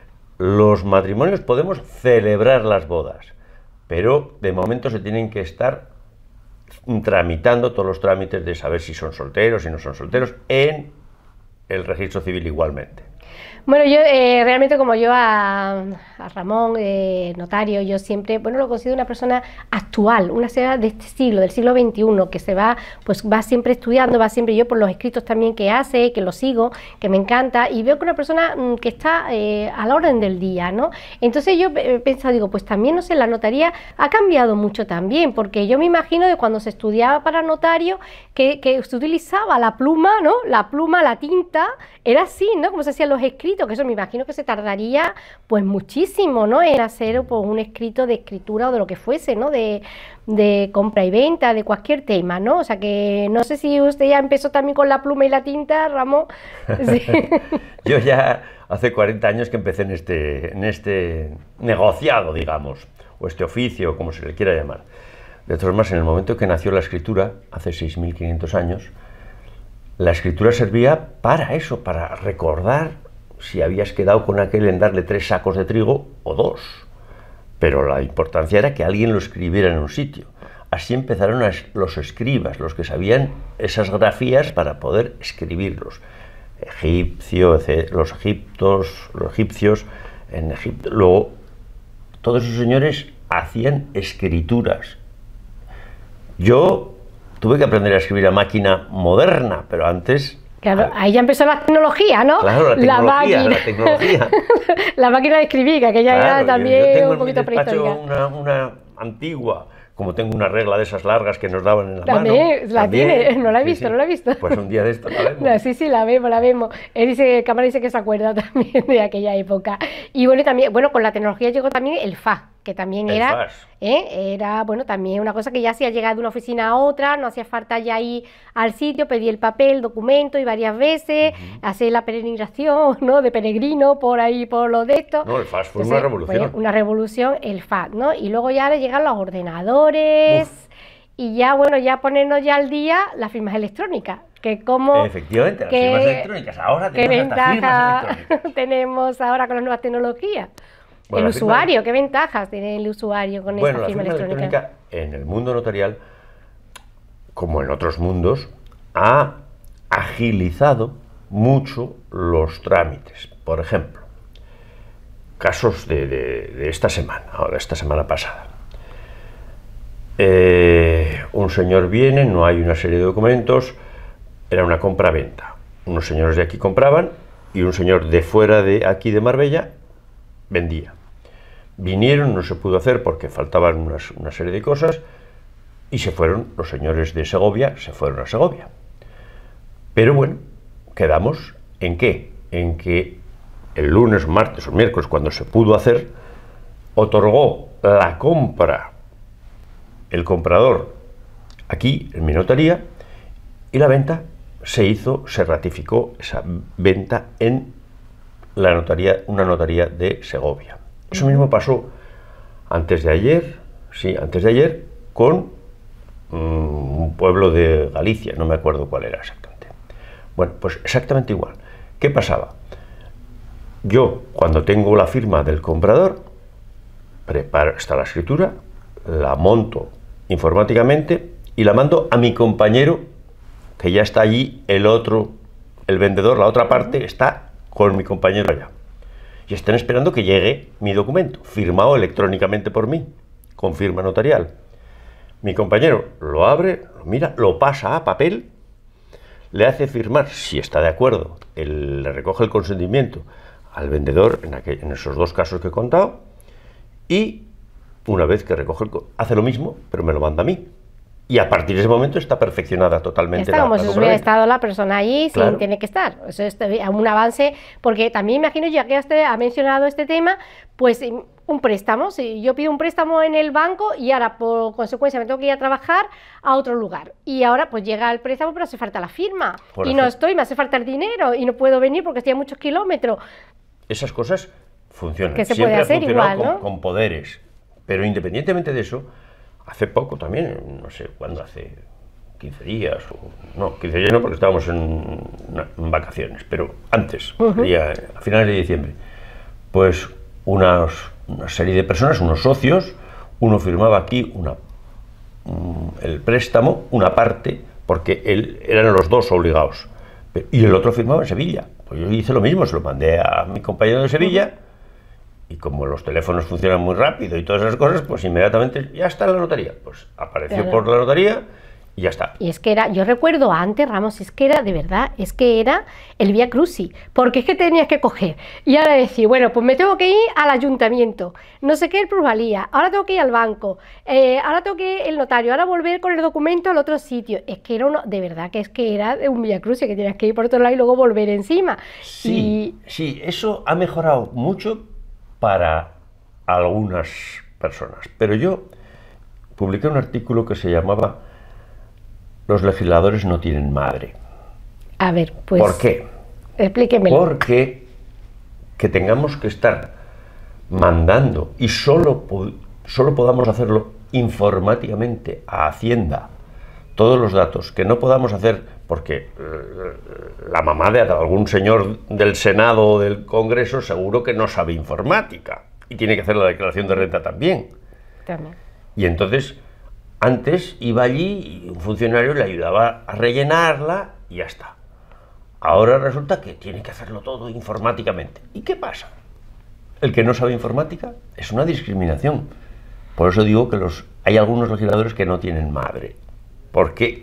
Los matrimonios podemos celebrar las bodas, pero de momento se tienen que estar tramitando todos los trámites de saber si son solteros, si no son solteros, en el registro civil igualmente. Bueno, yo eh, realmente como yo a, a Ramón, eh, notario, yo siempre, bueno, lo considero una persona actual, una señora de este siglo, del siglo veintiuno, que se va, pues va siempre estudiando, va siempre yo por los escritos también que hace, que lo sigo, que me encanta, y veo que una persona mm, que está eh, a la orden del día, ¿no? Entonces yo he pensado, digo, pues también, no sé, la notaría ha cambiado mucho también, porque yo me imagino de cuando se estudiaba para notario, que, que se utilizaba la pluma, ¿no? La pluma, la tinta, era así, ¿no? Como se hacían los los escritos, que eso me imagino que se tardaría pues muchísimo, ¿no? En hacer pues, un escrito de escritura o de lo que fuese, ¿no? De, de compra y venta, de cualquier tema, ¿no? O sea que no sé si usted ya empezó también con la pluma y la tinta, Ramón. Sí. Yo ya hace cuarenta años que empecé en este, en este negociado, digamos, o este oficio, como se le quiera llamar. De todas formas, en el momento que nació la escritura, hace seis mil quinientos años, la escritura servía para eso, para recordar si habías quedado con aquel en darle tres sacos de trigo o dos. Pero la importancia era que alguien lo escribiera en un sitio. Así empezaron los escribas, los que sabían esas grafías para poder escribirlos. Egipcio, los egiptos, los egipcios en Egipto. Luego, todos esos señores hacían escrituras. Yo tuve que aprender a escribir a máquina moderna, pero antes... Claro, ahí ya empezó la tecnología, ¿no? Claro, la tecnología, la, la tecnología. La máquina de escribir, que aquella claro, era también yo, yo tengo un poquito en mi despacho prehistórica. Una, una antigua, como tengo una regla de esas largas que nos daban en la también, mano. La también, tiene, no la he sí, visto, sí. no la he visto. Pues un día de esto la vemos. No, sí, sí, la vemos, la vemos. Él dice, el cámara dice que se acuerda también de aquella época. Y bueno, también, bueno, con la tecnología llegó también el F A, que también El era, fax. ¿eh? era, bueno, también una cosa que ya hacía llegar de una oficina a otra, no hacía falta ya ir al sitio, pedir el papel, documento y varias veces, uh-huh. hacer la peregrinación, ¿no? De peregrino por ahí, por los de estos. No, el fax fue Entonces, una revolución. Fue una revolución, el fax, ¿no? Y luego ya le llegan los ordenadores. Uf. Y ya, bueno, ya ponernos ya al día las firmas electrónicas, que como... Efectivamente, las que, firmas electrónicas, ahora tenemos hasta firmas electrónicas. Tenemos ahora con las nuevas tecnologías. Bueno, el usuario, firma... ¿qué ventajas tiene el usuario con bueno, esta firma, firma electrónica? electrónica en el mundo notarial, como en otros mundos, ha agilizado mucho los trámites. Por ejemplo, casos de, de, de esta semana, o de esta semana pasada. Eh, un señor viene, no hay una serie de documentos, era una compra-venta. Unos señores de aquí compraban y un señor de fuera de aquí de Marbella vendía. Vinieron, no se pudo hacer porque faltaban unas, una serie de cosas y se fueron, los señores de Segovia se fueron a Segovia. Pero bueno, quedamos en qué, en que el lunes, martes o miércoles, cuando se pudo hacer, otorgó la compra el comprador aquí en mi notaría y la venta se hizo, se ratificó esa venta en la notaría, una notaría de Segovia. Eso mismo pasó antes de ayer, sí, antes de ayer, con um, un pueblo de Galicia, no me acuerdo cuál era exactamente. Bueno, pues exactamente igual. ¿Qué pasaba? Yo, cuando tengo la firma del comprador, preparo, está la escritura, la monto informáticamente y la mando a mi compañero, que ya está allí, el otro, el vendedor, la otra parte, está con mi compañero allá. Y están esperando que llegue mi documento, firmado electrónicamente por mí, con firma notarial. Mi compañero lo abre, lo mira, lo pasa a papel, le hace firmar, si está de acuerdo, él le recoge el consentimiento al vendedor, en, aquel, en esos dos casos que he contado, y una vez que recoge el, hace lo mismo, pero me lo manda a mí. Y a partir de ese momento está perfeccionada totalmente. Está la, como la si hubiera estado la persona allí, claro. sin tiene que estar. Eso es un avance, porque también imagino, ya que usted ha mencionado este tema, pues un préstamo. Si yo pido un préstamo en el banco y ahora por consecuencia me tengo que ir a trabajar a otro lugar. Y ahora pues llega el préstamo, pero hace falta la firma. Por y ejemplo, no estoy, me hace falta el dinero y no puedo venir porque estoy a muchos kilómetros. Esas cosas funcionan. Que se Siempre puede hacer ha funcionado igual, ¿no? con, con poderes. Pero independientemente de eso, hace poco también, no sé cuándo, hace quince días, o, no, quince días no, porque estábamos en, en vacaciones, pero antes, uh-huh. día, a finales de diciembre, pues unas, una serie de personas, unos socios, uno firmaba aquí una, um, el préstamo, una parte, porque él, eran los dos obligados, y el otro firmaba en Sevilla. Pues yo hice lo mismo, se lo mandé a mi compañero de Sevilla, y como los teléfonos funcionan muy rápido y todas esas cosas, pues inmediatamente ya está en la notaría. Pues apareció claro. por la notaría Y ya está. Y es que era, yo recuerdo antes, Ramos, es que era, de verdad, es que era el Vía Crucis, porque es que tenías que coger y ahora decir, bueno, pues me tengo que ir al ayuntamiento, no sé qué, el plusvalía, ahora tengo que ir al banco, eh, ahora tengo que ir el notario, ahora volver con el documento al otro sitio. Es que era uno, de verdad que es que era un Vía Crucis, que tenías que ir por otro lado y luego volver encima. Sí, y... sí, eso ha mejorado mucho para algunas personas, pero yo publiqué un artículo que se llamaba "Los legisladores no tienen madre". A ver, pues... ¿Por qué? Explíquemelo. Porque que tengamos que estar mandando y solo, solo podamos hacerlo informáticamente a Hacienda todos los datos, que no podamos hacer porque la mamá de algún señor del Senado o del Congreso seguro que no sabe informática y tiene que hacer la declaración de renta también. También. Y entonces... Antes iba allí y un funcionario le ayudaba a rellenarla y ya está. Ahora resulta que tiene que hacerlo todo informáticamente. ¿Y qué pasa? El que no sabe informática es una discriminación. Por eso digo que los, hay algunos legisladores que no tienen madre. ¿Por qué?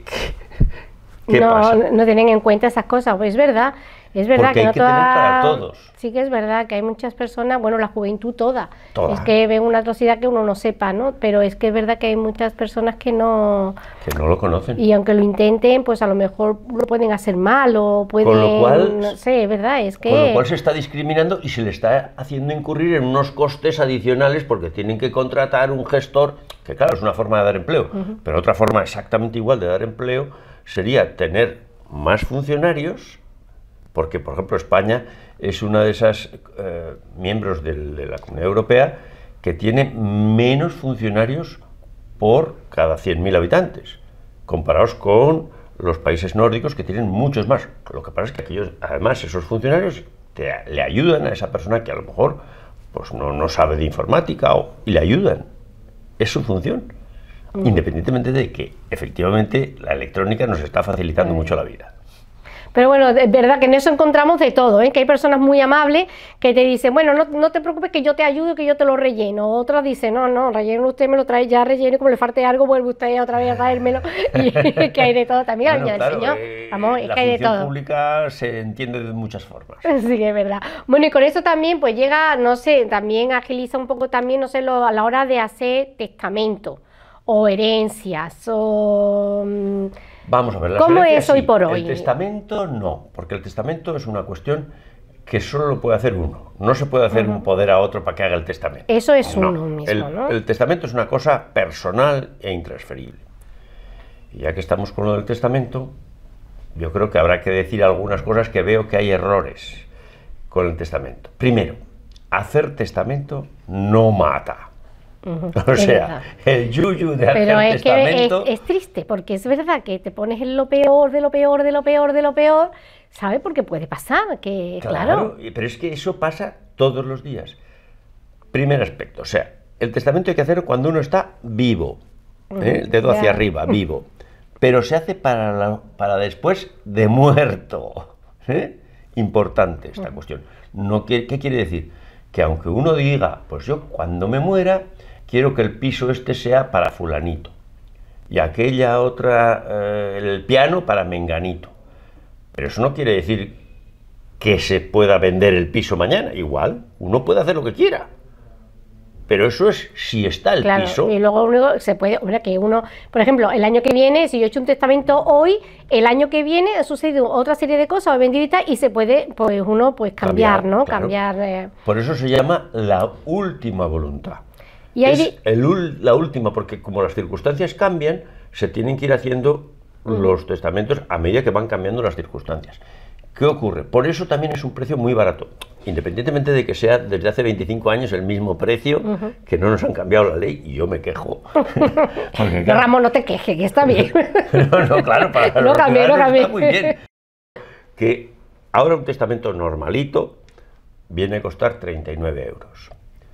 ¿Qué no, pasa? No tienen en cuenta esas cosas, pues es verdad. Es verdad Porque que hay no que toda... tener para todos. Sí que es verdad que hay muchas personas, bueno, la juventud toda, Toda. es que ven una atrocidad que uno no sepa, ¿no? Pero es que es verdad que hay muchas personas que no... Que no lo conocen. Y aunque lo intenten, pues a lo mejor lo pueden hacer mal o pueden... Con lo cual, no sé, es verdad, es que... Con lo cual se está discriminando y se le está haciendo incurrir en unos costes adicionales porque tienen que contratar un gestor, que claro, es una forma de dar empleo, Ujú. pero otra forma exactamente igual de dar empleo sería tener más funcionarios, porque por ejemplo España es una de esas eh, miembros del, de la Comunidad Europea que tiene menos funcionarios por cada cien mil habitantes, comparados con los países nórdicos que tienen muchos más. Lo que pasa es que aquellos, además esos funcionarios te, le ayudan a esa persona que a lo mejor pues no, no sabe de informática o, y le ayudan. Es su función, mm. independientemente de que efectivamente la electrónica nos está facilitando mm. mucho la vida. Pero bueno, es verdad que en eso encontramos de todo, ¿eh? Que hay personas muy amables que te dicen, bueno, no, no te preocupes que yo te ayudo y que yo te lo relleno. Otras dicen, no, no, relleno usted, me lo trae ya relleno y como le falte algo, vuelve usted otra vez a traérmelo. Y que hay de todo también, bueno, la claro, del Señor. Eh, Vamos, es la que hay de función todo. pública se entiende de muchas formas. Sí, que es verdad. Bueno, y con eso también, pues llega, no sé, también agiliza un poco también, no sé, lo, a la hora de hacer testamento o herencias o... Vamos a ver, las ¿Cómo herencias, es hoy sí. por hoy? El testamento no, porque el testamento es una cuestión que solo lo puede hacer uno. No se puede hacer Uh-huh. un poder a otro para que haga el testamento. Eso es No. uno mismo, el, ¿no? el testamento es una cosa personal e intransferible. Y ya que estamos con lo del testamento, yo creo que habrá que decir algunas cosas que veo que hay errores con el testamento. Primero, hacer testamento no mata. Uh-huh. O Es sea, verdad. el yuyu de Pero hacer es que es, testamento... es triste, porque es verdad que te pones en lo peor, de lo peor, de lo peor, de lo peor, ¿sabes? Porque puede pasar, que claro. Claro, y- pero es que eso pasa todos los días. Primer aspecto, o sea, el testamento hay que hacerlo cuando uno está vivo, ¿eh? El dedo Ya. hacia arriba, vivo. Pero se hace para, la- para después de muerto. ¿eh? Importante esta cuestión. No, ¿qué, ¿Qué quiere decir? Que aunque uno diga, pues yo cuando me muera quiero que el piso este sea para fulanito y aquella otra, eh, el piano para menganito. Pero eso no quiere decir que se pueda vender el piso mañana. Igual, uno puede hacer lo que quiera. Pero eso es si está el Claro, piso. y luego uno se puede, hombre, que uno, por ejemplo, el año que viene, si yo he hecho un testamento hoy, el año que viene ha sucedido otra serie de cosas, he vendido y tal, y se puede, pues uno, pues cambiar, Cambiar, ¿no? claro. Cambiar. eh. Por eso se llama la última voluntad. Y hay es di- el ul- la última, porque como las circunstancias cambian, se tienen que ir haciendo los testamentos a medida que van cambiando las circunstancias. ¿Qué ocurre? Por eso también es un precio muy barato, independientemente de que sea desde hace veinticinco años el mismo precio, Ujú. que no nos han cambiado la ley, y yo me quejo. Porque, claro, Ramón, no te quejes, que está bien. no, no, claro, para No los cambié, no ciudadanos cambié. está muy bien. Que ahora un testamento normalito viene a costar treinta y nueve euros.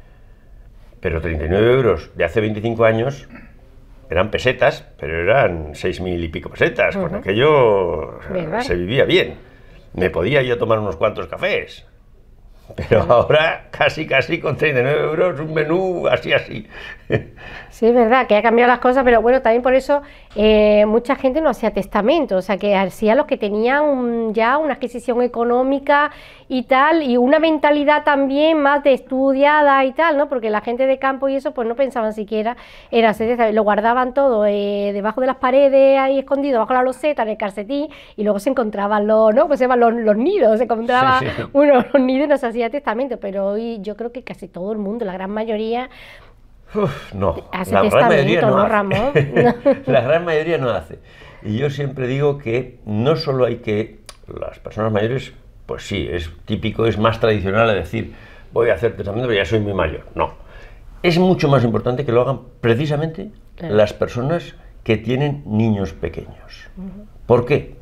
Pero treinta y nueve euros de hace veinticinco años eran pesetas, pero eran seis mil y pico pesetas. Con Ujú. aquello ¿Verdad? se vivía bien. Me podía yo tomar unos cuantos cafés. pero ahora casi, casi con treinta y nueve euros un menú así, así. Sí, es verdad que ha cambiado las cosas, pero bueno, también por eso eh, mucha gente no hacía testamento, o sea, que hacía los que tenían un, ya una adquisición económica y tal, y una mentalidad también más de estudiada y tal, ¿no? Porque la gente de campo y eso, pues no pensaban siquiera en hacer testamento, lo guardaban todo eh, debajo de las paredes, ahí escondido, bajo la loseta, en el calcetín, y luego se encontraban los, ¿no? Pues se llaman los, los nidos, se encontraba Sí, sí. uno los nidos y no se hacía testamento, pero hoy yo creo que casi todo el mundo, la gran mayoría, Uf, no, hace la gran mayoría testamento, no ¿no, hace. Ramón? La gran mayoría no hace. Y yo siempre digo que no solo hay que, las personas mayores, pues sí, es típico, es más tradicional a decir, voy a hacer testamento, pero ya soy muy mayor. No, es mucho más importante que lo hagan precisamente Claro. las personas que tienen niños pequeños. ¿Por qué?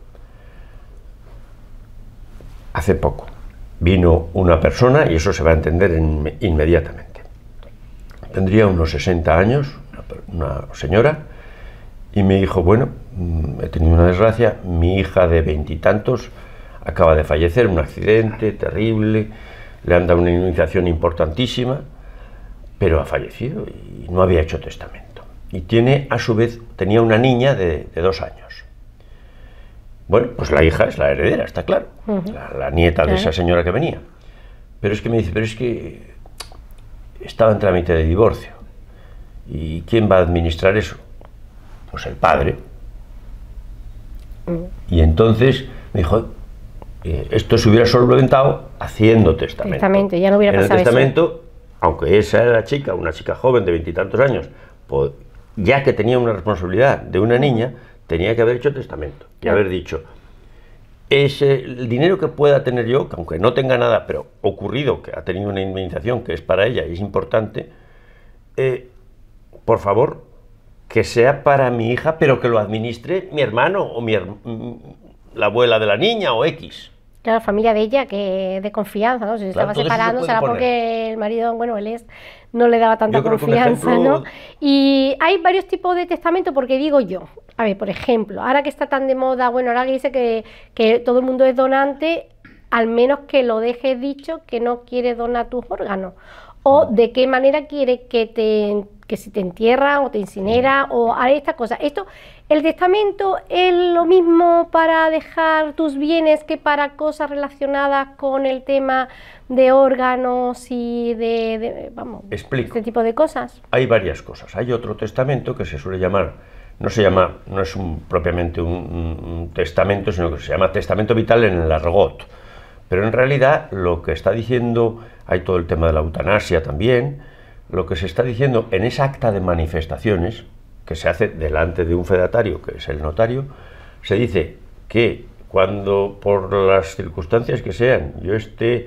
Hace poco vino una persona, y eso se va a entender en- inmediatamente. Tendría unos sesenta años, una, una señora, y me dijo, bueno, mm, he tenido una desgracia, mi hija de veintitantos acaba de fallecer, un accidente terrible, le han dado una indemnización importantísima, pero ha fallecido y no había hecho testamento. Y tiene, a su vez, tenía una niña de, de dos años. Bueno, pues la hija es la heredera, está claro, Ujú. la, la nieta de Claro. esa señora que venía. Pero es que me dice, pero es que estaba en trámite de divorcio. ¿Y quién va a administrar eso? Pues el padre. Y entonces me dijo, eh, esto se hubiera solventado haciendo testamento. Testamento, ya no hubiera En el pasado eso. testamento, aunque esa era la chica, una chica joven de veintitantos años, pues, ya que tenía una responsabilidad de una niña, tenía que haber hecho testamento y Claro. haber dicho, ese, el dinero que pueda tener yo, que aunque no tenga nada, pero ocurrido, que ha tenido una indemnización que es para ella y es importante, eh, por favor, que sea para mi hija, pero que lo administre mi hermano o mi her- mm, la abuela de la niña o X. Claro, familia de ella, que de confianza, ¿no? Si se Claro, estaba todo eso se separando, puede será poner. porque el marido, bueno, él es, no le daba tanta Yo creo que un confianza, ejemplo- ¿no? Y hay varios tipos de testamento, porque digo yo, a ver, por ejemplo, ahora que está tan de moda, bueno, ahora que dice que, que todo el mundo es donante, al menos que lo dejes dicho que no quiere donar tus órganos. O de qué manera quiere que te que si te entierran o te incineran o haré estas cosas. Esto, el testamento es lo mismo para dejar tus bienes que para cosas relacionadas con el tema de órganos y de, de vamos, Explico. este tipo de cosas. Hay varias cosas. Hay otro testamento que se suele llamar, no se llama, no es un, propiamente un, un- un testamento, sino que se llama testamento vital en el argot. Pero en realidad lo que está diciendo, hay todo el tema de la eutanasia también, lo que se está diciendo en esa acta de manifestaciones, que se hace delante de un fedatario, que es el notario, se dice que cuando por las circunstancias que sean yo esté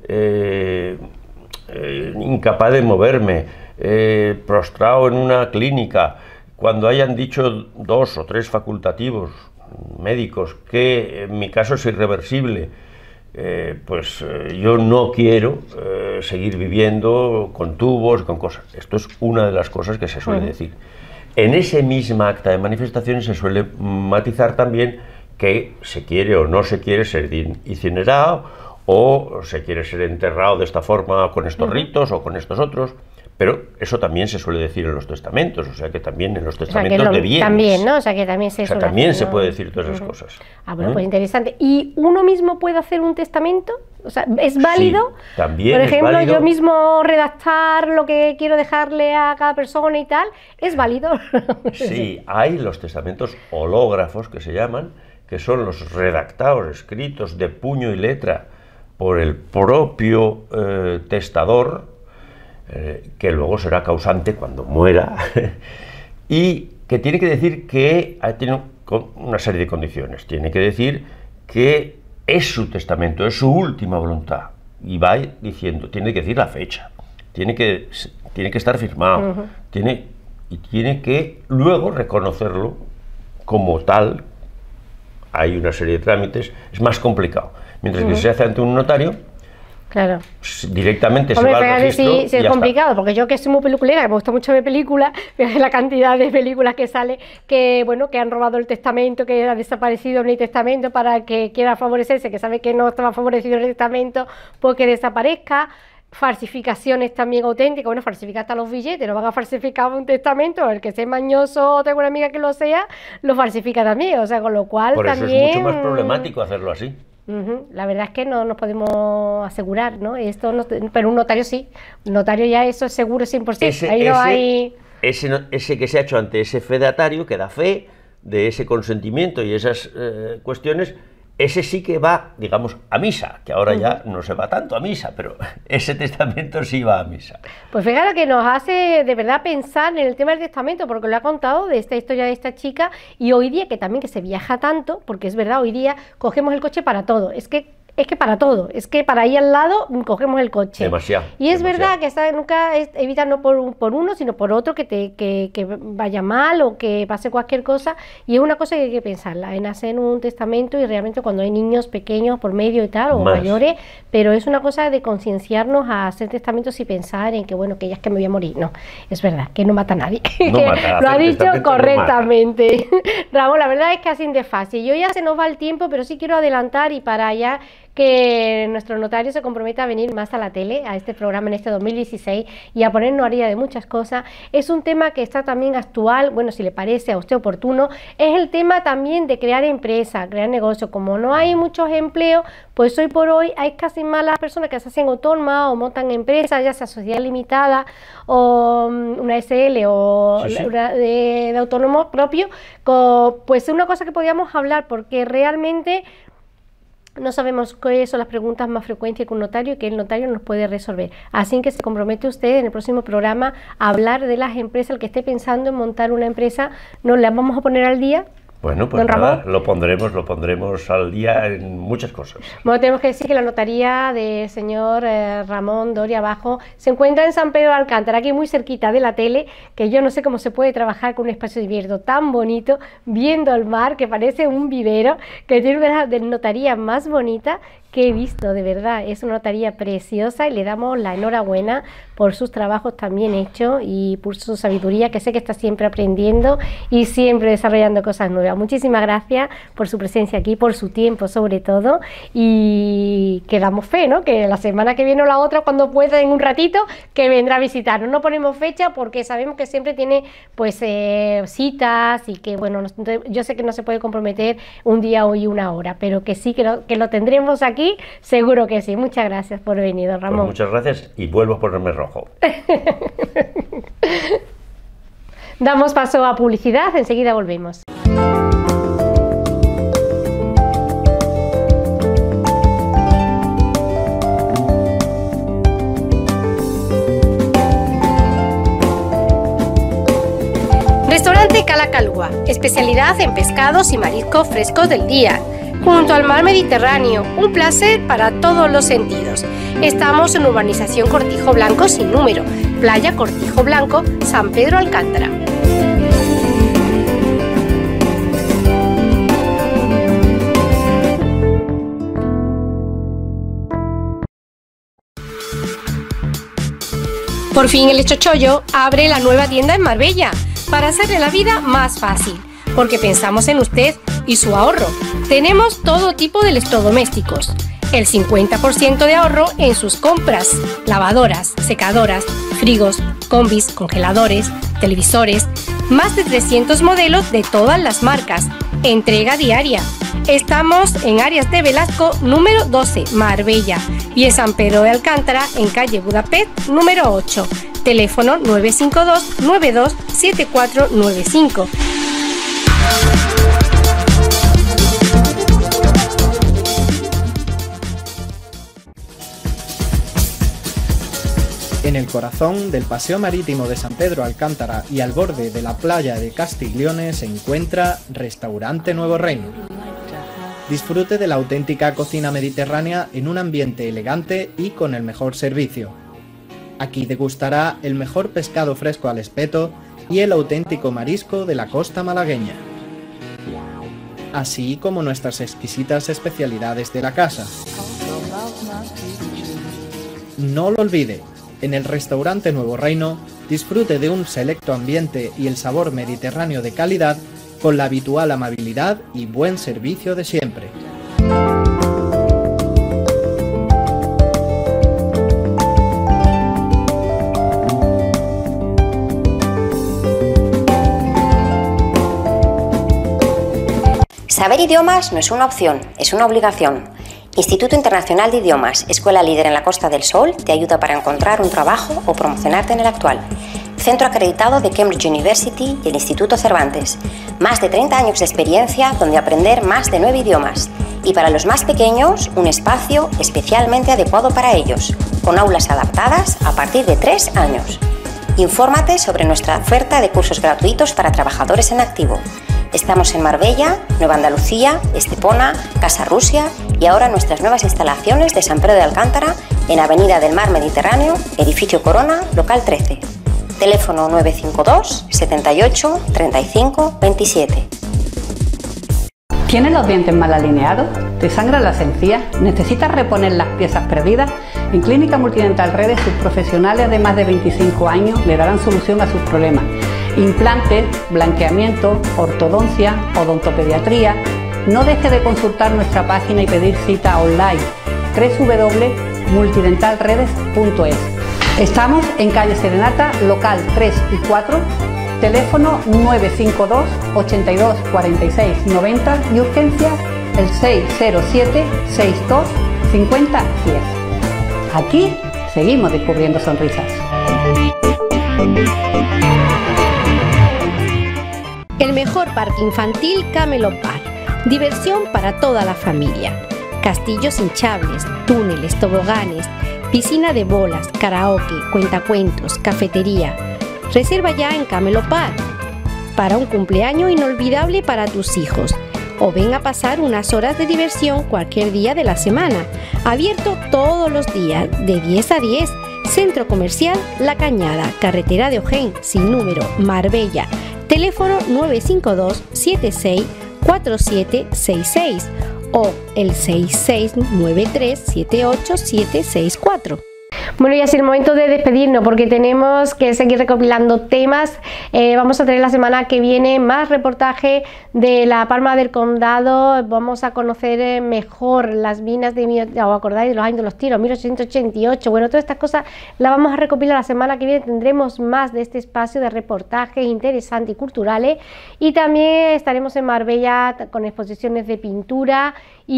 eh, eh, incapaz de moverme, eh, prostrado en una clínica, cuando hayan dicho dos o tres facultativos médicos que en mi caso es irreversible, eh, pues eh, yo no quiero eh, seguir viviendo con tubos, con cosas. Esto es una de las cosas que se suele Ujú. decir. En ese misma acta de manifestaciones se suele matizar también que se quiere o no se quiere ser din- incinerado o se quiere ser enterrado de esta forma con estos Ujú. ritos o con estos otros, pero eso también se suele decir en los testamentos, o sea que también en los O sea, que testamentos lo- de bienes. también, ¿no? O sea, que también se O sea, suele también hacer, se ¿no? puede decir todas esas Ujú. cosas. Ah, bueno, ¿Mm? pues interesante. ¿Y uno mismo puede hacer un testamento? O sea, ¿es válido? Sí, también Por es ejemplo, válido. yo mismo redactar lo que quiero dejarle a cada persona y tal, ¿es válido? Sí, hay los testamentos hológrafos que se llaman, que son los redactados, escritos de puño y letra por el propio eh, testador, eh, que luego será causante cuando muera, y que tiene que decir que ha tenido con- una serie de condiciones. Tiene que decir que es su testamento, es su última voluntad, y va diciendo, tiene que decir la fecha, tiene que, tiene que estar firmado, Ujú. tiene, y tiene que luego reconocerlo como tal. Hay una serie de trámites, es más complicado. Mientras que Ujú. si se hace ante un notario, Claro. Directamente Hombre, se va al registro sí, sí y es ya complicado, está. porque yo que soy muy peliculera, que me gusta mucho ver películas, la cantidad de películas que sale, que bueno, que han robado el testamento, que ha desaparecido en el testamento para que quiera favorecerse, que sabe que no estaba favorecido en el testamento, pues que desaparezca. Falsificaciones también auténticas, bueno, falsificar hasta los billetes, no van a falsificar un testamento, el que sea mañoso, tengo una amiga que lo sea, lo falsifica también, o sea, con lo cual Por eso también... es mucho más problemático hacerlo así. Uh-huh. La verdad es que no nos podemos asegurar, ¿no? Esto no, pero un notario sí, un notario ya eso es seguro cien por ciento, Ese, ahí no ese, hay... ese, no- ese que se ha hecho ante ese fedatario, que da fe de ese consentimiento y esas eh, cuestiones, ese sí que va, digamos, a misa, que ahora ya no se va tanto a misa, pero ese testamento sí va a misa. Pues fíjate que nos hace de verdad pensar en el tema del testamento, porque lo ha contado de esta historia de esta chica, y hoy día que también que se viaja tanto, porque es verdad, hoy día cogemos el coche para todo, es que es que para todo, es que para ir al lado cogemos el coche. Demasiado. Y es demasiado. verdad que esta, nunca es, evita no por, un- por uno, sino por otro que, te, que, que vaya mal o que pase cualquier cosa. Y es una cosa que hay que pensarla, en hacer un testamento y realmente cuando hay niños pequeños por medio y tal, o Más. mayores, pero es una cosa de concienciarnos a hacer testamentos y pensar en que, bueno, que ya es que me voy a morir. No, es verdad, que no mata a nadie. No mata, Lo ha hacer dicho testamento no correctamente. Ramón, la verdad es que así de fácil. Yo ya se nos va el tiempo, pero sí quiero adelantar y para ya que nuestro notario se comprometa a venir más a la tele, a este programa en este dos mil dieciséis y a ponernos al día de muchas cosas. Es un tema que está también actual, bueno, si le parece a usted oportuno, es el tema también de crear empresas, crear negocios. Como no hay muchos empleos, pues hoy por hoy hay casi más las personas que se hacen autónomas o montan empresas, ya sea sociedad limitada o um, una S L o Sí, sí. una de, de autónomo propio, co- pues es una cosa que podíamos hablar porque realmente no sabemos cuáles son las preguntas más frecuentes que un notario y que el notario nos puede resolver. Así que se compromete usted en el próximo programa a hablar de las empresas, el que esté pensando en montar una empresa, nos las vamos a poner al día. Bueno, pues Don nada, Ramón. lo pondremos, lo pondremos al día en muchas cosas. Bueno, tenemos que decir que la notaría del señor eh, Ramón Doria Abajo se encuentra en San Pedro de Alcántara, aquí muy cerquita de la tele, que yo no sé cómo se puede trabajar con un espacio de invierno tan bonito, viendo el mar, que parece un vivero, que tiene una de las notarías más bonitas que he visto, de verdad. Es una notaría preciosa y le damos la enhorabuena por sus trabajos también hechos y por su sabiduría, que sé que está siempre aprendiendo y siempre desarrollando cosas nuevas. Muchísimas gracias por su presencia aquí, por su tiempo sobre todo, y que damos fe, ¿no? Que la semana que viene o la otra, cuando pueda, en un ratito, que vendrá a visitarnos. No ponemos fecha porque sabemos que siempre tiene pues eh, citas y que, bueno, nos- yo sé que no se puede comprometer un día o y una hora, pero que sí, que lo, que lo tendremos aquí, seguro que sí. Muchas gracias por venir, don Pues Ramón. muchas gracias y vuelvo a ponerme rojo. Damos paso a publicidad, enseguida volvemos. Restaurante Calacalua, especialidad en pescados y mariscos frescos del día. Junto al mar Mediterráneo, un placer para todos los sentidos. Estamos en urbanización Cortijo Blanco sin número, Playa Cortijo Blanco, San Pedro Alcántara. Por fin el Chochollo abre la nueva tienda en Marbella para hacerle la vida más fácil, porque pensamos en usted y su ahorro. Tenemos todo tipo de electrodomésticos, el cincuenta por ciento de ahorro en sus compras, lavadoras, secadoras, frigos, combis, congeladores, televisores, más de trescientos modelos de todas las marcas, entrega diaria. Estamos en Arias de Velasco número doce, Marbella, y en San Pedro de Alcántara, en calle Budapest número ocho. Teléfono nueve cinco dos, nueve dos siete cuatro nueve cinco. En el corazón del Paseo Marítimo de San Pedro Alcántara y al borde de la playa de Castiglione se encuentra Restaurante Nuevo Reino. Disfrute de la auténtica cocina mediterránea en un ambiente elegante y con el mejor servicio. Aquí degustará el mejor pescado fresco al espeto y el auténtico marisco de la costa malagueña, así como nuestras exquisitas especialidades de la casa. no lo olvide. En el restaurante Nuevo Reino disfrute de un selecto ambiente y el sabor mediterráneo de calidad con la habitual amabilidad y buen servicio de siempre. Saber idiomas no es una opción, es una obligación. Instituto Internacional de Idiomas, escuela líder en la Costa del Sol, te ayuda para encontrar un trabajo o promocionarte en el actual. Centro acreditado de Cambridge University y el Instituto Cervantes. Más de treinta años de experiencia donde aprender más de nueve idiomas. Y para los más pequeños, un espacio especialmente adecuado para ellos, con aulas adaptadas a partir de tres años. Infórmate sobre nuestra oferta de cursos gratuitos para trabajadores en activo. Estamos en Marbella, Nueva Andalucía, Estepona, Casa Rusia y ahora nuestras nuevas instalaciones de San Pedro de Alcántara en Avenida del Mar Mediterráneo, Edificio Corona, local trece. Teléfono nueve cinco dos, setenta y ocho, treinta y cinco, veintisiete. ¿Tienes los dientes mal alineados? ¿Te sangran las encías? ¿Necesitas reponer las piezas perdidas? En Clínica Multidental Redes, sus profesionales de más de veinticinco años le darán solución a sus problemas. Implantes, blanqueamiento, ortodoncia, odontopediatría. No deje de consultar nuestra página y pedir cita online doble u doble u doble u punto multidental redes punto es. Estamos en calle Serenata, local tres y cuatro, teléfono nueve cinco dos, ochenta y dos, cuarenta y seis, noventa y urgencia el seis cero siete, sesenta y dos, cincuenta, diez. Aquí seguimos descubriendo sonrisas. El mejor parque infantil Camelot Park. Diversión para toda la familia. Castillos hinchables, túneles, toboganes, piscina de bolas, karaoke, cuentacuentos, cafetería. Reserva ya en Camelot Park para un cumpleaños inolvidable para tus hijos. O ven a pasar unas horas de diversión cualquier día de la semana. Abierto todos los días, de diez a diez. Centro Comercial La Cañada, carretera de Ojén, sin número, Marbella. Teléfono nueve cinco dos, setenta y seis, cuarenta y siete sesenta y seis o el seis seis nueve tres, siete ocho siete seis cuatro. Bueno, y así el momento de despedirnos porque tenemos que seguir recopilando temas. Eh, vamos a tener la semana que viene más reportaje de la Palma del Condado. Vamos a conocer eh, mejor las minas de, ¿os acordáis de los años de los tiros? mil ochocientos ochenta y ocho. Bueno, todas estas cosas las vamos a recopilar la semana que viene. Tendremos más de este espacio de reportajes interesantes y culturales. Y también estaremos en Marbella con exposiciones de pintura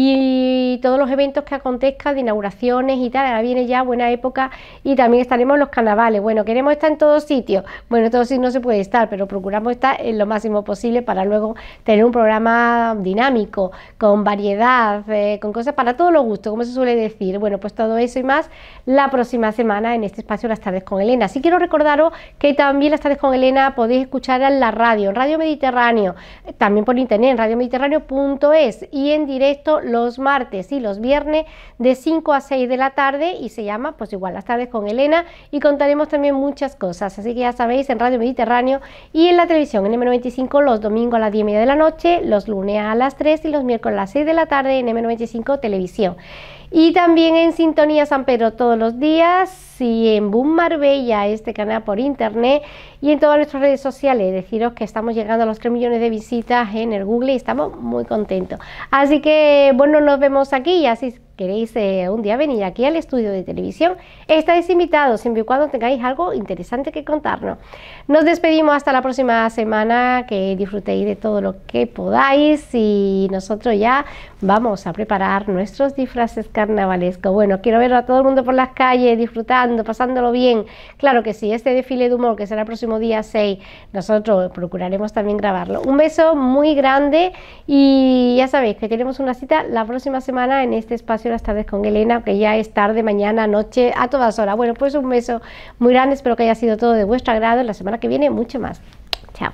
y todos los eventos que acontezcan de inauguraciones y tal. Ahora viene ya buena época y también estaremos en los carnavales. Bueno, queremos estar en todos sitios. Bueno, en todos sitios no se puede estar, pero procuramos estar en lo máximo posible para luego tener un programa dinámico, con variedad, eh, con cosas para todos los gustos, como se suele decir. Bueno, pues todo eso y más la próxima semana en este espacio Las Tardes con Elena. Sí quiero recordaros que también Las Tardes con Elena podéis escuchar en la radio, en Radio Mediterráneo, también por internet, en radio mediterráneo punto es y en directo los martes y los viernes de cinco a seis de la tarde y se llama pues igual Las Tardes con Elena y contaremos también muchas cosas, así que ya sabéis, en Radio Mediterráneo y en la televisión en eme noventa y cinco los domingos a las diez y media de la noche, los lunes a las tres y los miércoles a las seis de la tarde en eme noventa y cinco Televisión. Y también en Sintonía San Pedro todos los días y en Boom Marbella, este canal por internet y en todas nuestras redes sociales. Deciros que estamos llegando a los tres millones de visitas en el Google y estamos muy contentos. Así que bueno, nos vemos aquí y así queréis eh, un día venir aquí al estudio de televisión, estáis invitados siempre y cuando tengáis algo interesante que contarnos. Nos despedimos hasta la próxima semana, que disfrutéis de todo lo que podáis y nosotros ya vamos a preparar nuestros disfraces carnavalescos. Bueno, quiero ver a todo el mundo por las calles disfrutando, pasándolo bien. Claro que sí, este desfile de humor que será el próximo día seis, nosotros procuraremos también grabarlo. Un beso muy grande y ya sabéis que tenemos una cita la próxima semana en este espacio Las Tardes con Elena, que ya es tarde, mañana, noche, a todas horas. Bueno, pues un beso muy grande, espero que haya sido todo de vuestro agrado. La semana que viene mucho más. Chao.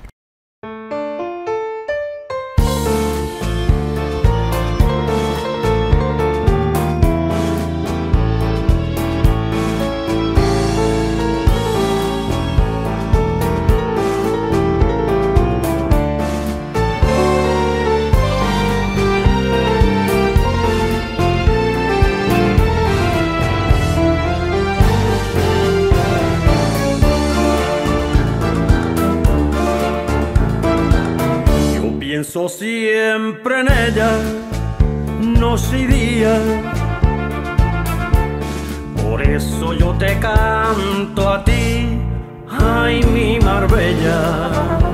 Pienso siempre en ella, noche y día. Por eso yo te canto a ti, ay mi Marbella.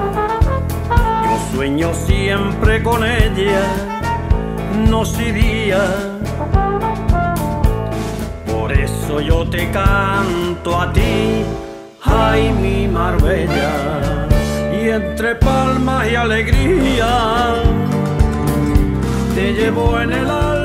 Yo sueño siempre con ella, noche y día. Por eso yo te canto a ti, ay mi Marbella. Y entre palmas y alegría te llevo en el alma